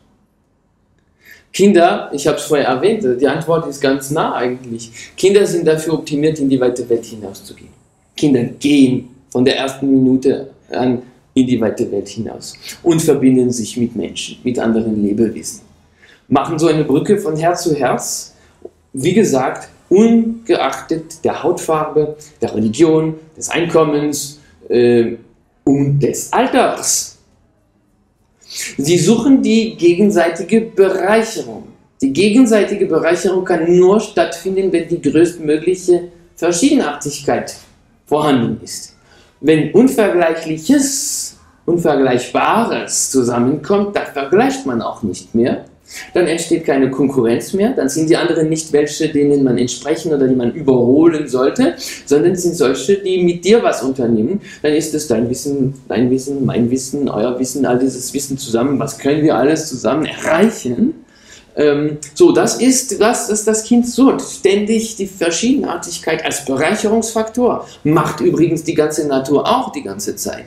Kinder, ich habe es vorher erwähnt, die Antwort ist ganz nah eigentlich. Kinder sind dafür optimiert, in die weite Welt hinauszugehen. Kinder gehen von der ersten Minute an in die weite Welt hinaus und verbinden sich mit Menschen, mit anderen Lebewesen. Machen so eine Brücke von Herz zu Herz, wie gesagt, ungeachtet der Hautfarbe, der Religion, des Einkommens und des Alters. Sie suchen die gegenseitige Bereicherung. Die gegenseitige Bereicherung kann nur stattfinden, wenn die größtmögliche Verschiedenartigkeit vorhanden ist. Wenn Unvergleichliches, Unvergleichbares zusammenkommt, da vergleicht man auch nicht mehr. Dann entsteht keine Konkurrenz mehr, dann sind die anderen nicht welche, denen man entsprechen oder die man überholen sollte, sondern sind solche, die mit dir was unternehmen. Dann ist es dein Wissen, mein Wissen, euer Wissen, all dieses Wissen zusammen, was können wir alles zusammen erreichen. So, das ist das Kind sucht. Ständig die Verschiedenartigkeit als Bereicherungsfaktor. Macht übrigens die ganze Natur auch die ganze Zeit.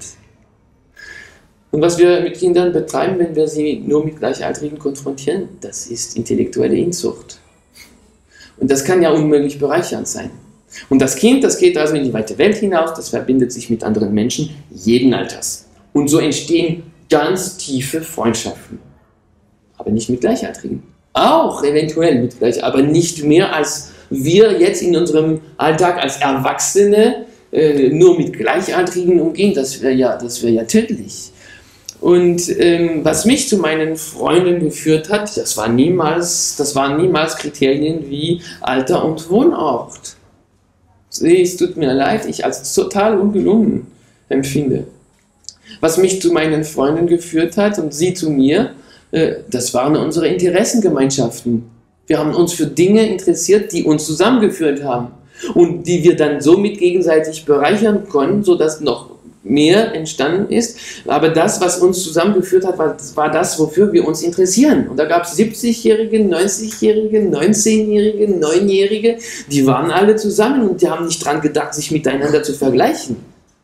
Und was wir mit Kindern betreiben, wenn wir sie nur mit Gleichaltrigen konfrontieren, das ist intellektuelle Inzucht. Und das kann ja unmöglich bereichernd sein. Und das Kind, das geht also in die weite Welt hinaus, das verbindet sich mit anderen Menschen jeden Alters. Und so entstehen ganz tiefe Freundschaften. Aber nicht mit Gleichaltrigen. Auch eventuell mit Gleichaltrigen, aber nicht mehr als wir jetzt in unserem Alltag als Erwachsene nur mit Gleichaltrigen umgehen. Das wäre ja tödlich. Und was mich zu meinen Freunden geführt hat, das waren niemals Kriterien wie Alter und Wohnort. Es tut mir leid, ich als total ungelungen empfinde. Was mich zu meinen Freunden geführt hat und sie zu mir, das waren unsere Interessengemeinschaften. Wir haben uns für Dinge interessiert, die uns zusammengeführt haben und die wir dann somit gegenseitig bereichern konnten, sodass noch mehr entstanden ist, aber das, was uns zusammengeführt hat, war das, wofür wir uns interessieren. Und da gab es 70-Jährige, 90-Jährige, 19-Jährige, 9-Jährige, die waren alle zusammen und die haben nicht dran gedacht, sich miteinander zu vergleichen.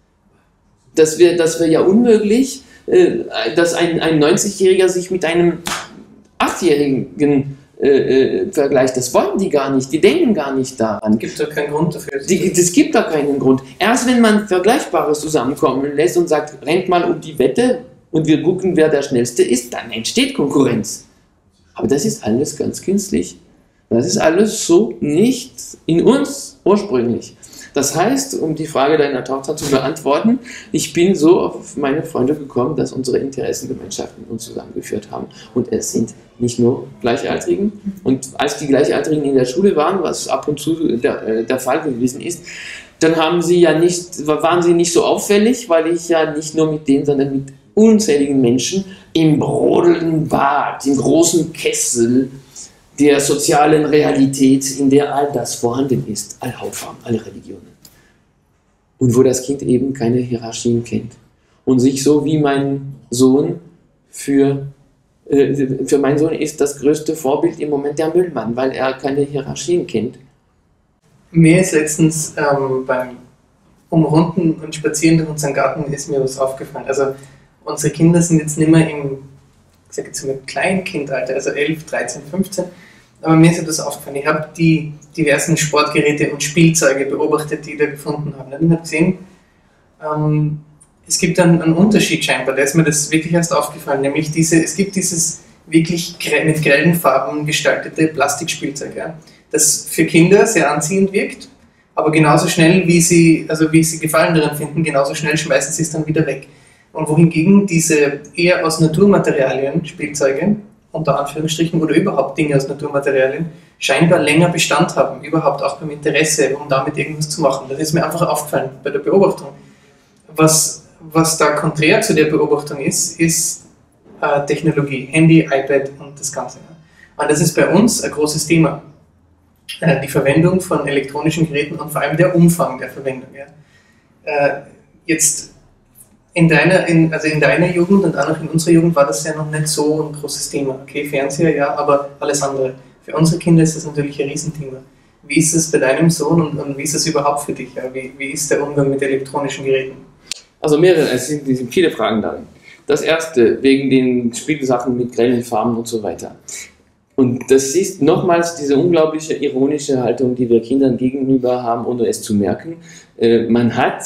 Das wäre ja unmöglich, dass ein 90-Jähriger sich mit einem 8-Jährigen vergleicht. Das wollen die gar nicht, die denken gar nicht daran. Es gibt da keinen Grund dafür. Es gibt da keinen Grund. Erst wenn man Vergleichbares zusammenkommen lässt und sagt, rennt mal um die Wette und wir gucken, wer der Schnellste ist, dann entsteht Konkurrenz. Aber das ist alles ganz künstlich. Das ist alles so nicht in uns ursprünglich. Das heißt, um die Frage deiner Tochter zu beantworten, ich bin so auf meine Freunde gekommen, dass unsere Interessengemeinschaften uns zusammengeführt haben. Und es sind nicht nur Gleichaltrigen. Und als die Gleichaltrigen in der Schule waren, was ab und zu der Fall gewesen ist, dann waren sie nicht so auffällig, weil ich ja nicht nur mit denen, sondern mit unzähligen Menschen im brodelnden Bad, im großen Kessel der sozialen Realität, in der all das vorhanden ist, alle Hautfarben, alle Religionen. Und wo das Kind eben keine Hierarchien kennt. Und sich so wie mein Sohn für meinen Sohn ist das größte Vorbild im Moment der Müllmann, weil er keine Hierarchien kennt. Mir ist letztens beim Umrunden und Spazieren durch unseren Garten ist mir was aufgefallen. Also unsere Kinder sind jetzt nicht mehr im Kleinkindalter, also 11, 13, 15. Aber mir ist etwas aufgefallen. Ich habe die diversen Sportgeräte und Spielzeuge beobachtet, die da gefunden haben. Und ich habe gesehen, es gibt einen Unterschied scheinbar. Da ist mir das wirklich erst aufgefallen. Nämlich es gibt dieses wirklich mit grellen Farben gestaltete Plastikspielzeug, ja, das für Kinder sehr anziehend wirkt, aber genauso schnell, wie sie Gefallen daran finden, genauso schnell schmeißen sie es dann wieder weg. Und wohingegen diese eher aus Naturmaterialien Spielzeuge, unter Anführungsstrichen, oder überhaupt Dinge aus Naturmaterialien, scheinbar länger Bestand haben, überhaupt auch beim Interesse, um damit irgendwas zu machen. Das ist mir einfach aufgefallen bei der Beobachtung. Was was da konträr zu der Beobachtung ist Technologie, Handy, iPad und das Ganze. Und das ist bei uns ein großes Thema. Die Verwendung von elektronischen Geräten und vor allem der Umfang der Verwendung. Ja. Jetzt in deiner Jugend und auch noch in unserer Jugend war das ja noch nicht so ein großes Thema. Okay, Fernseher, ja, aber alles andere. Für unsere Kinder ist das natürlich ein Riesenthema. Wie ist es bei deinem Sohn und wie ist es überhaupt für dich? Ja? Wie ist der Umgang mit elektronischen Geräten? Also es sind viele Fragen darin. Das erste, wegen den Spielsachen mit grellen Farben und so weiter. Und das ist nochmals diese unglaubliche ironische Haltung, die wir Kindern gegenüber haben, ohne es zu merken. Man hat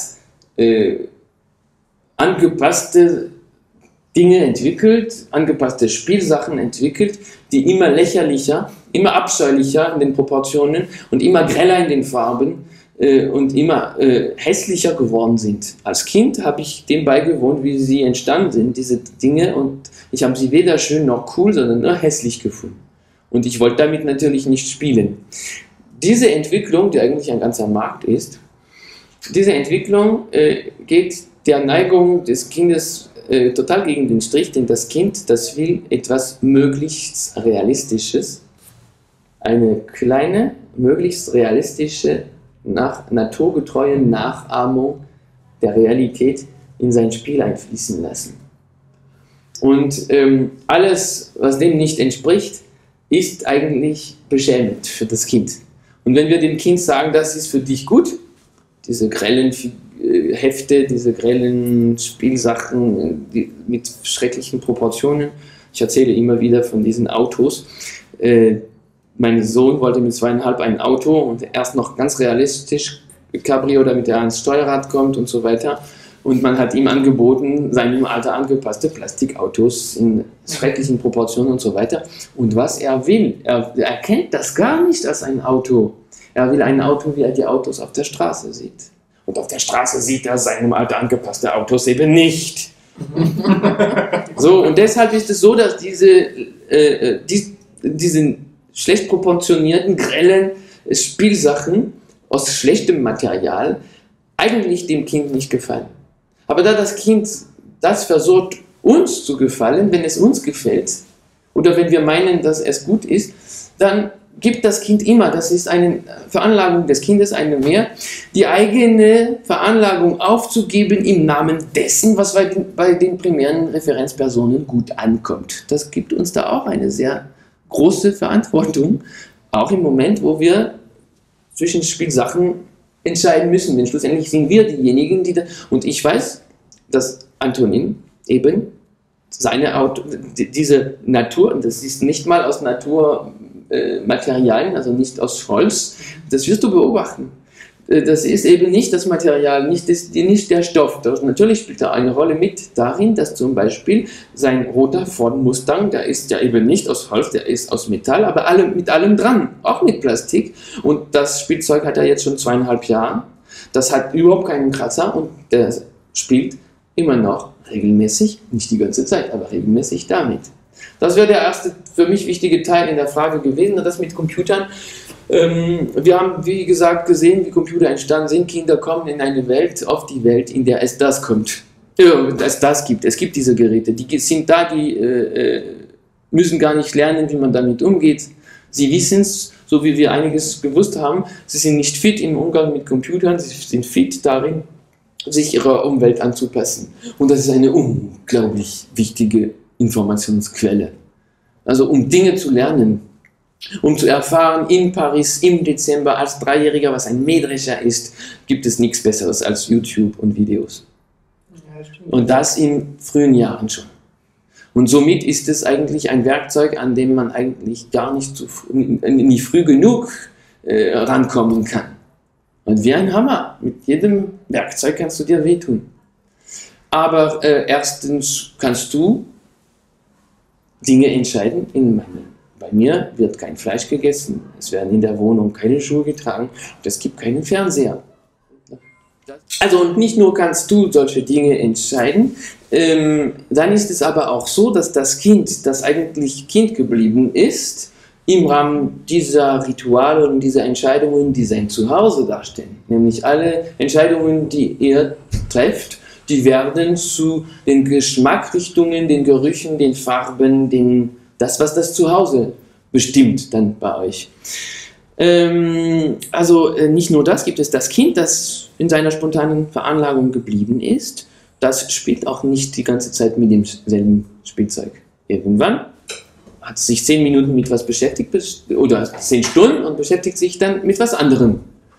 angepasste Dinge entwickelt, angepasste Spielsachen entwickelt, die immer lächerlicher, immer abscheulicher in den Proportionen und immer greller in den Farben und immer hässlicher geworden sind. Als Kind habe ich dem beigewohnt, wie sie entstanden sind, diese Dinge, und ich habe sie weder schön noch cool, sondern nur hässlich gefunden. Und ich wollte damit natürlich nicht spielen. Diese Entwicklung, die eigentlich ein ganzer Markt ist, diese Entwicklung geht der Neigung des Kindes total gegen den Strich, denn das Kind, das will etwas möglichst Realistisches, eine kleine, möglichst realistische, naturgetreue Nachahmung der Realität in sein Spiel einfließen lassen. Und alles, was dem nicht entspricht, ist eigentlich beschämend für das Kind. Und wenn wir dem Kind sagen, das ist für dich gut, diese grellen Hefte, diese grellen Spielsachen mit schrecklichen Proportionen. Ich erzähle immer wieder von diesen Autos. Mein Sohn wollte mit 2,5 ein Auto und erst noch ganz realistisch Cabrio, damit er ans Steuerrad kommt und so weiter. Und man hat ihm angeboten, seinem Alter angepasste Plastikautos in schrecklichen Proportionen und so weiter. Und was er will, er erkennt das gar nicht als ein Auto. Er will ein Auto, wie er die Autos auf der Straße sieht. Und auf der Straße sieht er seinem Alter angepasste Autos eben nicht. So, und deshalb ist es so, dass diese schlecht proportionierten, grellen Spielsachen aus schlechtem Material eigentlich dem Kind nicht gefallen. Aber da das Kind das versucht, uns zu gefallen, wenn es uns gefällt, oder wenn wir meinen, dass es gut ist, dann gibt das Kind immer, das ist eine Veranlagung des Kindes, eine mehr, die eigene Veranlagung aufzugeben im Namen dessen, was bei den primären Referenzpersonen gut ankommt. Das gibt uns da auch eine sehr große Verantwortung, auch im Moment, wo wir zwischen Spielsachen entscheiden müssen, denn schlussendlich sind wir diejenigen, die da, und ich weiß, dass Antonin eben diese Natur, und das ist nicht mal aus Naturmaterialien, also nicht aus Holz, das wirst du beobachten. Das ist eben nicht das Material, nicht der Stoff. Natürlich spielt er eine Rolle mit darin, dass zum Beispiel sein roter Ford Mustang, der ist ja eben nicht aus Holz, der ist aus Metall, aber mit allem dran, auch mit Plastik. Und das Spielzeug hat er jetzt schon 2,5 Jahre. Das hat überhaupt keinen Kratzer und der spielt immer noch regelmäßig, nicht die ganze Zeit, aber regelmäßig damit. Das wäre der erste für mich wichtige Teil in der Frage gewesen, das mit Computern. Wir haben, wie gesagt, gesehen, wie Computer entstanden sind. Kinder kommen in eine Welt, auf die Welt, in der es das kommt. Es das gibt. Es gibt diese Geräte. Die sind da, die müssen gar nicht lernen, wie man damit umgeht. Sie wissen es, so wie wir einiges gewusst haben. Sie sind nicht fit im Umgang mit Computern. Sie sind fit darin, sich ihrer Umwelt anzupassen. Und das ist eine unglaublich wichtige Informationsquelle. Also um Dinge zu lernen, um zu erfahren, in Paris im Dezember als Dreijähriger, was ein Mähdrescher ist, gibt es nichts Besseres als YouTube und Videos. Und das in frühen Jahren schon. Und somit ist es eigentlich ein Werkzeug, an dem man eigentlich gar nicht nie früh genug rankommen kann. Und wie ein Hammer, mit jedem Werkzeug kannst du dir wehtun. Aber erstens kannst du Dinge entscheiden in meinem. Bei mir wird kein Fleisch gegessen, es werden in der Wohnung keine Schuhe getragen und es gibt keinen Fernseher. Also und nicht nur kannst du solche Dinge entscheiden, dann ist es aber auch so, dass das Kind, das eigentlich Kind geblieben ist, im Rahmen dieser Rituale und dieser Entscheidungen, die sein Zuhause darstellen, nämlich alle Entscheidungen, die ihr trefft, die werden zu den Geschmacksrichtungen, den Gerüchen, den Farben, das, was das Zuhause bestimmt dann bei euch. Also nicht nur das, gibt es das Kind, das in seiner spontanen Veranlagung geblieben ist, das spielt auch nicht die ganze Zeit mit demselben Spielzeug. Irgendwann hat es sich 10 Minuten mit was beschäftigt oder 10 Stunden und beschäftigt sich dann mit was anderem.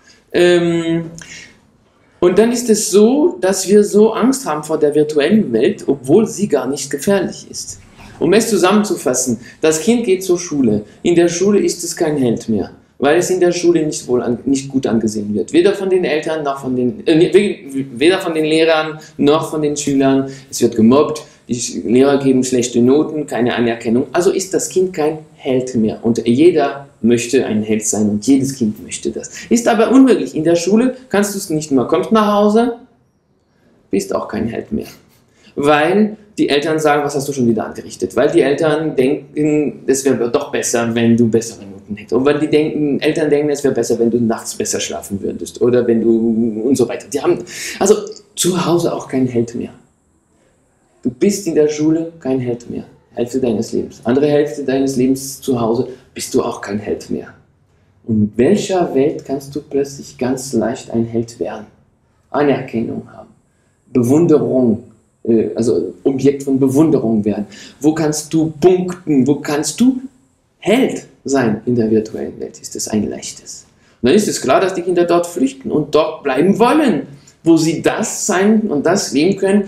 Und dann ist es so, dass wir so Angst haben vor der virtuellen Welt, obwohl sie gar nicht gefährlich ist. Um es zusammenzufassen, das Kind geht zur Schule. In der Schule ist es kein Held mehr, weil es in der Schule nicht gut angesehen wird. Weder von den Eltern, noch weder von den Lehrern, noch von den Schülern. Es wird gemobbt, die Lehrer geben schlechte Noten, keine Anerkennung. Also ist das Kind kein Held mehr. Und jeder möchte ein Held sein und jedes Kind möchte das. Ist aber unmöglich. In der Schule kannst du es nicht mehr. Kommst nach Hause, bist auch kein Held mehr. Weil die Eltern sagen, was hast du schon wieder angerichtet? Weil die Eltern denken, es wäre doch besser, wenn du bessere Noten hättest. Und weil die Eltern denken, es wäre besser, wenn du nachts besser schlafen würdest. Oder wenn du und so weiter. Die haben also zu Hause auch kein Held mehr. Du bist in der Schule kein Held mehr. Hälfte deines Lebens. Andere Hälfte deines Lebens zu Hause bist du auch kein Held mehr. Und in welcher Welt kannst du plötzlich ganz leicht ein Held werden? Anerkennung haben. Bewunderung. Also Objekt von Bewunderung werden. Wo kannst du punkten? Wo kannst du Held sein in der virtuellen Welt? Ist das ein leichtes. Und dann ist es klar, dass die Kinder dort flüchten und dort bleiben wollen, wo sie das sein und das leben können,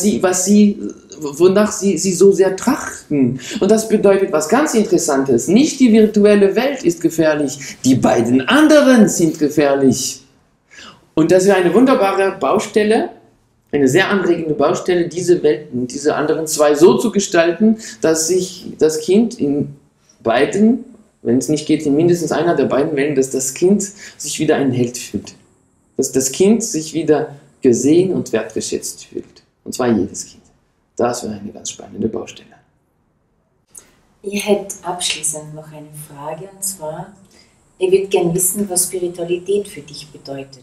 wonach sie so sehr trachten. Und das bedeutet was ganz Interessantes. Nicht die virtuelle Welt ist gefährlich, die beiden anderen sind gefährlich. Und das wäre eine wunderbare Baustelle, eine sehr anregende Baustelle, diese Welten, diese anderen zwei so zu gestalten, dass sich das Kind in beiden, wenn es nicht geht, in mindestens einer der beiden Wellen, dass das Kind sich wieder ein Held fühlt. Dass das Kind sich wieder gesehen und wertgeschätzt fühlt. Und zwar jedes Kind. Das wäre eine ganz spannende Baustelle. Ich hätte abschließend noch eine Frage, und zwar, ich würde gerne wissen, was Spiritualität für dich bedeutet.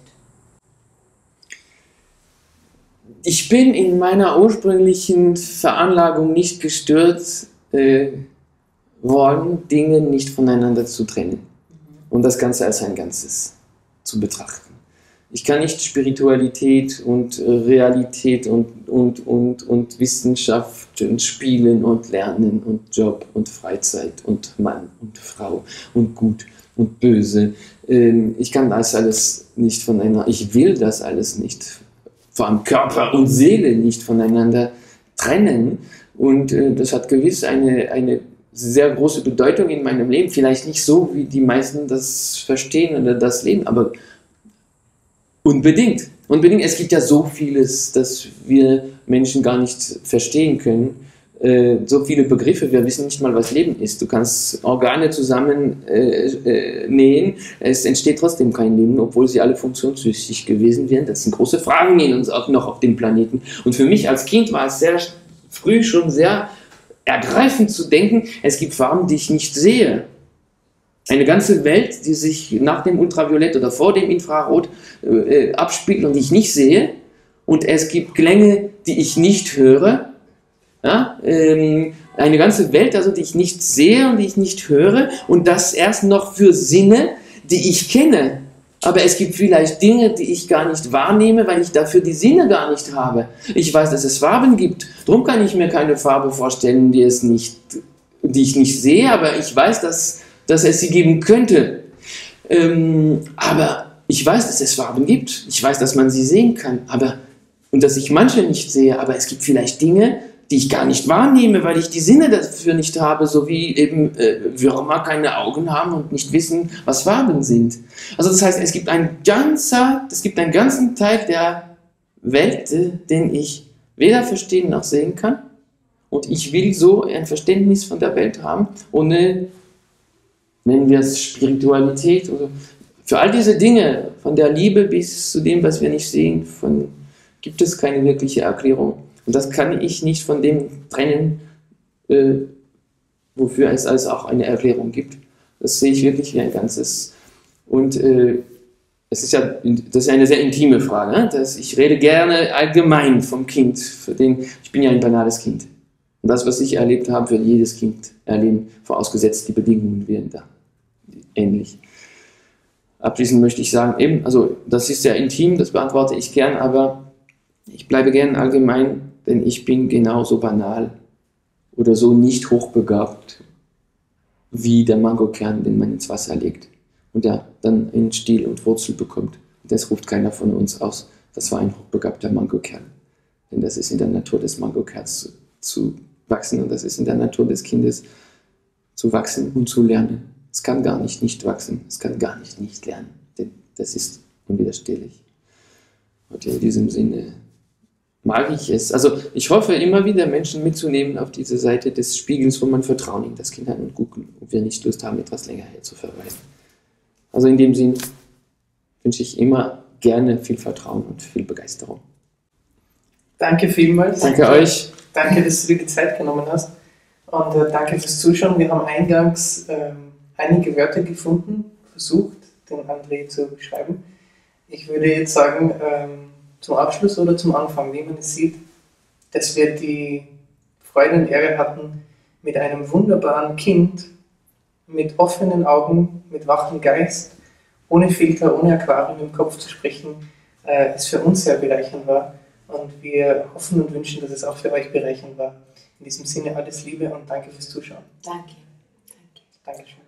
Ich bin in meiner ursprünglichen Veranlagung nicht gestört worden, Dinge nicht voneinander zu trennen und das Ganze als ein Ganzes zu betrachten. Ich kann nicht Spiritualität und Realität und Wissenschaften spielen und lernen und Job und Freizeit und Mann und Frau und Gut und Böse. Ich kann das alles nicht voneinander, ich will das alles nicht, vor allem Körper und Seele nicht voneinander trennen. Und das hat gewiss eine sehr große Bedeutung in meinem Leben. Vielleicht nicht so, wie die meisten das verstehen oder das leben, aber unbedingt. Es gibt ja so vieles, das wir Menschen gar nicht verstehen können. So viele Begriffe, wir wissen nicht mal, was Leben ist. Du kannst Organe zusammen nähen, es entsteht trotzdem kein Leben, obwohl sie alle funktionstüchtig gewesen wären. Das sind große Fragen in uns auch noch auf dem Planeten. Und für mich als Kind war es sehr früh schon sehr ergreifend zu denken, es gibt Farben, die ich nicht sehe. Eine ganze Welt, die sich nach dem Ultraviolett oder vor dem Infrarot abspielt und die ich nicht sehe. Und es gibt Klänge, die ich nicht höre. Ja, eine ganze Welt, also die ich nicht sehe und die ich nicht höre, und das erst noch für Sinne, die ich kenne. Aber es gibt vielleicht Dinge, die ich gar nicht wahrnehme, weil ich dafür die Sinne gar nicht habe. Ich weiß, dass es Farben gibt. Darum kann ich mir keine Farbe vorstellen, die ich nicht sehe, aber ich weiß, dass es sie geben könnte. Aber ich weiß, dass es Farben gibt. Ich weiß, dass man sie sehen kann. Und dass ich manche nicht sehe. Aber es gibt vielleicht Dinge, die ich gar nicht wahrnehme, weil ich die Sinne dafür nicht habe, so wie eben Würmer keine Augen haben und nicht wissen, was Farben sind. Also das heißt, es gibt einen ganzen Teil der Welt, den ich weder verstehen noch sehen kann. Und ich will so ein Verständnis von der Welt haben, ohne, nennen wir es Spiritualität, oder für all diese Dinge, von der Liebe bis zu dem, was wir nicht sehen, gibt es keine wirkliche Erklärung. Und das kann ich nicht von dem trennen, wofür es also auch eine Erklärung gibt. Das sehe ich wirklich wie ein Ganzes. Und das ist eine sehr intime Frage. Ne? Ich rede gerne allgemein vom Kind. Ich bin ja ein banales Kind. Und das, was ich erlebt habe, wird jedes Kind erleben, vorausgesetzt die Bedingungen wären da ähnlich. Abschließend möchte ich sagen, eben, also das ist sehr intim, das beantworte ich gern, aber ich bleibe gern allgemein, denn ich bin genauso banal oder so nicht hochbegabt wie der Mangokern, den man ins Wasser legt und der dann einen Stiel und Wurzel bekommt. Das ruft keiner von uns aus. Das war ein hochbegabter Mangokern. Denn das ist in der Natur des Mangokerns zu wachsen und das ist in der Natur des Kindes zu wachsen und zu lernen. Es kann gar nicht wachsen, es kann gar nicht lernen, denn das ist unwiderstehlich. Und in diesem Sinne mag ich es. Also ich hoffe immer wieder Menschen mitzunehmen auf diese Seite des Spiegels, wo man Vertrauen in das Kind hat und gucken, ob wir nicht Lust haben, etwas länger hier zu verweisen. Also in dem Sinn wünsche ich immer gerne viel Vertrauen und viel Begeisterung. Danke vielmals. Danke euch. Danke, dass du dir die Zeit genommen hast. Und danke fürs Zuschauen. Wir haben eingangs einige Wörter gefunden, versucht, den André zu beschreiben. Ich würde jetzt sagen, zum Abschluss oder zum Anfang, wie man es sieht, dass wir die Freude und Ehre hatten, mit einem wunderbaren Kind, mit offenen Augen, mit wachem Geist, ohne Filter, ohne Aquarium im Kopf zu sprechen, es für uns sehr bereichernd war. Und wir hoffen und wünschen, dass es auch für euch bereichernd war. In diesem Sinne alles Liebe und danke fürs Zuschauen. Danke. Dankeschön.